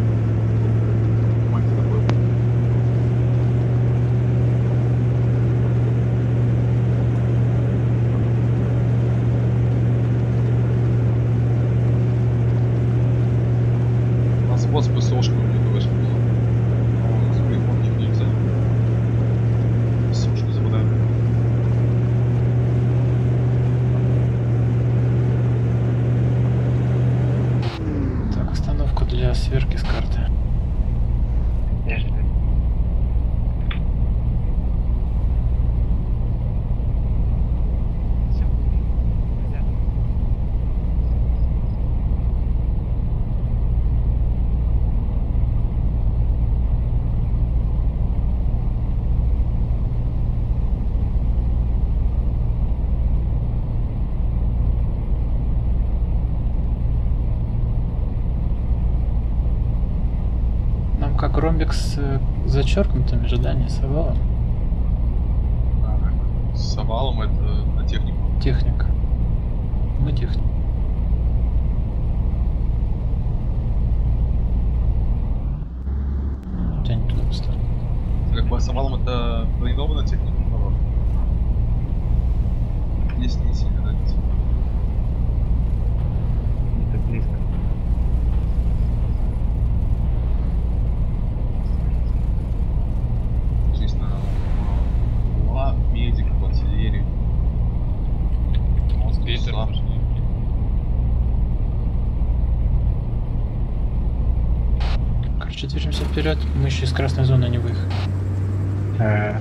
У нас вот с ПСОшкой у меня ДВшка была. Но у нас по-любому ничего нельзя. ПСОшку заводаем. Так, остановку для сверки с карты. Нам как ромбик с э, зачеркнутым ожиданием с овалом. С овалом это на технику. Техника. Мы техника. У тебя не туда поставил. Как бы с овалом это бронированная техника, наоборот. Если Просто не сильно разница. Не так близко. Жизнь на была медик, артиллерии. Питер. Короче, движемся вперед, мы еще из красной зоны не выехали. Э,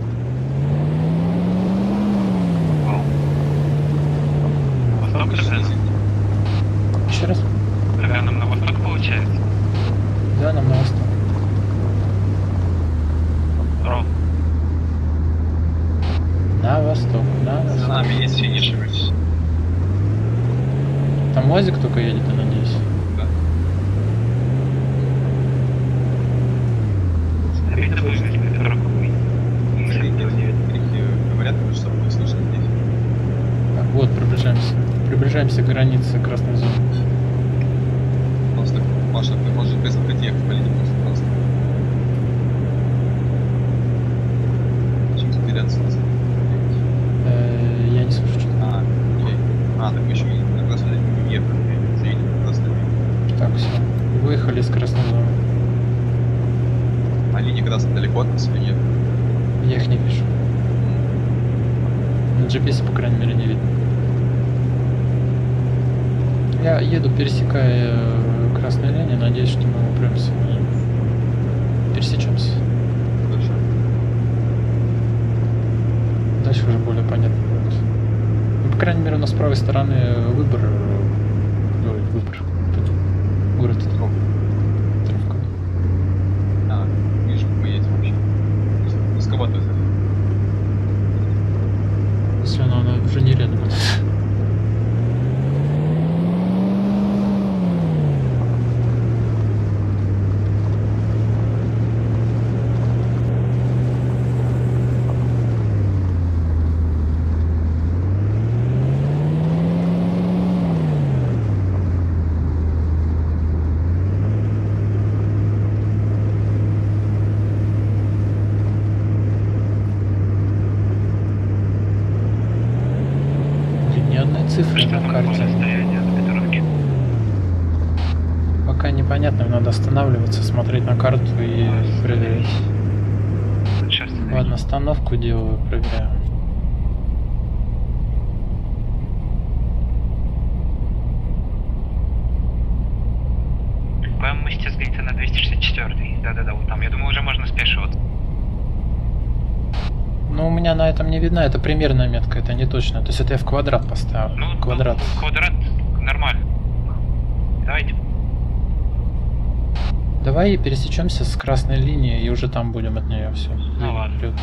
Восток Еще раз? Тогда нам на восток получается? Да, нам на восток. Ром. На восток, на восток. За нами есть финишировать. Там УАЗик только едет, я надеюсь. Да. Видно будет, если дорогу Говорят, что будет слышно здесь. Так, вот, приближаемся. Приближаемся к границе красной зоны. Просто, Паша, ты можешь без отходи ехать по линии просто. Чем затеряться? Э, я не слышу что-то. А, окей. А, так мы еще на красной линии не ехали. Заедем на красной линии. Так, все. Выехали из красной зоны. А линия красная далеко от нас или нет? Я их не вижу. На джи пи эс, по крайней мере, не видно. Я еду, пересекая э, красную линию, надеюсь, что мы упремся и пересечемся. Хорошо. Дальше уже более понятно будет. Ну, по крайней мере, у нас с правой стороны выбор. э, Ой, выбор. Город Тровка. Тровка. А, вижу, мы едем вообще. Низковато. Если она, она уже не рядом. Цифры на карте. Пока непонятно, надо останавливаться, смотреть на карту и проверять. Ладно, остановку делаю, проверяю. По-моему, мы сейчас где-то на двести шестьдесят четыре. Да-да-да, вот там. Я думаю, уже можно спешиваться. Ну, у меня на этом не видно, это примерная метка, это не точно. То есть это я в квадрат поставил. Ну, квадрат. Ну, квадрат нормально. Давайте. Давай пересечемся с красной линией и уже там будем от нее все. Ну ладно. Вперед.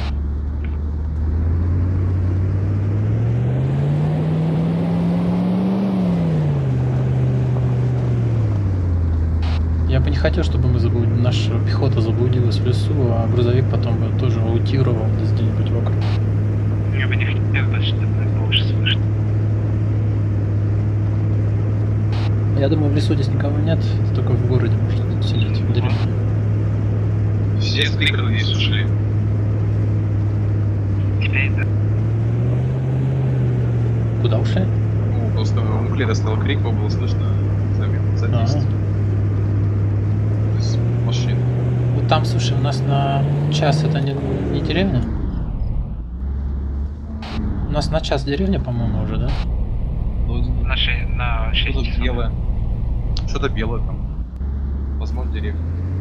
Я бы не хотел, чтобы мы заблуд... наша пехота заблудилась в лесу, а грузовик потом бы тоже аутировал где-нибудь вокруг. Я бы не хотел, чтобы это больше слышно. Я думаю, в лесу здесь никого нет, только в городе можно сидеть, в деревне. Все с криком здесь ушли. Теперь да. Куда ушли? Ну, просто у Мукледа стал крик, его было слышно за, за месяц. Машин. Вот там, слушай, у нас на час это не, не деревня? У нас на час деревня, по-моему, уже, да? На шесть. На шесть. Что-то белое. Что-то белое там. Возможно, деревня.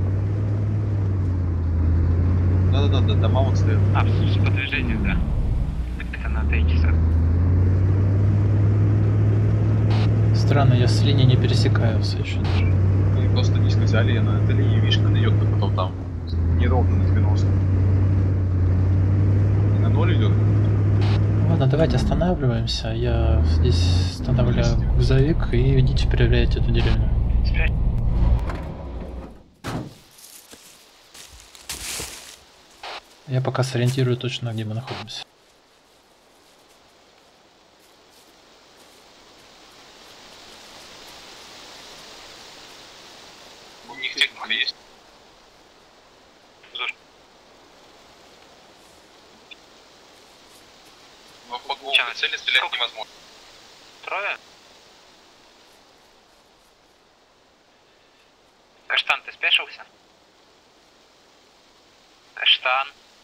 Да-да-да, да, дома вот стоят. А, в подтверждение, да. Это на три часа. Странно, я с линии не пересекаю все еще даже. Просто не сказали, я на этой линии, видишь, когда идет, потом там неровно на девяносто. И на ноль идет. Ладно, давайте останавливаемся. Я здесь останавливаю грузовик и идите проверяйте эту деревню. Я пока сориентирую точно, где мы находимся. У них техника есть? Но по голову цели стрелять невозможно. Трое? Каштан, ты спешился? Каштан.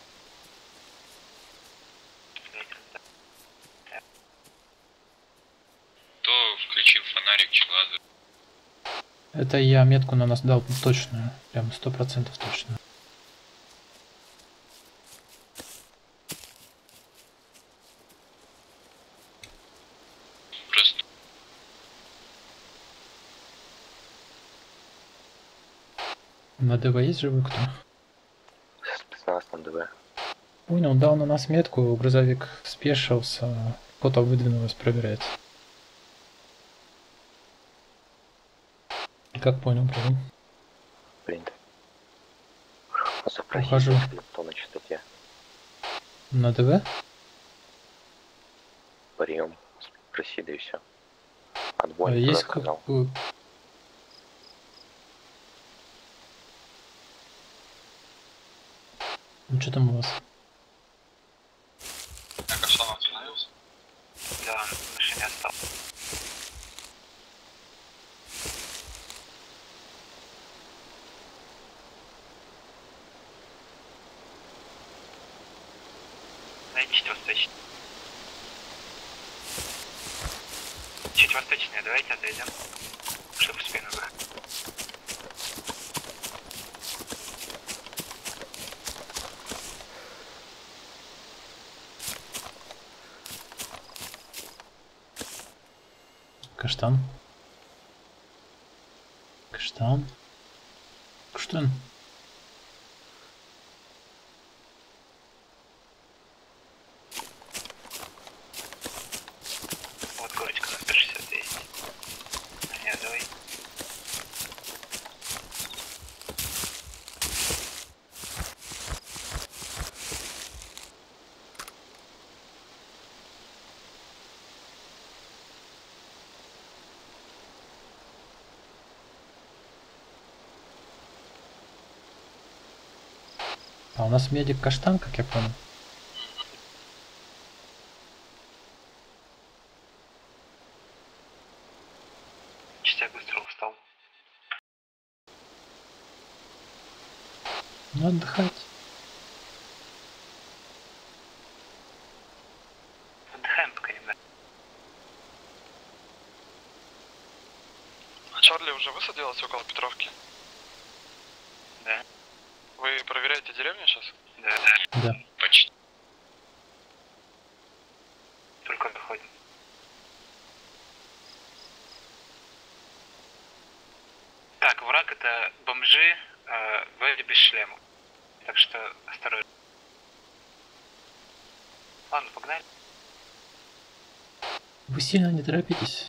Кто включил фонарик, челазы? Это я метку на нас дал точную, прям сто процентов точную. Просто. На ДВ есть живой кто? Спецназ на ДВ. Понял, дал на нас метку, грузовик спешился, кто-то выдвинулось проверять. Как понял, прием. Принято. Ухожу. Кто на частоте? На ДВ? Прием. Спроси, да и все. Отбой. А есть как... Ну что там у вас? А Каштан остановился? Да, в машине остался. Найдите восточный. Чуть восточнее, давайте отойдем, чтобы в спину бы. Каштан. Каштан. Каштан. Вот горочка на сто шестьдесят есть. Нет, давай. А у нас медик Каштан, как я понял. Частяк быстро устал. Ну отдыхать. Отдыхаем пока не. А Чарли уже высадилась около Петровки? Да. Вы проверяете деревню сейчас? Да, да. Да. Почти. Только доходим. Так, враг это бомжи, э, вроде без шлема. Так что осторожно. Ладно, погнали. Вы сильно не торопитесь.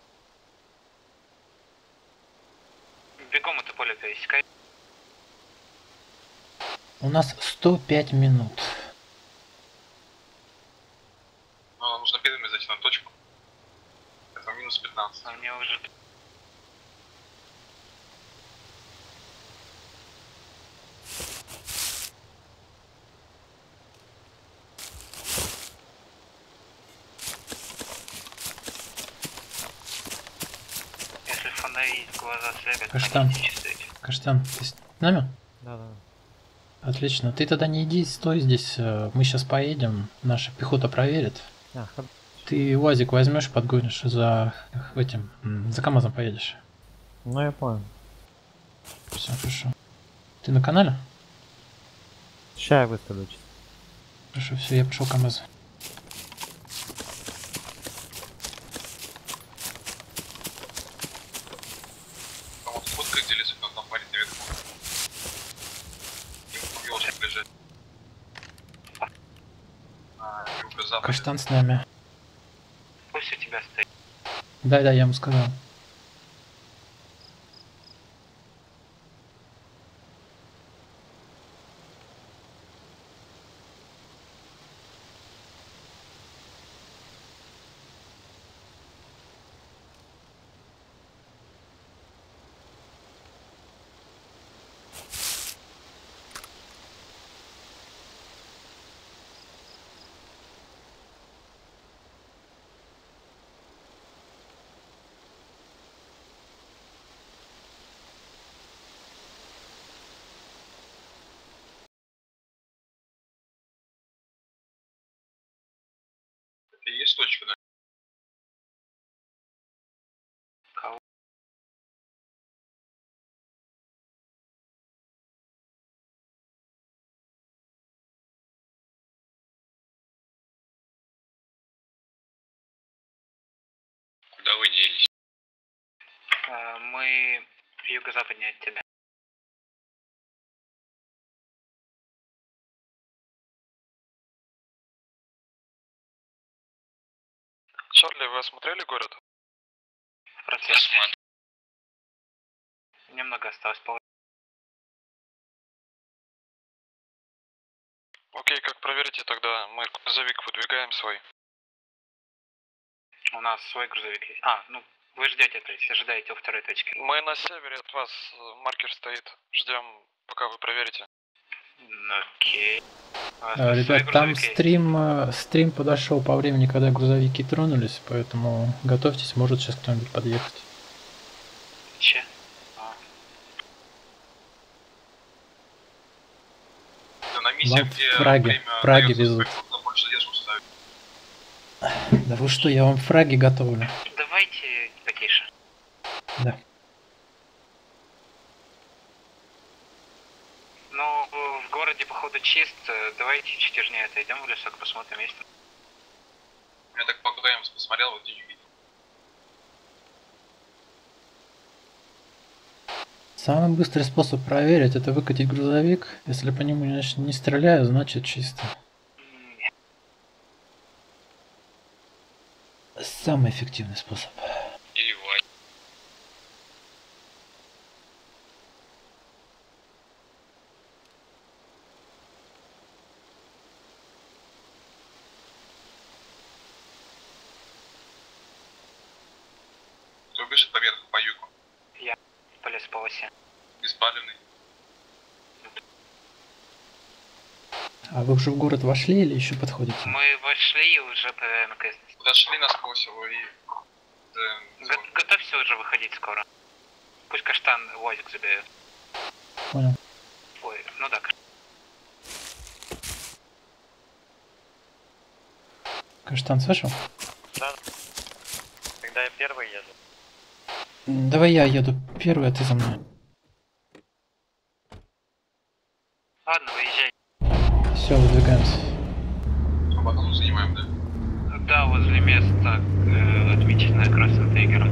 Бегом это поле пересекай. У нас сто пять минут. Ну, нам нужно первыми зайти на точку. Это минус пятнадцать. А мне уже... Если фонари глаза слепят, Каштан. Каштан, ты с нами? Да, да. Отлично. Ты тогда не иди, стой здесь. э, Мы сейчас поедем. Наша пехота проверит. А, хорошо. Ты УАЗик возьмешь, подгонишь за этим. м, За КамАЗом поедешь. Ну я понял. Все, хорошо. Ты на канале? Ща я выставлю чисто. Хорошо, все, я пошел к КамАЗу. А вот фотка, где лесу, там парень наверху. Елочек лежит. А, юго-запад. Каштан с нами. Пусть у тебя стоит. Да, да, я ему сказал. Есть точка, да? Кого? Куда вы делись? Э, Мы юго-западнее от тебя. Чарли, вы осмотрели город? В процессе. Немного осталось. пол- Окей, как проверите тогда? Мы грузовик выдвигаем свой. У нас свой грузовик есть. А, ну, вы ждете, то есть ожидаете у второй точки. Мы на севере от вас, э, маркер стоит. Ждем, пока вы проверите. Окей. У вас А, свой ребят, там грузовик есть? стрим, э, стрим подошел по времени, когда грузовики тронулись, поэтому готовьтесь, может сейчас кто-нибудь подъехать. Че? А. Да, на миссии, Вам где в Праге, время в Праге дается, везут. нужно больше задержку ставить. Да вы что, я вам фраги готовлю. Давайте потише. Да. Ну, в городе, походу, чист. Давайте чуть южнее отойдем в лесок, посмотрим, есть. Я так по КДМ посмотрел, вот не видел. Самый быстрый способ проверить — это выкатить грузовик. Если по нему не, не стреляю, значит чисто. Самый эффективный способ. Или Вань. Кто выше по верху, по югу? Я по лесополосе. Беспалевный. А вы уже в город вошли или еще подходите? Мы вошли и уже проверяем окрестности. Подошли насквозь его и... Да, Го- Готовься уже выходить скоро. Пусть каштан возик заберет. Понял. Ой, ну да. Каштан, слышал? Да. Тогда я первый еду. М, Давай я еду первый, а ты за мной. Ладно, выезжай. Все, выдвигаемся. А потом занимаем, да? Да, возле места, э, отмеченное красным триггером.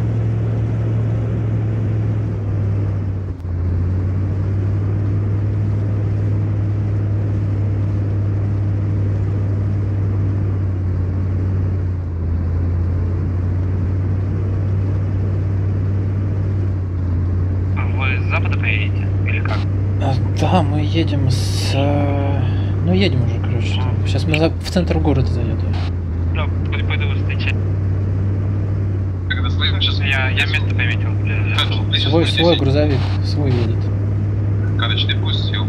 Вы с запада приедете? Или как? А, да, мы едем с... э, Ну, едем уже, короче. Сейчас мы за- в центр города заеду. Да, пусть пойду вас встречать. Когда стоим, сейчас... Я, я место пометил для, для того. Свой, свой грузовик, свой едет. Карточный пусть сел.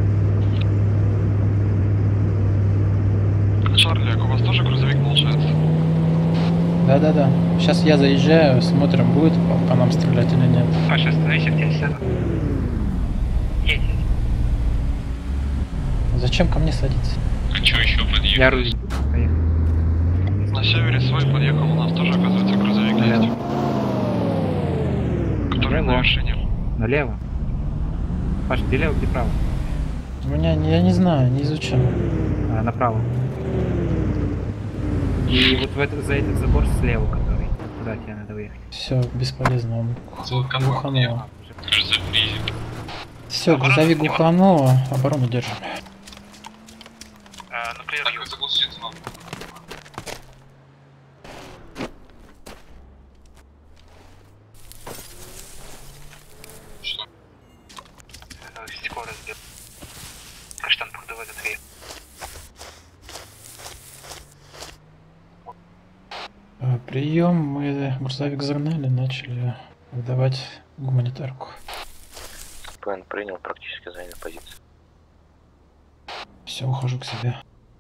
Чарли, а у вас тоже грузовик получается? Да-да-да. Сейчас я заезжаю, смотрим, будет по, по нам стрелять или нет. Паша, остановись, где сяду. Едь. Зачем ко мне садиться? А что еще подъехать? Я рулю. Поехали. На севере свой подъехал, у нас тоже, оказывается, грузовик есть. Который на вершине. Налево. Паш, где лево, где право? У меня, я не знаю, не изучал. А, направо. И вот в этот, за этот забор слева, который. Туда тебе надо выехать. Все, бесполезно, он глуханул. Запризик. Все, грузовик глуханул, оборону держим. А, ну, клеер, Так, заглушиться надо. Что? стекло разбил. Каштан, походу, в этот веер. Прием, мы грузовик загнали, начали выдавать гуманитарку. ПН принял, практически занял позицию. Все, ухожу к себе.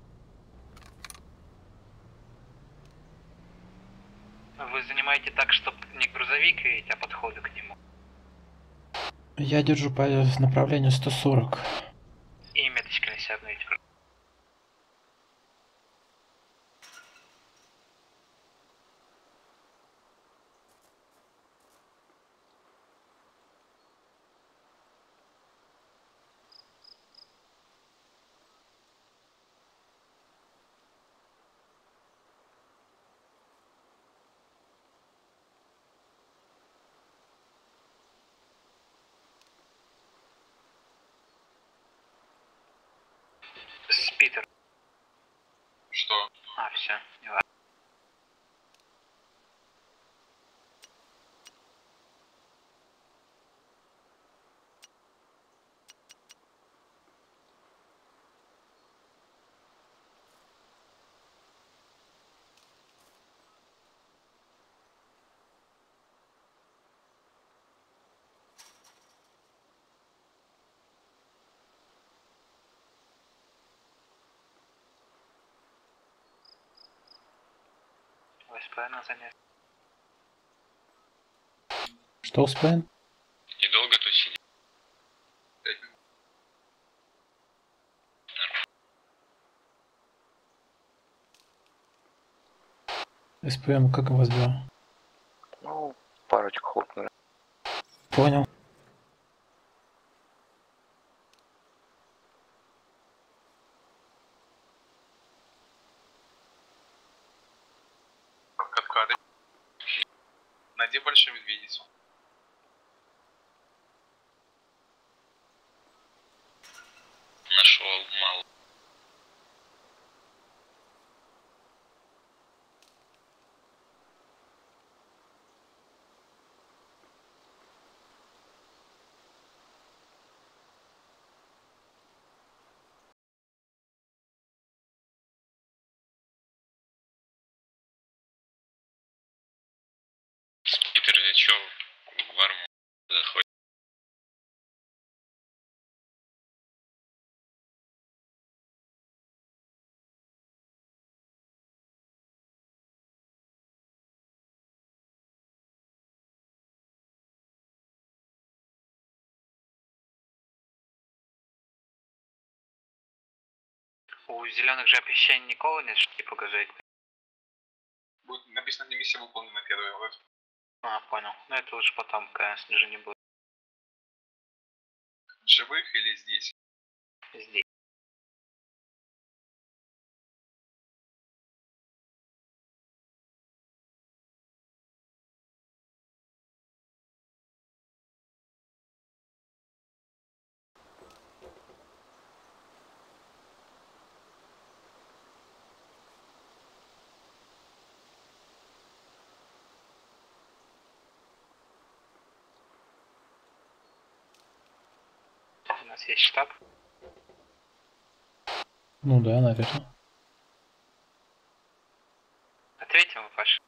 Вы занимаете так, чтобы не грузовик видеть, а подходы к нему. Я держу по направлению сто сорок. И меточками себя обновить. Питер. Что? А, все, не важно. На занятие. Что успеем? И долго тут сидеть? СПМ, как у вас дела? Ну, парочку хлопнули. Понял. Каткады. Найди большую медведицу. Нашел мало. Питер, ты чё в арму заходит? У зеленых жаб еще ніколи не шли покажите. Будет написано, не миссия выполнена первый раз. А, понял. Ну это лучше потом, конечно же, не будет. Живых или здесь? Здесь. У нас есть штаб. Ну да, наверное. Ответим, Паша.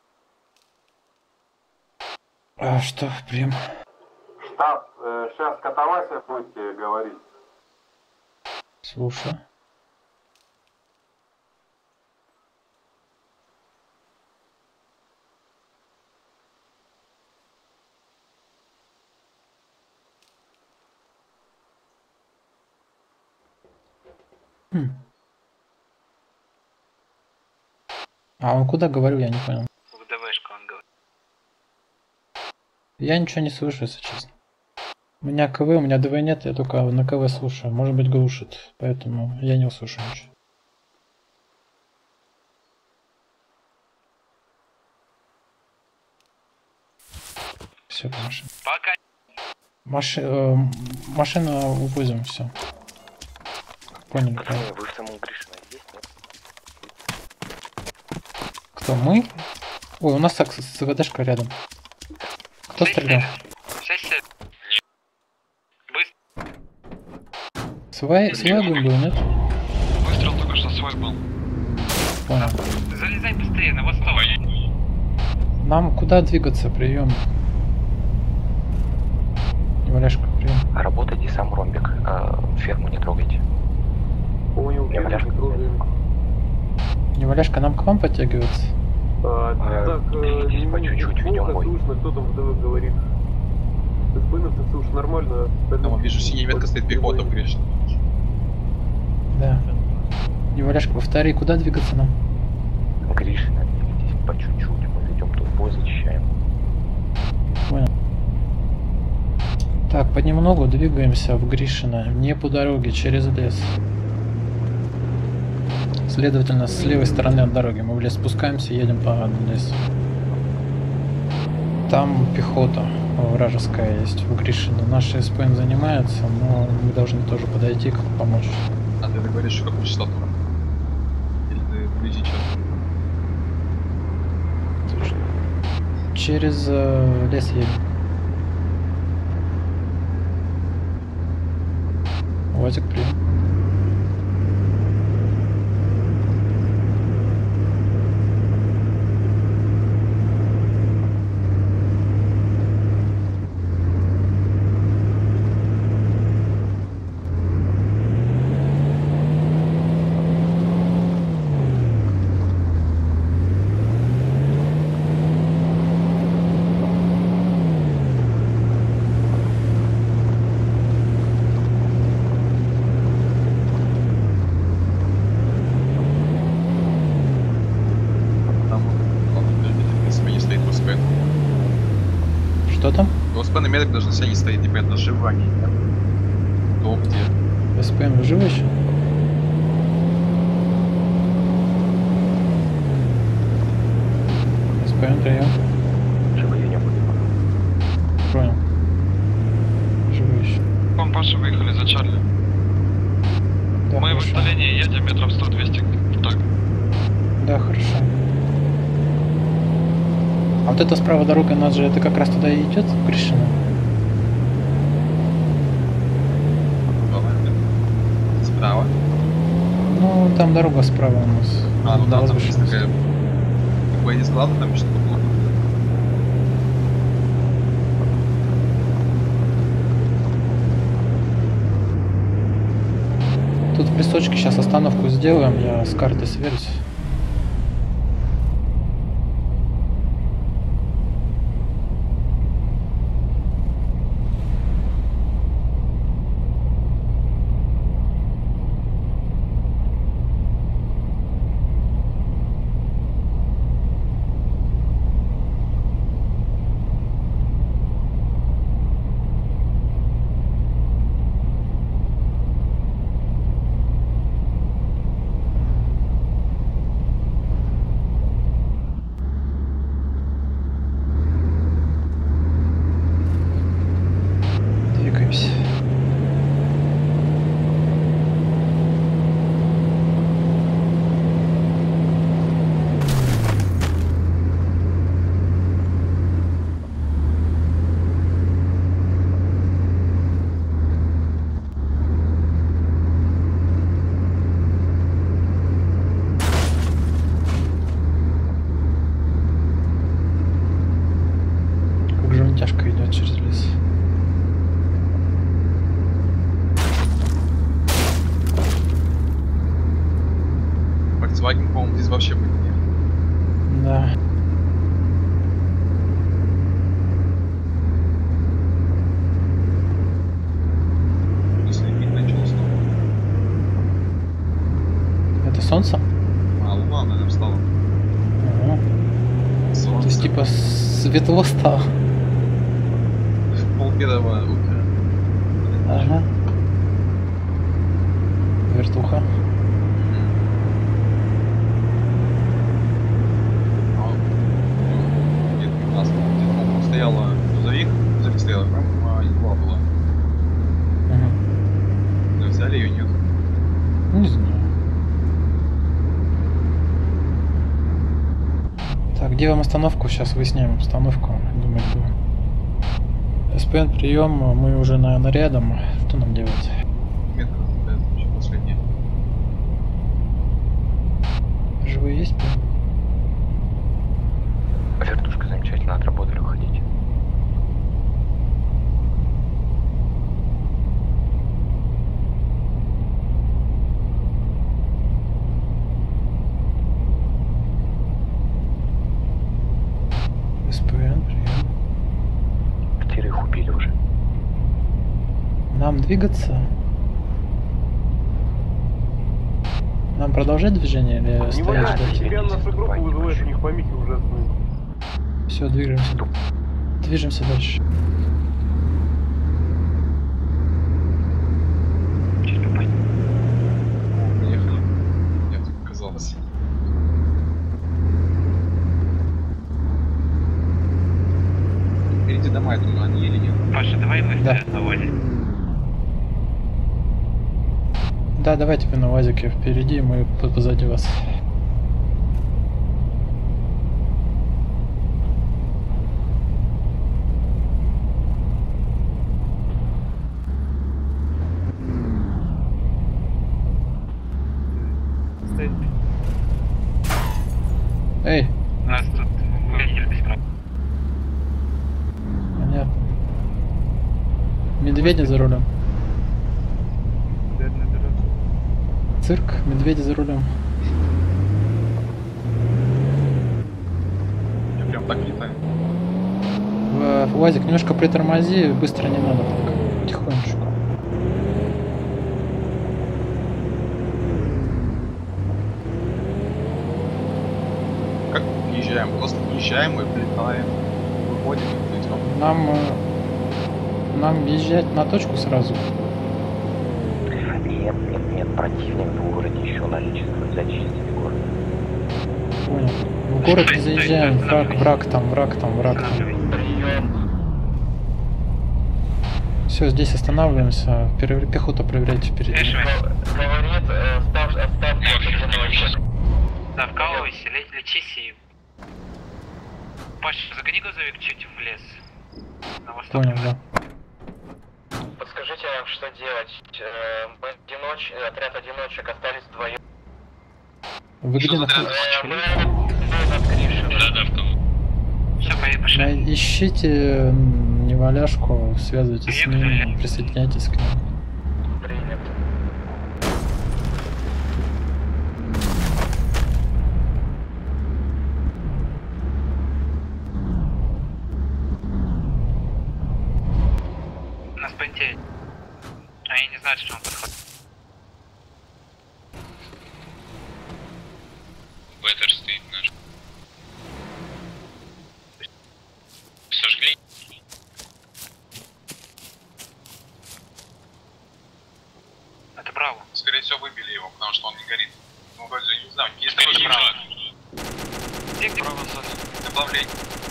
А что, прям? Штаб, э, сейчас Катавасия будете говорить. Слушай. Хм. А он куда говорил, я не понял. В ДВшку он говорит. Я ничего не слышу, если честно. У меня КВ, у меня ДВ нет, я только на КВ слушаю. Может быть глушит, поэтому я не услышу ничего. Все, машина. Пока. Маши... э, машину увозим, все. Поняли, Пацаны, вы в самом Гришино есть, нет? Кто, мы? Ой, у нас так с ВДшка рядом. Кто стрелял? Сосед. Быстро. Свой, свой огонь был, нет? Выстрел только что свой был. Понял. Залезай быстрее, на восток. Нам куда двигаться? Прием. Неваляшка, прием. Работайте сам, ромбик. А, ферму не трогайте. Понял, Неваляшка. Неваляшка, нам к вам подтягиваться? А, так, э, по чуть-чуть ведем бой. слышно, кто там в ДВ говорит. СПНовцы слушай, нормально. Там вижу, синяя метка стоит пехота в Гришино. Да. Неваляшка, повтори, куда двигаться нам? Гришино, двигайтесь по чуть-чуть. Мы ведем тут бой, зачищаем. Понял. Так, понемногу двигаемся в Гришино, не по дороге, через лес. Следовательно, с левой стороны от дороги мы в лес спускаемся, едем по лесу. Там пехота вражеская есть в Гришино. Наши СПМ занимаются, но мы должны тоже подойти, как помочь. А ты говоришь, какую частоту? Где сейчас? Через э, лес едем. Вазик, прием. Что там? ОСП на медик даже на себя не стоит, непонятно, живы они, нет? Кто где? СПМ живы еще? СПМ, прием. Живые не будет. Понял. Живы еще. Вон, Паша, выехали за Чарли. Да, Мы хорошо. в отдалении едем метров сто-двести. Так. Да, хорошо. А вот эта справа дорога, нас же это как раз туда и идет, к Гришину? Справа. Ну, там дорога справа у нас. А, ну да, там есть возвышенность. такая... Такое не склад, там что-то было. Тут в лесочке сейчас остановку сделаем, я с картой сверюсь. Двигаемся. Как же он тяжко идет через лес. Volkswagen, по-моему, здесь вообще будет нет. Да. Слепить начало снова. Это солнце? А, луна, наверное, встала. Ага. То есть типа светло стало. В пол первого утра. Ага. Вертуха. У нас где-то стояла грузовик, грузовик стояла, прям а, едва была. Да, взяли ее, нет? Не знаю. Так, где вам остановку? Сейчас выясняем обстановку. Думаю, что... СПН, прием, мы уже, наверное, рядом. Что нам делать? Метка, да, еще последняя. Живые есть? Вертушка замечательно отработали, уходите. СПН, прием. Четырех убили уже. Нам двигаться? Нам продолжать движение или Не стоять валяйте, ждать? тебя наша группа вызывает, у них помехи ужасные. Все, двигаемся. Движемся дальше. Приехали. Нет, казалось. Впереди дома, я думаю, они или нет. Паша, давай мы Да. на воде. Да, давайте вы на УАЗике впереди, мы по- позади вас. медведи за рулем. Цирк, медведи за рулем. Я прям так летаю. В, УАЗик, немножко притормози, быстро не надо так. Тихонечко. Как въезжаем? Просто въезжаем и влетаем. Выходим и идем. Нам, э, нам въезжать на точку сразу. Нет, нет, нет, противник в городе еще наличествует, зачистили город. Понял. В город не заезжаем, враг, враг там, враг там, враг там. Все, здесь останавливаемся. Перев... Пехоту проверяйте впереди. Говорит, э, став, оставьте одиночек. Да, вкалывайся, ле- лечись и... Паш, загони грузовик чуть в лес. На восток. Понял, да. Подскажите нам, что делать. Э, мы одиноч... Отряд одиночек остались вдвоем. Вы где находитесь? Да, да, в кого. Все, поехали. Ищите неваляшку, связывайтесь с ним, присоединяйтесь к ним. Принято. Нас понтеет. Они не знают, что он подходит. Беттер стоит наш. Сожгли. Это браво. Скорее всего, выбили его, потому что он не горит. Ну, вроде, не знаю, есть такой враг. Где, где? Право, направление.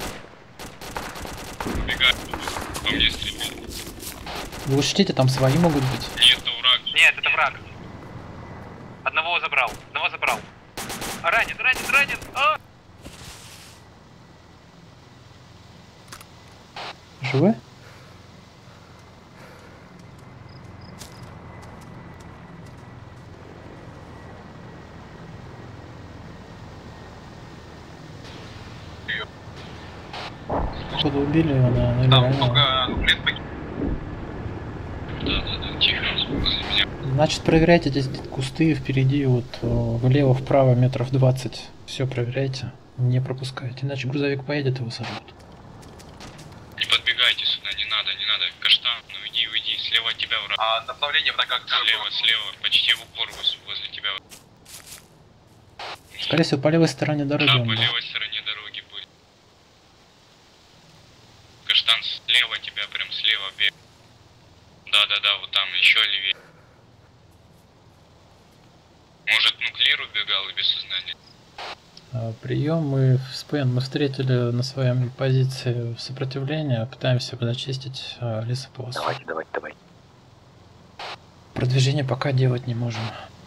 Убегай. По мне стреляли. Вы учтите, там свои могут быть. Нет, это враг. Нет, это враг. Одного забрал. Одного забрал. Ранен, ранен, ранен. А! Живы? Походу убили его, да, или Там ранили. только дуплет погиб. Да, да, да, тихо, возле меня. Значит, проверяйте здесь кусты впереди, вот э, влево-вправо метров двадцать. Все проверяйте, не пропускайте, иначе грузовик поедет и его сожгут. Не подбегайте сюда, не надо, не надо. Каштан, ну иди, уйди, слева от тебя враг. А направление врага как Слева, слева, почти в упор возле тебя. Скорее всего, по левой стороне дороги Да, он по был. левой стороне дороги будет. Каштан, слева тебя, прям слева бег. Да, да, да, вот там, еще левее. Может, нуклеир убегал и без сознания? А, прием, мы в СПН мы встретили на своей позиции сопротивления, пытаемся зачистить а, лесополосу. Давайте, давайте, давайте. Продвижение пока делать не можем.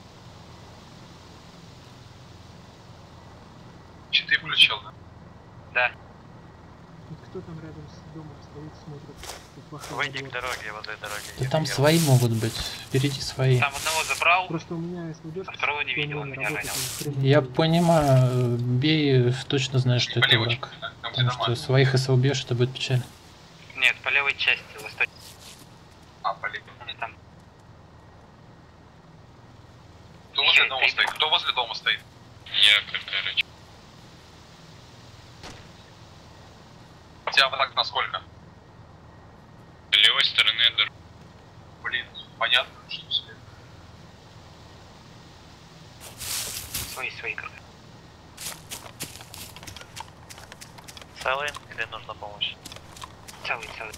Щиты включил, да? Да. Кто там рядом с домом стоит, смотрит? Выйди к дороге, возле дороги. Да там свои могут быть, впереди свои. Там одного забрал, Просто у меня, если идешь, а второго не видел, он меня ранил. Я понимаю, бей, точно знаешь, что это враг. Потому что своих, если убьешь, это будет печально. Нет, по левой части, восточной. А, по левой. Не там. Кто возле дома стоит? Кто возле дома стоит? Я, короче. У тебя враг на сколько? С левой стороны дороги. Блин, понятно, что слева. Свои, свои, короче. Целый или нужна помощь? Целый, целый.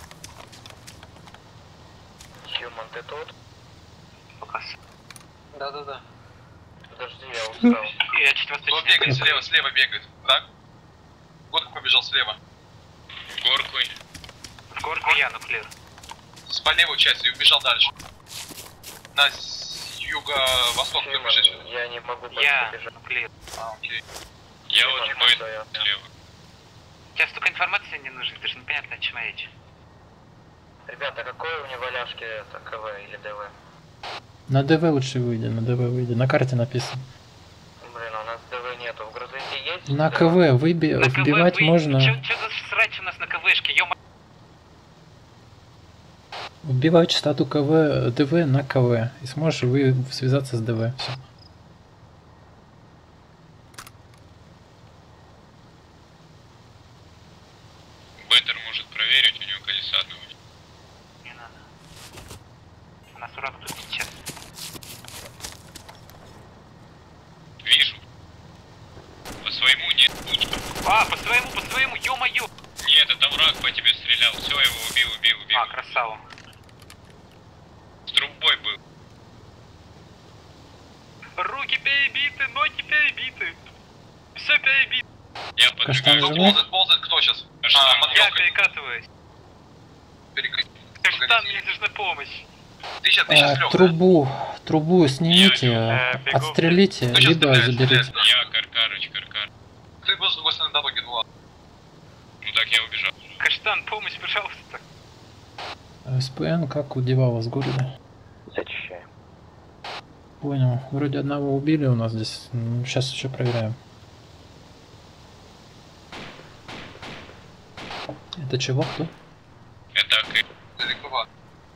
Human, ты тут? Показ. Да-да-да. Подожди, я устал. Я чуть восточнее. Кто бегает слева, слева бегает, так? Горка побежал слева. В горку. В горку я, нуклеир. С по левой части и убежал дальше. На юго-восток побежишь. Я не могу Я, побежать. нуклеир. А, окей. Я вот бой слева. У тебя столько информации не нужно, даже непонятно, о чем речь. Ребята, какой у него ляжки это КВ или ДВ? На ДВ лучше выйди, на ДВ выйди, на карте написано. Блин, у нас ДВ нету, в грузовике есть? На КВ выби... На КВ вбивать вы... можно. Чё, чё за срач у нас на КВшке, ё Вбиваю частоту КВ, ДВ на КВ. И сможешь вы связаться с ДВ. Все. Беттер может проверить, у него колеса одного. Не надо. У нас урок тут сейчас. Вижу. По своему нет лучше. А, по своему, по своему, ё-моё! Нет, это враг по тебе стрелял. Все, его убил, убил, убил. А, красава. С трубой был. Руки перебиты, ноги перебиты. Все перебито. Я Каштан подвигаю. живой? Ползает, ползает, кто сейчас? А, я перекатываюсь. Каштан, мне нужна помощь. Ты сейчас, ты сейчас А, лёг, трубу, трубу снимите, э, бегу. отстрелите, Кто сейчас либо стреляет, заберите. стреляет? Я Каркарыч, Каркар. Ты был с другой стороны дороги, ну ладно. Ну так я убежал. Каштан, помощь, пожалуйста. СПН, как у Дивала с города? Зачищаем. Понял. Вроде одного убили у нас здесь. Сейчас еще проверяем. Это чего? Кто? Это Далеко.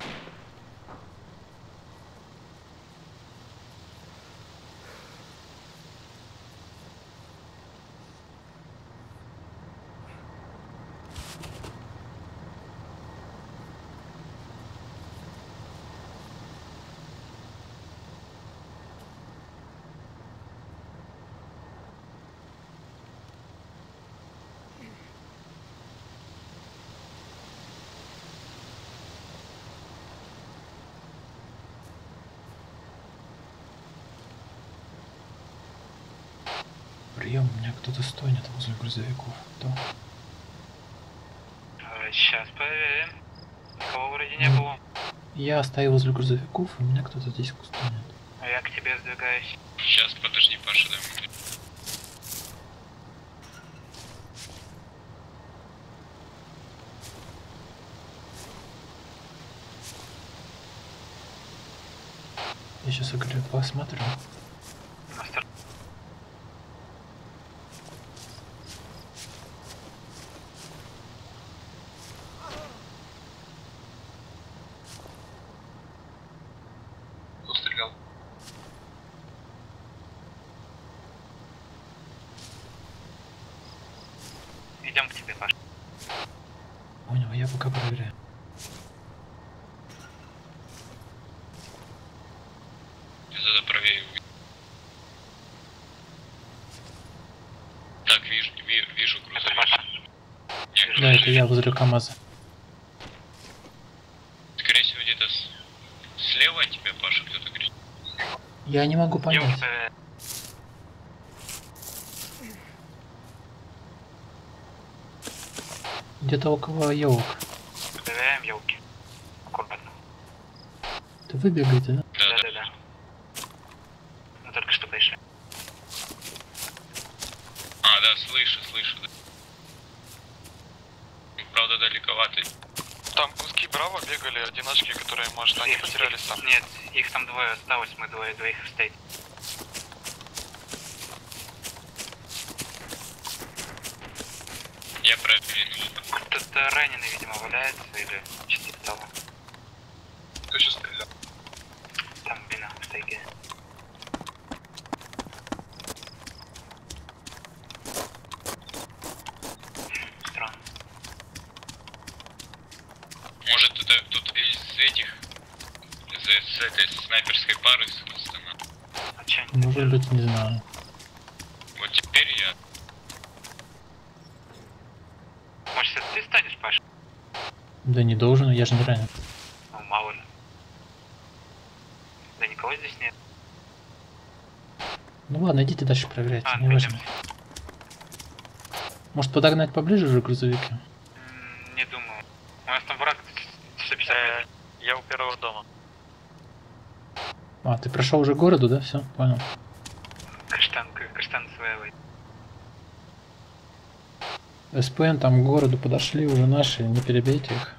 Прием, у меня кто-то стонет возле грузовиков. Кто? Сейчас проверим. Никого вроде не было. Я стою возле грузовиков, и у меня кто-то здесь стонет. А я к тебе сдвигаюсь. Сейчас, подожди, Паша, дай мне. Я сейчас игру посмотрю. Кто стрелял? Идем к тебе, Паша. Понял, я пока проверяю. Надо проверить. Так, вижу, вижу, вижу грузовик. Нет, Да, это я возле КамАЗа. скорее всего, где-то с... слева от тебя, Паша, кто-то говорит. Я не могу понять. Девушка, Где-то около елок. проверяем елки. Аккуратно. Ты выбегаете, да? Да, да, да. Мы только что пришли. А, да, слышу, слышу, да. Правда, далековато. Там куски Браво бегали, одиночки, которые, может, они потерялись там. Нет, их там двое осталось, мы двое, двоих встретили. Я проверю. Кто-то раненый, видимо, валяется или части того. Кто сейчас стрелял? Там вина в тайге. Странно. Может, это кто-то из этих, из, из этой снайперской пары собственно. А че они? Может быть, не знаю. Вот теперь я. Может, это ты станешь, Паша? Да не должен, я же не ранен. Ну, мало ли. Да никого здесь нет. Ну ладно, идите дальше проверяйте, А, не важно. Может подогнать поближе же грузовики? М, Не думаю. У нас там враг сто пятьдесят метров. Я у первого дома. А, ты прошел уже к городу, да? Все, понял. Каштан, каштан своего. СПН там к городу подошли уже наши, не перебейте их.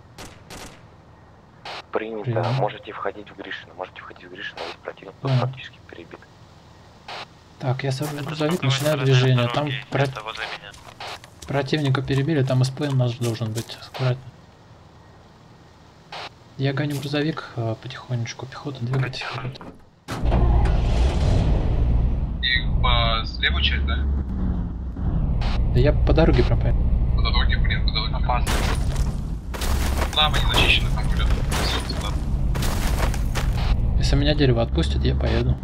Принято. Прием. Можете входить в Гришина. Можете входить в Гришина, есть противник, Понял. практически перебит. Так, я сажу грузовик, начинаю движение. Там про... противника перебили, там СПН наш должен быть. Аккуратно. Я гоню грузовик, а, потихонечку, пехота двигается. И по слева часть, да? Да я по дороге пропаю. По дороге, блин, по дороге. Опасно. Лава не зачищена, там говорят. Если меня дерево отпустит, я поеду.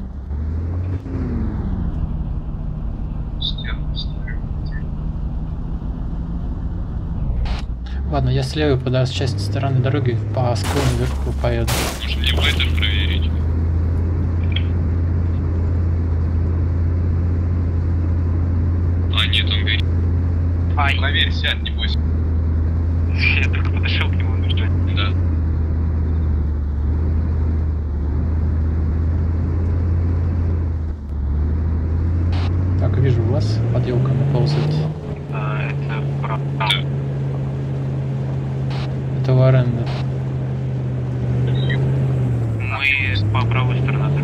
Ладно, я с левой по части стороны дороги по склону вверху поеду. Можно ли вейдер проверить? А, нет, он говорит. Ай. Проверь, сядь, не бойся. Я только подошел к нему, нужно. Да. Так, вижу вас под елками ползает. А, это правда. Это Варен, да. Мы по правой стороне.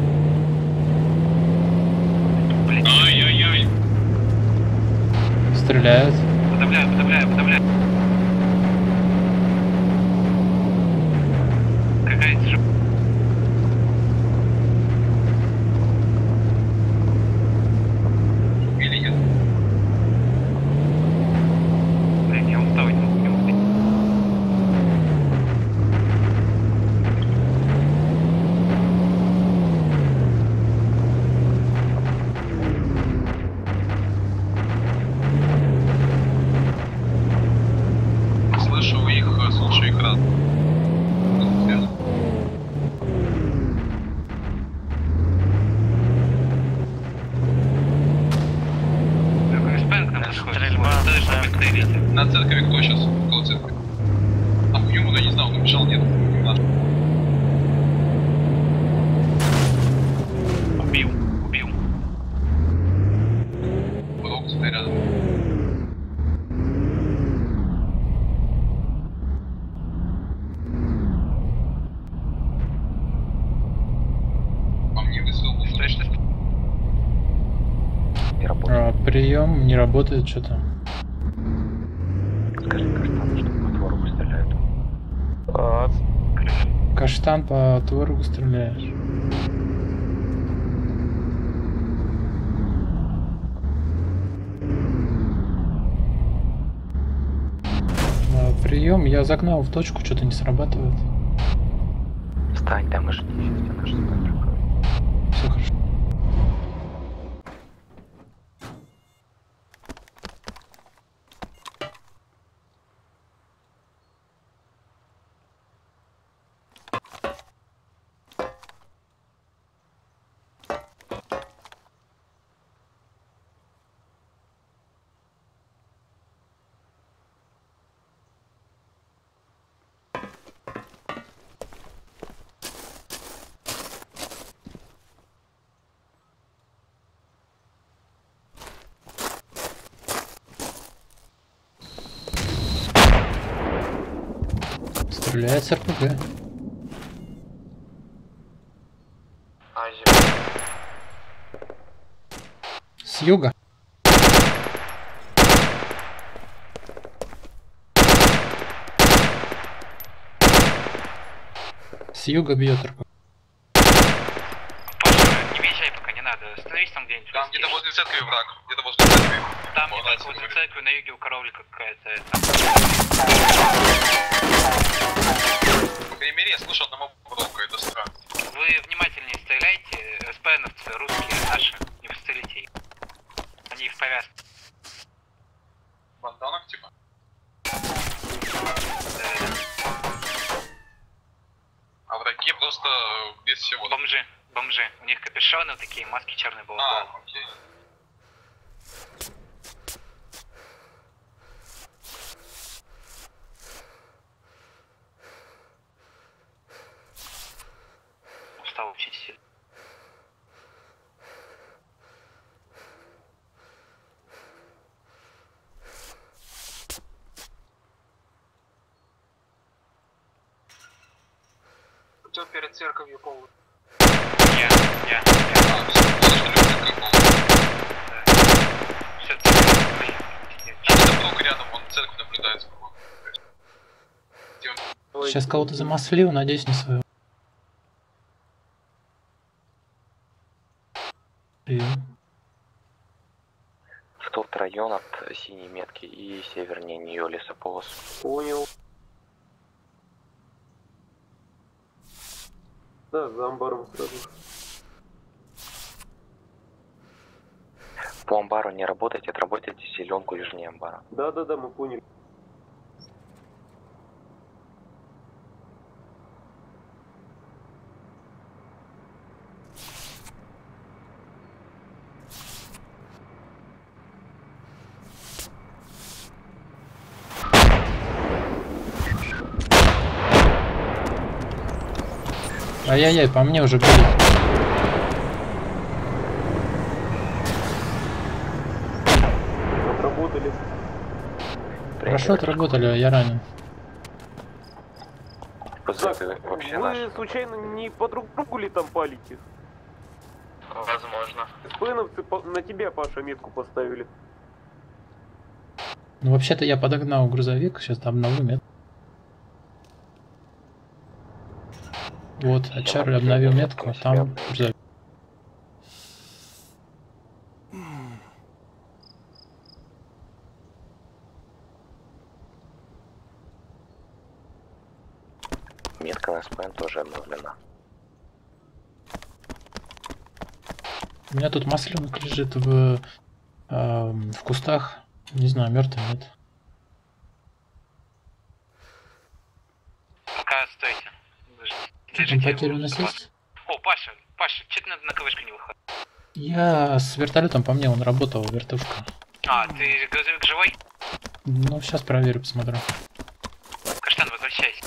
Ай-яй-яй. Стреляют. Подавляю, подавляю, подавляю. Какая-то же... Или нет? Блин, я устал, не могу, не могу. Слышу их, слушаю их раз. На церкви кто сейчас? Около церкви. Там Юму, я не знаю, он убежал, нет. Убил, убил. Много стоит рядом. По мне высыл, что что? Не работает. А, прием не работает что-то. Скажи, Каштан, что по творогу стреляют. А, Каштан по творогу стреляет. А, прием, я загнал в точку, что-то не срабатывает. Встань там и жди, сейчас тебя наш спать. Все хорошо. Стреляет с РПГ. С юга. С юга бьет РПГ. Не въезжай пока, не надо. Остановись там где-нибудь. Там где-то возле церкви враг. Где-то возле церкви. Там где-то возле церкви на юге у коровлика какая-то. По крайней мере, я слышал одного коровка, это странно. Вы внимательнее стреляйте. СПНовцы русские, наши. Не пострелите их. Они в повязке. Банданов типа? А враги просто без всего. Бомжи, бомжи. У них капюшоны такие, маски черные были. А, окей. Устал очень сильно. Кто перед церковью полный? Я, я, я. А, все, что люди церковь полностью. Да. Все, церковь. Что-то много рядом, он церковь наблюдается. Где он? Сейчас кого-то замаслил, надеюсь, не своего. Тот район от синей метки и севернее нее лесополос. Понял. Да, за амбаром сразу. По амбару не работайте, отработайте зеленку южнее амбара. Да, да, да, мы поняли. Ай-яй-яй, по мне уже будет. Отработали. Хорошо отработали, я ранен. Так, вы случайно не по друг другу ли там палите? Возможно. СПНовцы на тебя, Паша, метку поставили. Ну вообще-то я подогнал грузовик, сейчас там обновлю метку. Вот, а Чарли обновил метку, а там грузовик. Метка на СПН тоже обновлена. У меня тут масленок лежит в, э, в кустах. Не знаю, мертвый нет. Пока стойте. Там потери у нас есть? О, Паша, Паша, че ты на, на КВшку не выходишь? Я с вертолетом по мне, он работал, вертушка. А, ты грузовик живой? Ну, сейчас проверю, посмотрю. Каштан, возвращайся.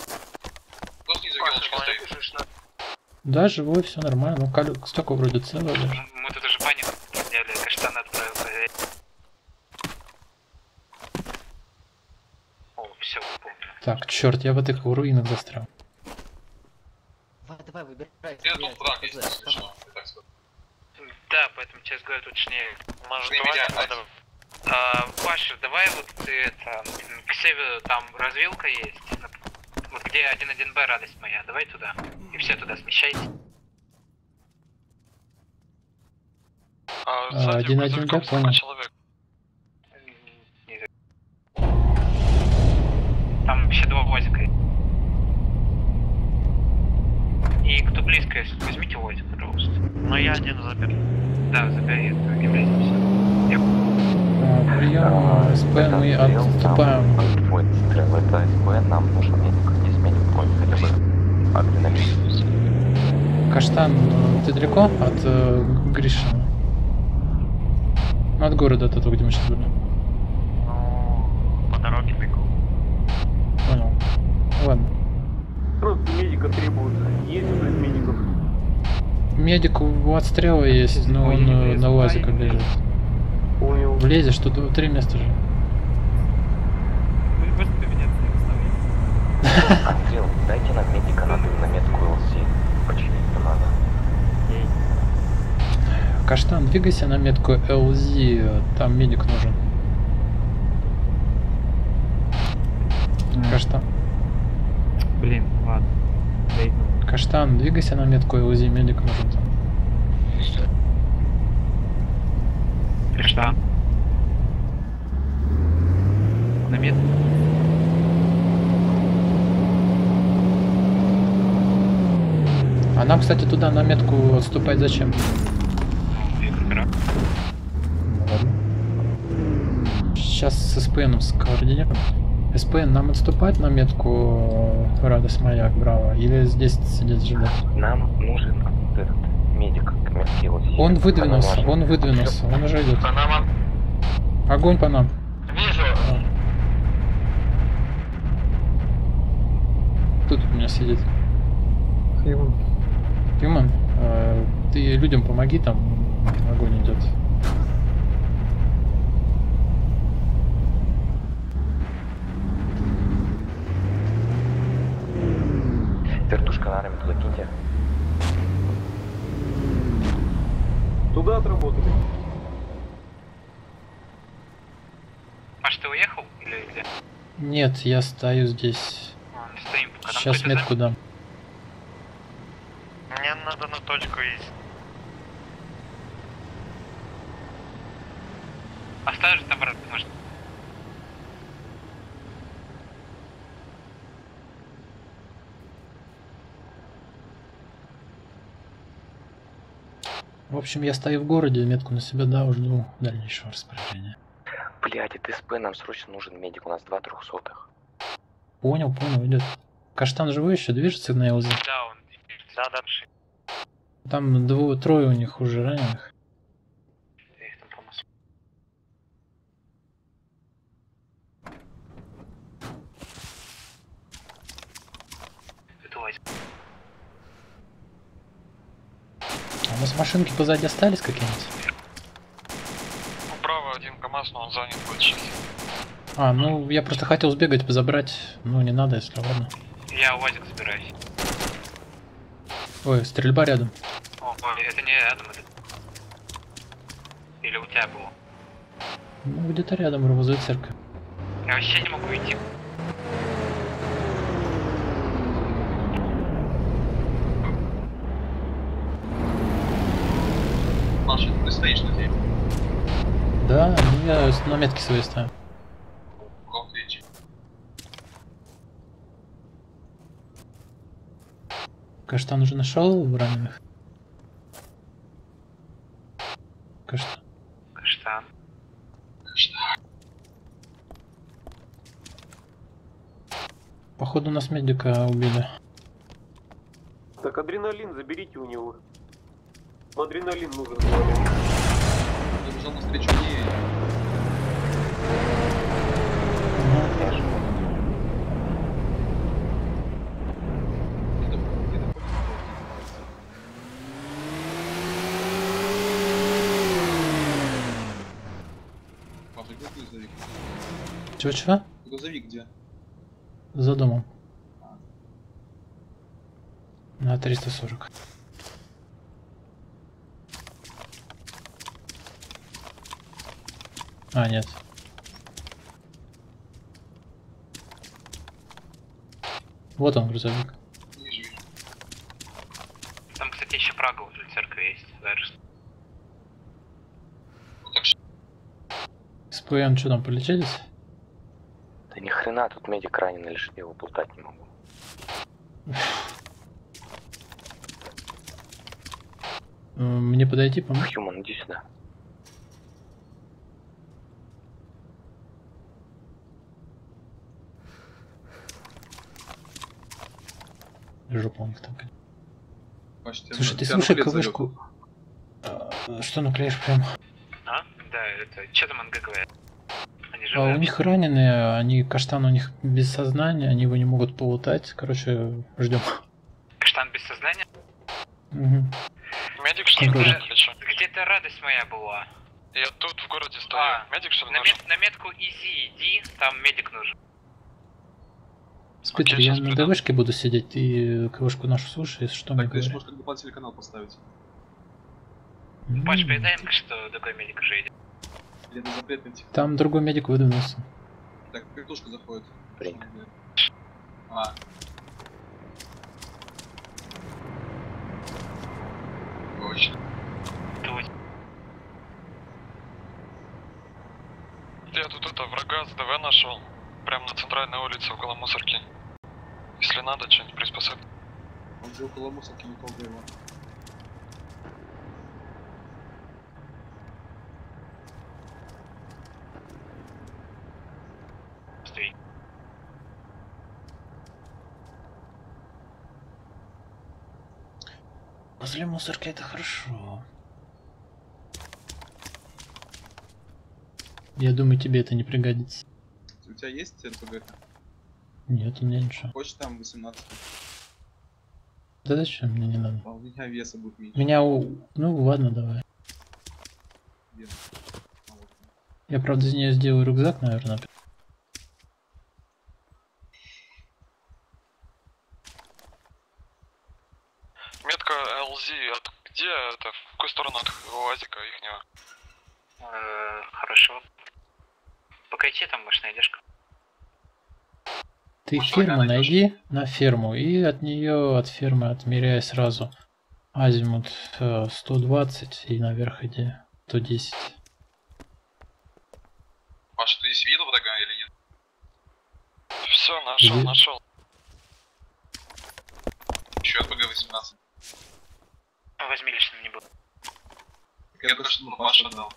Да, живой, все нормально. Ну, колю... столько вроде целое даже. Мы тут уже панику подняли, Каштан отправил проверить. О, все, помню. Так, черт, я в этих руинах застрял. Давай, давай, выбирай. Я тут враг есть, если что. Да, поэтому сейчас говорят точнее. Может, давай, а, Паша, давай вот ты это, к северу там развилка есть. Вот где один один Б, радость моя, давай туда. И все туда смещайте. один один Б, понял. Там вообще два возика. И кто близко, если возьмите возик, пожалуйста. Но я один заберу. Да, забери, являйтесь. Прием, СП мы отступаем. Это СП, нам нужен медик, не сменим конь, хотя бы адреналин. Каштан, ты далеко от э, Гришина? Ну, от города, от этого, где мы сейчас были. Ну, по дороге бегу. Понял. Ладно. Просто медика требуется. Есть уже медиков. Медик у отстрела есть, но он э, на УАЗике лежит. Понял. Влезешь, что три места же. Отстрел, дайте нам медика, надо на метку ЛС. Починить-то надо. Каштан, двигайся на метку эл зет, там медик нужен. Каштан. Блин, ладно. Каштан, двигайся на метку эл зет, медик нужен там. Каштан. На метку. А нам, кстати, туда на метку отступать зачем? Сейчас с СПНом скоординируем. СПН, нам отступать на метку радость моя, браво, или здесь сидеть ждать? Нам нужен этот медик к метке ЛС. Он выдвинулся, он выдвинулся, он уже идет. Огонь по нам. Вижу. А. Тут у меня сидит. Хьюман. Хьюман, э, ты людям помоги, там огонь идет. Вертушка на раме туда киньте. Туда отработали. Паш, ты уехал или где? Нет, я стою здесь. А, стоим пока Сейчас метку дам. Мне надо на точку есть. Оставишь там, брат, может? В общем, я стою в городе, метку на себя дал, жду дальнейшего распоряжения. Блядь, это СП, нам срочно нужен медик, у нас два трехсотых. Понял, понял, идет. Каштан живой еще движется на ЛЗ? Да, он. Да, да. Там двое, трое у них уже раненых. Я их там помогу. А у нас машинки позади остались какие-нибудь? Ну, право, один КамАЗ, но он занят будет сейчас. А, ну я просто хотел сбегать, позабрать. Ну не надо, если ладно. Я УАЗик собираюсь. Ой, стрельба рядом. О, ой, это не рядом, это... Или у тебя было? Ну где-то рядом, возле церкви. Я вообще не могу идти. Маша, ты стоишь на земле? Да, ну я на метке свои ставлю. Каштан уже нашел раненых? Каштан. Каштан. Каштан. Походу нас медика убили. Так адреналин заберите у него. Адреналин нужен. Я бежал навстречу мне. Паша, где грузовик? Чего-чего? Грузовик где? За домом. На триста сорок. А, нет. Вот он, грузовик. Там, кстати, еще Прага возле церкви есть. Даже. СПМ, что там, полечились? Да ни хрена, тут медик раненый лежит, я его плутать не могу. Мне подойти, помочь? Хьюман, иди сюда. Жопа у них там. Почти. Слушай, ты слушай КВшку. Что наклеишь прям? А? Да, это... Что там НГ говорят? Они А живые? у них раненые, они, Каштан у них без сознания, они его не могут полутать. Короче, ждем. Каштан без сознания? Угу. Медик что ли нужен или что? Где-то радость моя была. Я тут в городе стою. А, медик что ли на, нужен? мет, на метку Изи иди, там медик нужен. Смотри, okay, я на ДВшке буду сидеть, ты КВшку нашу слушай, если что, так, мне ты говори. можешь как бы под телеканал поставить. Mm-hmm. Паш, передай, что другой медик уже идет. Или это запретный тип? Там другой медик выдвинулся. Так, картошка заходит. Принято. А. Точно. Я тут это врага с ДВ нашел. Прямо на центральной улице около мусорки. Если надо, что-нибудь приспособить. Он же около мусорки, не трогай его. Стой. Возле мусорки это хорошо. Я думаю, тебе это не пригодится. У тебя есть РПГ? Нет, у меня ничего. Хочешь там восемнадцать? Да зачем? Мне не надо. А у меня веса будет меньше. Меня у... Ну ладно, давай. Где? А, вот. Я, правда, из нее сделаю рюкзак, наверное. Метка ЛЗ, от где это? В какую сторону от УАЗика ихнего? Э, хорошо. Покайте там, может, найдешь. Ты ферму найди на ферму и от нее, от фермы отмеряй сразу азимут э, сто двадцать и наверх иди сто десять. Паша, ты здесь видел врага или нет? Все, нашел, Ви- нашел. Еще РПГ восемнадцать. Возьми лишним не буду. Я только что Паша дал.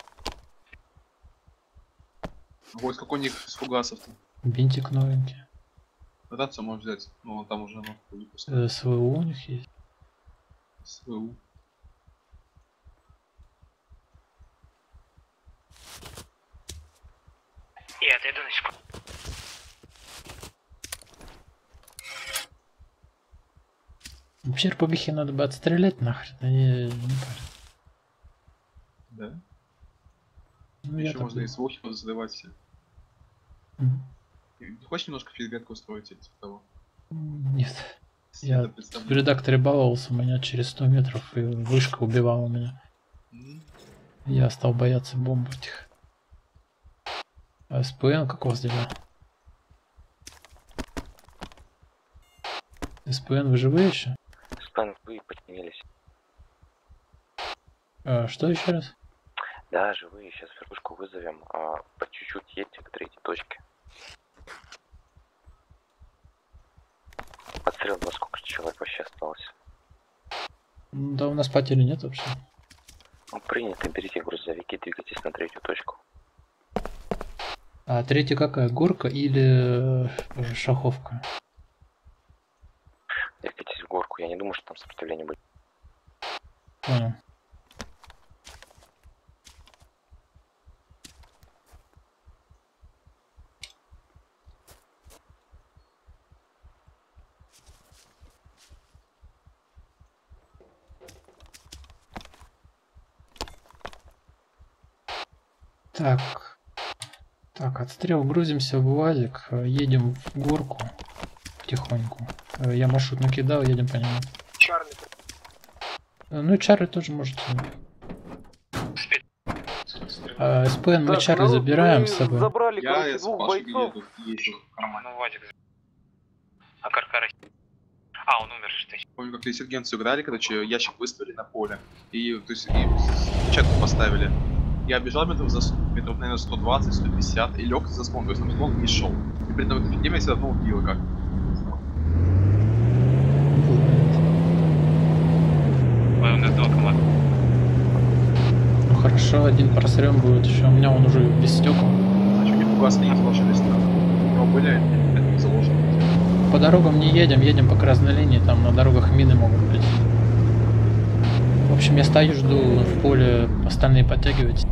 Вот какой у них с фугасов-то? Бинтик новенький. Рация можешь взять. Ну, он там уже ну, выпуск. Э, СВУ у них есть. СВУ. Я отойду на секунду. Вообще РПГхи надо бы отстрелять нахрен, они не парят. Да? Ну, я Еще так можно думаю. и свохи задавать все. Мгм. Ты хочешь немножко фидбэка устроить или типа того? Нет. Себе Я это в представляю. редакторе баловался, у меня через сто метров и вышка убивала меня. Мгм. Я стал бояться бомб этих. А СПН как у вас дела? СПН вы живые еще? Спэн, вы подчинились. А, что еще раз? Да, живые, сейчас верхушку вызовем, а по чуть-чуть едьте к третьей точке. Отстрел два, сколько человек вообще осталось? М, Да у нас потери нет вообще. Ну, принято, берите грузовики, двигайтесь на третью точку. А третья какая? Горка или э, шаховка? Двигайтесь в горку, я не думаю, что там сопротивление будет. Понял. Так. Так, отстрел, грузимся в УАЗик, э, едем в горку потихоньку. Э, Я маршрут накидал, едем по нему. Чарли. Э, Ну и Чарли тоже можете. А, СПН мы Так, Чарли народ, забираем мы с собой. забрали, Я короче, с двух Пашей бойцов. еду, езжу в кармане. Ну, Вадик. А Каркара... А, он умер же, ты. Помню, как инсургенцию играли, короче, ящик выставили на поле. И, то есть, и печатку поставили. Я бежал метров за сто, метров, наверное, сто двадцать, сто пятьдесят, и лег за склон, то есть на склон не шел. И при этом в этой фигне меня все равно убило как. Ой, у нас два команда. Ну хорошо, один просрем будет еще. У меня он уже без стекол. А что, не фугас не заложились там? У него были, это не заложено. По дорогам не едем, едем по красной линии, там на дорогах мины могут быть. В общем, я стою, жду в поле, остальные подтягивайтесь.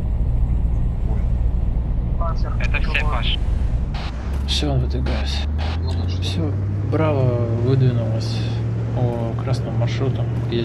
Это все, Паш. Все, выдвигаюсь. Все, Браво выдвинулась по красному маршруту. Едем.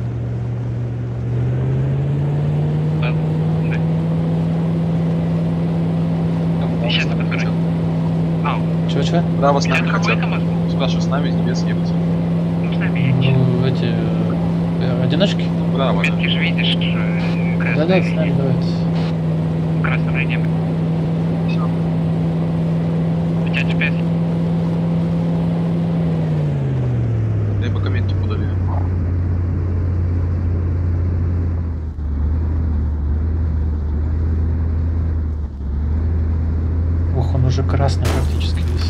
Сейчас подскажу. Ау. Чё, чё? Браво с нами хотят. Спрашиваю, с нами из небес едут. Ну, с нами едете. Ну, эти... э, одиночки? Браво. Метки же видишь, э, красная Да-да, с нами линия. давайте. Красная линия. Все. У тебя джи пи эс? Дай пока метки подали. Ох, он уже красный практически весь.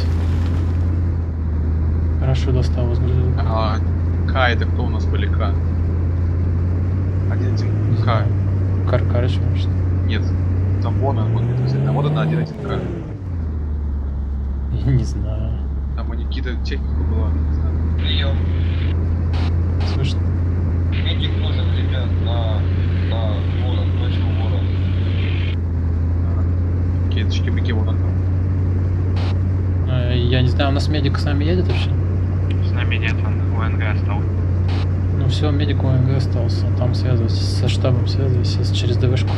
Хорошо достал, возгрузил. А, К это кто у нас были? К. один один К. Каркарыч, может? Нет. Там вон он, вот это вот это один один К. Я не знаю. Там у Никиты техника была. Не знаю. Прием. Слышно? Медик нужен, ребят, на, на ворон, точку ворон. Окей, это шкибрики вон он. Э, Я не знаю, у нас медик с нами едет вообще? С нами нет, он у эн гэ остался. Ну все, медик у эн гэ остался. Там связывайтесь со штабом, связывайтесь через ДВшку.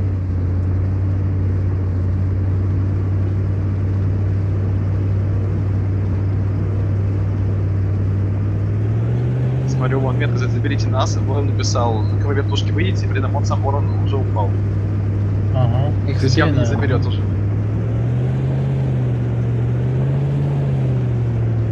Смотрю, вон метка, заберите нас, и Ворон написал, к вертушке выйдите, при этом он сам Ворон уже упал. Ага, их То есть явно не сильно. заберет уже.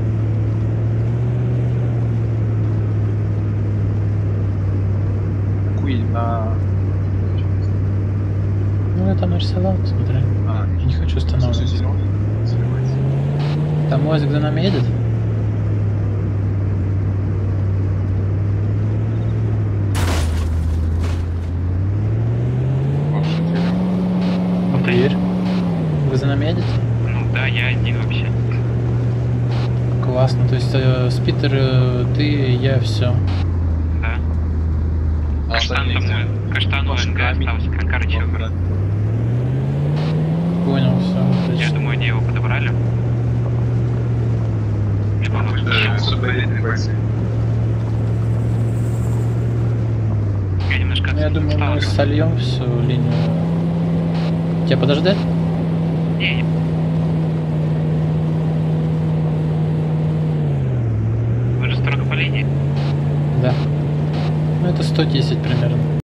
нарисовал, посмотри. А, Не хочу устанавливать. Там мозг за нами едет? Повторь. Вы за нами едете? Ну да, я один вообще. Классно, то есть э, Спитер, э, ты, я, все. Да. Каштан там, Каштан ОНГ остался, короче. Понял, все. Я думаю, они его подобрали. Я немножко Ну, я думаю, мы сольем всю линию. Тебя подождать? Не, не. Вы же строго по линии? Да. Ну это сто десять примерно.